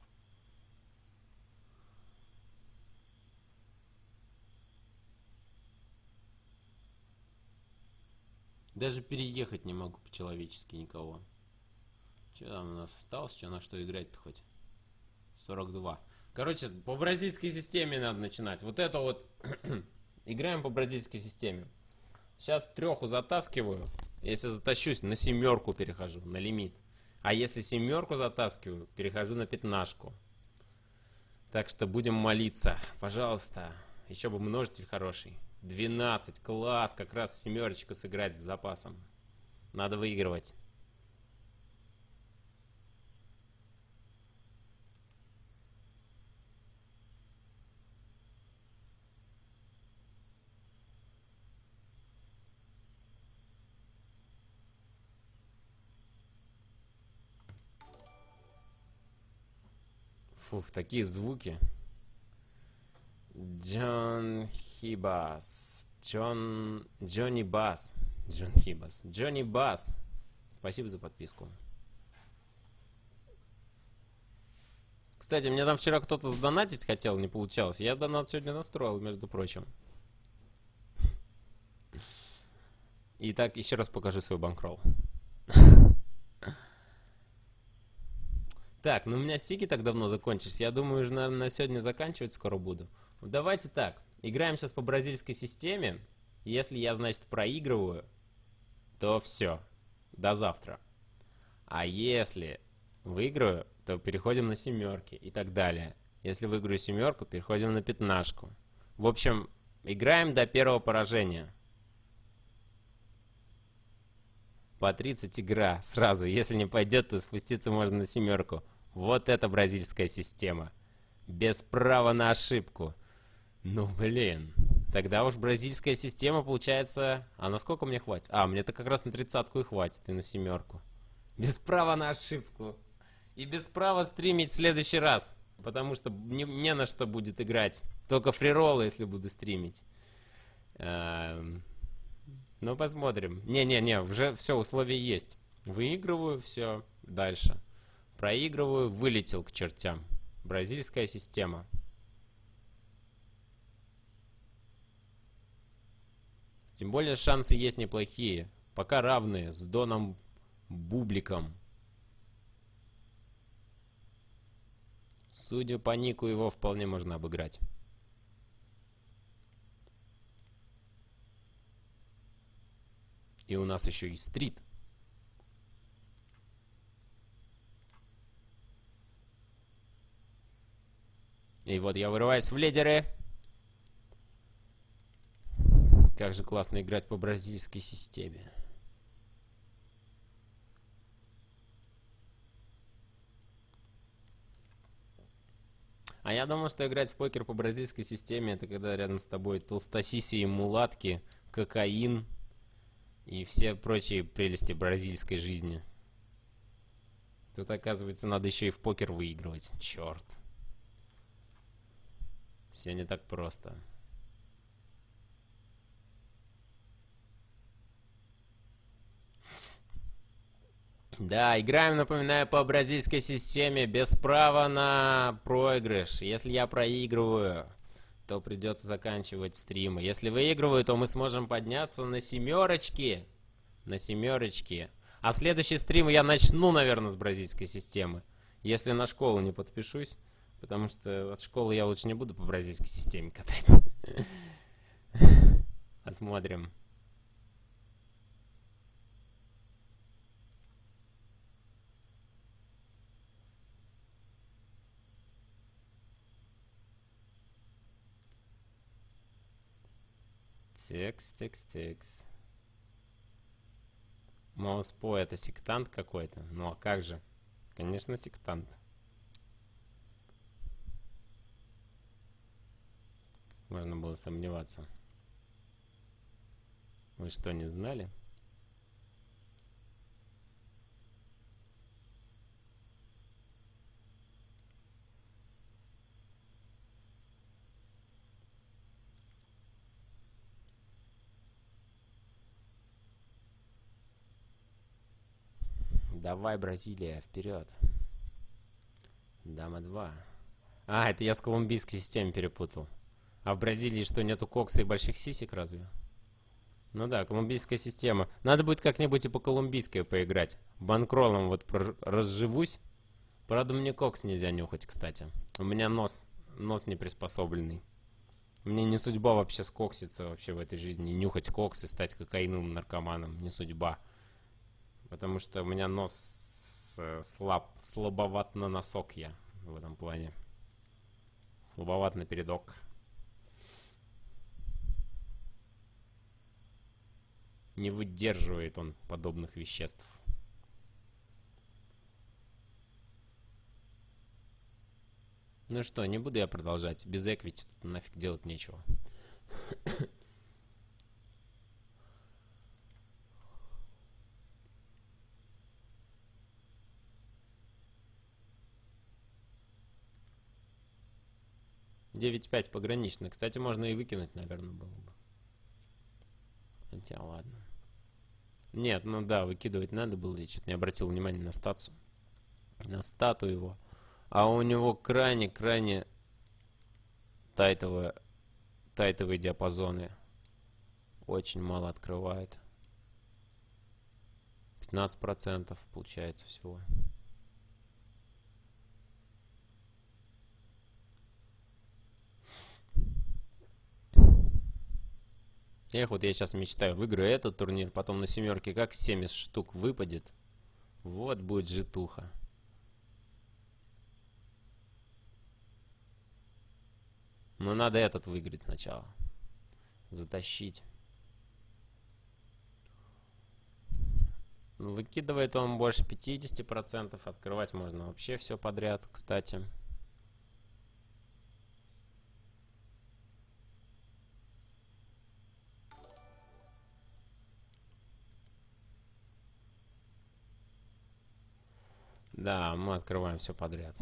Даже переехать не могу по-человечески никого. Че там у нас осталось? Че на что играть-то хоть? сорок два. Короче, по бразильской системе надо начинать. Вот это вот. Играем по бразильской системе. Сейчас треху затаскиваю. Если затащусь, на семерку перехожу, на лимит. А если семерку затаскиваю, перехожу на пятнашку. Так что будем молиться. Пожалуйста. Еще бы множитель хороший. двенадцать. Класс. Как раз семерочку сыграть с запасом. Надо выигрывать. Фух, такие звуки. Джон Хибас. Джон... Джонни Бас. Джон Хибас. Джонни Бас. Спасибо за подписку. Кстати, мне там вчера кто-то сдонатить хотел, не получалось. Я донат сегодня настроил, между прочим. Итак, еще раз покажу свой банкролл. Так, ну у меня сики так давно закончились. Я думаю, уже, наверное, на сегодня заканчивать скоро буду. Давайте так. Играем сейчас по бразильской системе. Если я, значит, проигрываю, то все. До завтра. А если выиграю, то переходим на семерки и так далее. Если выиграю семерку, переходим на пятнашку. В общем, играем до первого поражения. По тридцать игра сразу. Если не пойдет, то спуститься можно на семерку. Вот это бразильская система. Без права на ошибку. Ну, блин. Тогда уж бразильская система получается... А на сколько мне хватит? А, мне-то как раз на тридцатку и хватит, и на семерку. Без права на ошибку. И без права стримить в следующий раз. Потому что не, не на что будет играть. Только фрироллы, если буду стримить. Эм... Ну, посмотрим. Не-не-не, уже все, условия есть. Выигрываю, все, дальше. Проигрываю, вылетел к чертям. Бразильская система. Тем более шансы есть неплохие. Пока равные с Доном Бубликом. Судя по нику, его вполне можно обыграть. И у нас еще и стрит. И вот я вырываюсь в лидеры. Как же классно играть по бразильской системе. А я думал, что играть в покер по бразильской системе — это когда рядом с тобой толстосисие мулатки, кокаин и все прочие прелести бразильской жизни. Тут, оказывается, надо еще и в покер выигрывать. Черт. Все не так просто. Да, играем, напоминаю, по бразильской системе, без права на проигрыш. Если я проигрываю, то придется заканчивать стримы. Если выигрываю, то мы сможем подняться на семерочки. На семерочки. А следующий стрим я начну, наверное, с бразильской системы. Если на школу не подпишусь. Потому что от школы я лучше не буду по бразильской системе катать. Посмотрим. Текс, текс, текс. Мауспо это сектант какой-то. Ну а как же? Конечно, сектант. Можно было сомневаться. Вы что, не знали? Давай, Бразилия, вперед. Дама два. А, это я с колумбийской системой перепутал. А в Бразилии что, нету кокса и больших сисек разве? Ну да, колумбийская система. Надо будет как-нибудь и по колумбийской поиграть. Банкролом вот разживусь. Правда, мне кокс нельзя нюхать, кстати. У меня нос, нос не приспособленный. Мне не судьба вообще скокситься вообще в этой жизни. Нюхать кокс и стать кокаиновым наркоманом. Не судьба. Потому что у меня нос слаб, слабоват на носок я в этом плане. Слабоват на передок. Не выдерживает он подобных веществ. Ну что, не буду я продолжать. Без эквити тут нафиг делать нечего. девять пять погранично. Кстати, можно и выкинуть, наверное, было бы. Хотя, ладно. Нет, ну да, выкидывать надо было. Я что-то не обратил внимания на статус. На стату его. А у него крайне-крайне тайтовые, тайтовые диапазоны. Очень мало открывает. пятнадцать процентов получается всего. Эх, вот я сейчас мечтаю, выиграю этот турнир, потом на семерке как семьдесят штук выпадет. Вот будет житуха. Но надо этот выиграть сначала. Затащить. Ну, выкидывает он больше пятидесяти процентов. Открывать можно вообще все подряд, кстати. Да, мы открываем все подряд.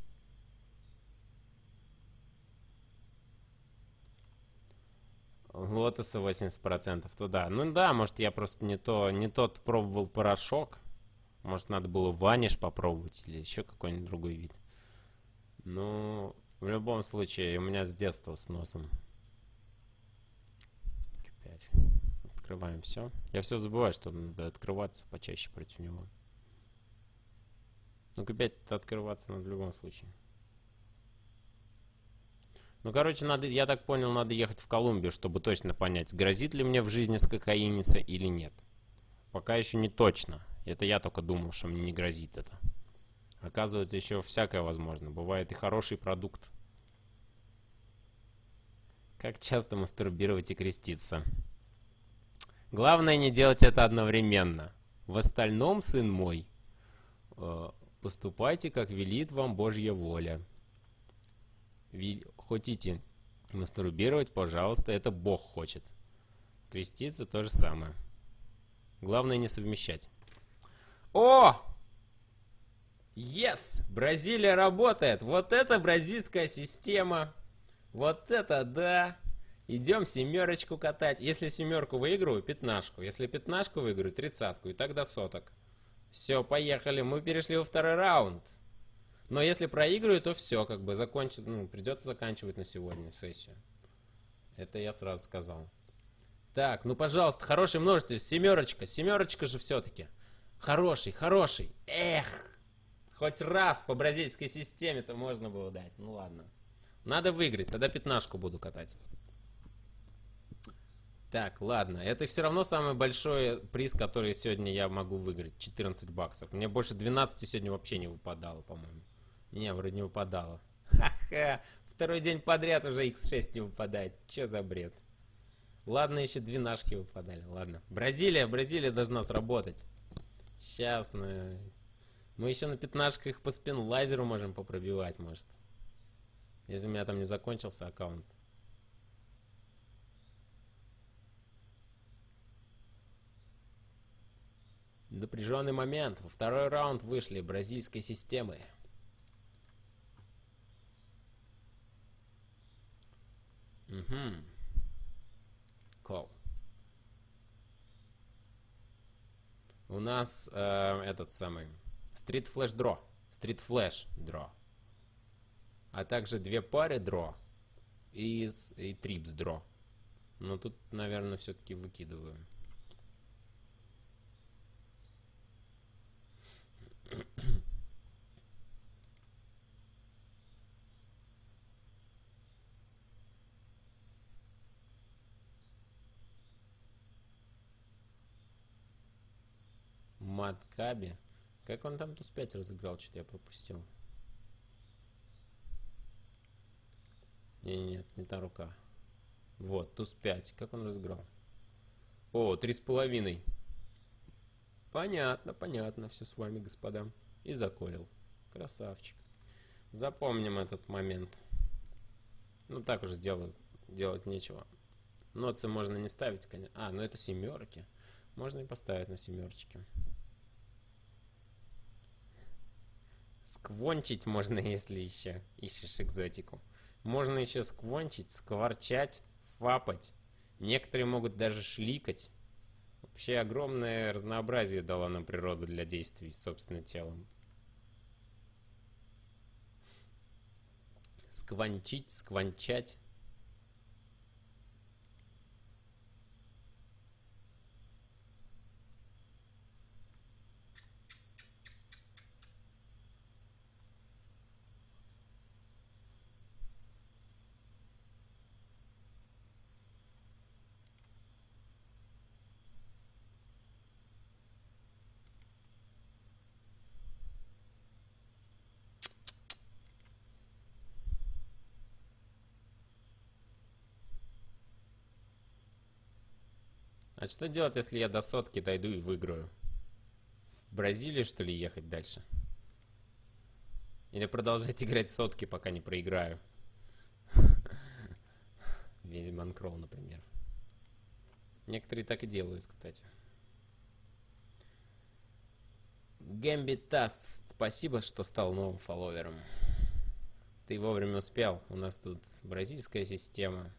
Лотоса восемьдесят процентов, то да. Ну да, может я просто не то, не тот пробовал порошок. Может надо было ваниш попробовать или еще какой-нибудь другой вид. Ну, в любом случае, у меня с детства с носом. пять. Открываем все. Я все забываю, что надо открываться почаще против него. Ну, опять открываться надо в любом случае. Ну, короче, надо, я так понял, надо ехать в Колумбию, чтобы точно понять, грозит ли мне в жизни скокаиница или нет. Пока еще не точно. Это я только думал, что мне не грозит это. Оказывается, еще всякое возможно. Бывает и хороший продукт. Как часто мастурбировать и креститься? Главное не делать это одновременно. В остальном, сын мой, поступайте, как велит вам Божья воля. Хотите мастурбировать, пожалуйста, это Бог хочет. Креститься то же самое. Главное не совмещать. О! Yes! Бразилия работает! Вот это бразильская система! Вот это да! Идем семерочку катать. Если семерку выиграю, пятнашку. Если пятнашку выиграю, тридцатку. И тогда соток. Все, поехали. Мы перешли во второй раунд. Но если проиграю, то все, как бы закончит, ну, придется заканчивать на сегодня сессию. Это я сразу сказал. Так, ну пожалуйста, хороший множитель, семерочка, семерочка же все-таки. Хороший, хороший. Эх, хоть раз по бразильской системе-то можно было дать. Ну ладно. Надо выиграть, тогда пятнашку буду катать. Так, ладно. Это все равно самый большой приз, который сегодня я могу выиграть. четырнадцать баксов. Мне больше двенадцати сегодня вообще не выпадало, по-моему. Не, вроде не выпадало. Ха-ха. Второй день подряд уже икс шесть не выпадает. Че за бред? Ладно, еще двенашки выпадали. Ладно. Бразилия, Бразилия должна сработать. Сейчас, на... мы еще на пятнашках их по спин-лазеру можем попробивать, может. Если у меня там не закончился аккаунт. Напряженный момент. Во второй раунд вышли бразильской системы. Угу. Кол. У нас э, этот самый Street Flash Draw. Street Flash Draw. А также две пары Draw и, и Trips Draw. Но тут, наверное, все-таки выкидываю. Маткаби. Как он там туз пять разыграл? Что-то я пропустил. Не-не-не, не та рука. Вот, туз пять. Как он разыграл? О, три с половиной. Понятно, понятно. Все с вами, господа. И заколил. Красавчик. Запомним этот момент. Ну, так уже сделаю. Делать нечего. Ноцы можно не ставить, конечно. А, ну это семерки. Можно и поставить на семерочки. Сквончить можно, если еще ищешь экзотику. Можно еще сквончить, скворчать, фапать. Некоторые могут даже шликать. Вообще огромное разнообразие дала нам природа для действий с собственным телом. Сквончить, сквончать. А что делать, если я до сотки дойду и выиграю? В Бразилию, что ли, ехать дальше? Или продолжать играть сотки, пока не проиграю? Весь банкролл, например. Некоторые так и делают, кстати. Gambit Task, спасибо, что стал новым фолловером. Ты вовремя успел. У нас тут бразильская система.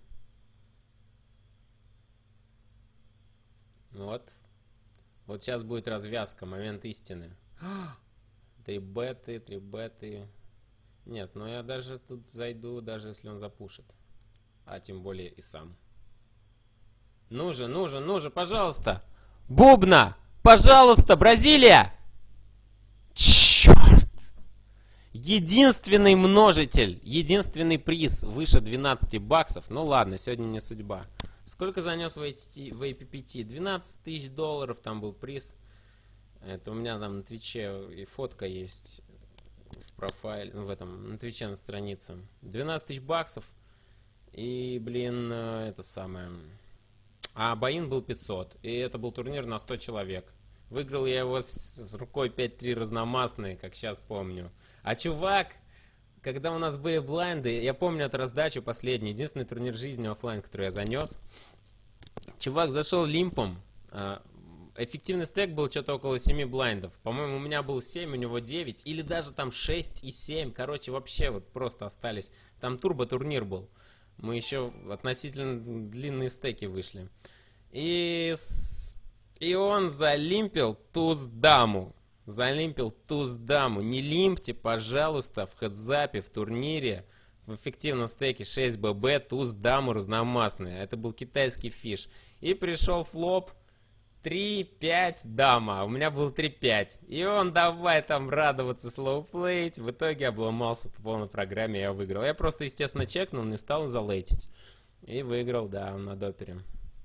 Вот. Вот сейчас будет развязка, момент истины. Три беты, три беты. Нет, но я даже тут зайду, даже если он запушит. А тем более и сам. Ну же, ну же, ну же, пожалуйста. Бубна! Пожалуйста, Бразилия! Черт! Единственный множитель, единственный приз выше двенадцати баксов. Ну ладно, сегодня не судьба. Сколько занес в эй пи пи ти? двенадцать тысяч долларов там был приз. Это у меня там на Твиче и фотка есть в профайле, в этом, на Твиче на странице. двенадцать тысяч баксов. И, блин, это самое... А боин был пятьсот. И это был турнир на сто человек. Выиграл я его с, с рукой пять три разномастной, как сейчас помню. А чувак... Когда у нас были блайнды, я помню эту раздачу последнюю, единственный турнир жизни оффлайн, который я занес. Чувак зашел лимпом. Эффективный стек был что-то около семи блайндов. По-моему, у меня был семь, у него девять. Или даже там шесть и семь. Короче, вообще вот просто остались. Там турбо-турнир был. Мы еще относительно длинные стеки вышли. И, с... и он залимпил туз-даму. Залимпил туз-даму. Не лимпте, пожалуйста, в хедзапе, в турнире, в эффективном стеке шесть бэ бэ, туз-даму разномастные. Это был китайский фиш. И пришел флоп три пять дама. У меня был три пять. И он давай там радоваться, слоуплеить. В итоге обломался по полной программе, я выиграл. Я просто, естественно, чекнул, не стал залейтить. И выиграл, да, на допере.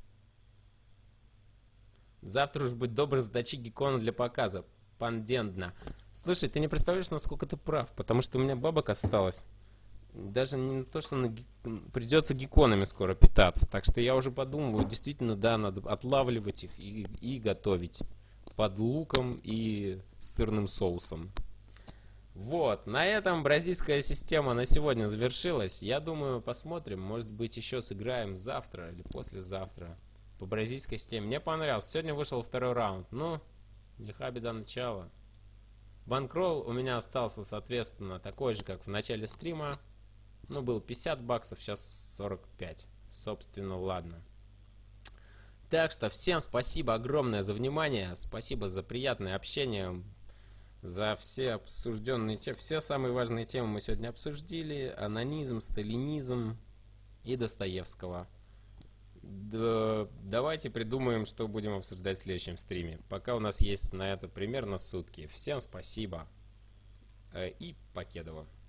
Завтра уж будь добр, задачи геккона для показа. Пандендно. Слушай, ты не представляешь, насколько ты прав, потому что у меня бабок осталось. Даже не то, что на гек... придется гекконами скоро питаться. Так что я уже подумываю, действительно, да, надо отлавливать их и, и готовить. под луком и сырным соусом. Вот, на этом бразильская система на сегодня завершилась. Я думаю, посмотрим, может быть, еще сыграем завтра или послезавтра по бразильской системе. Мне понравилось. Сегодня вышел второй раунд. Ну, лиха беда начала. Банкролл у меня остался, соответственно, такой же, как в начале стрима. Ну, был пятьдесят баксов, сейчас сорок пять. Собственно, ладно. Так что всем спасибо огромное за внимание. Спасибо за приятное общение. За все обсужденные темы. Все самые важные темы мы сегодня обсудили. Анонизм, сталинизм и Достоевского. Да, давайте придумаем, что будем обсуждать в следующем стриме. Пока у нас есть на это примерно сутки. Всем спасибо. И покедова.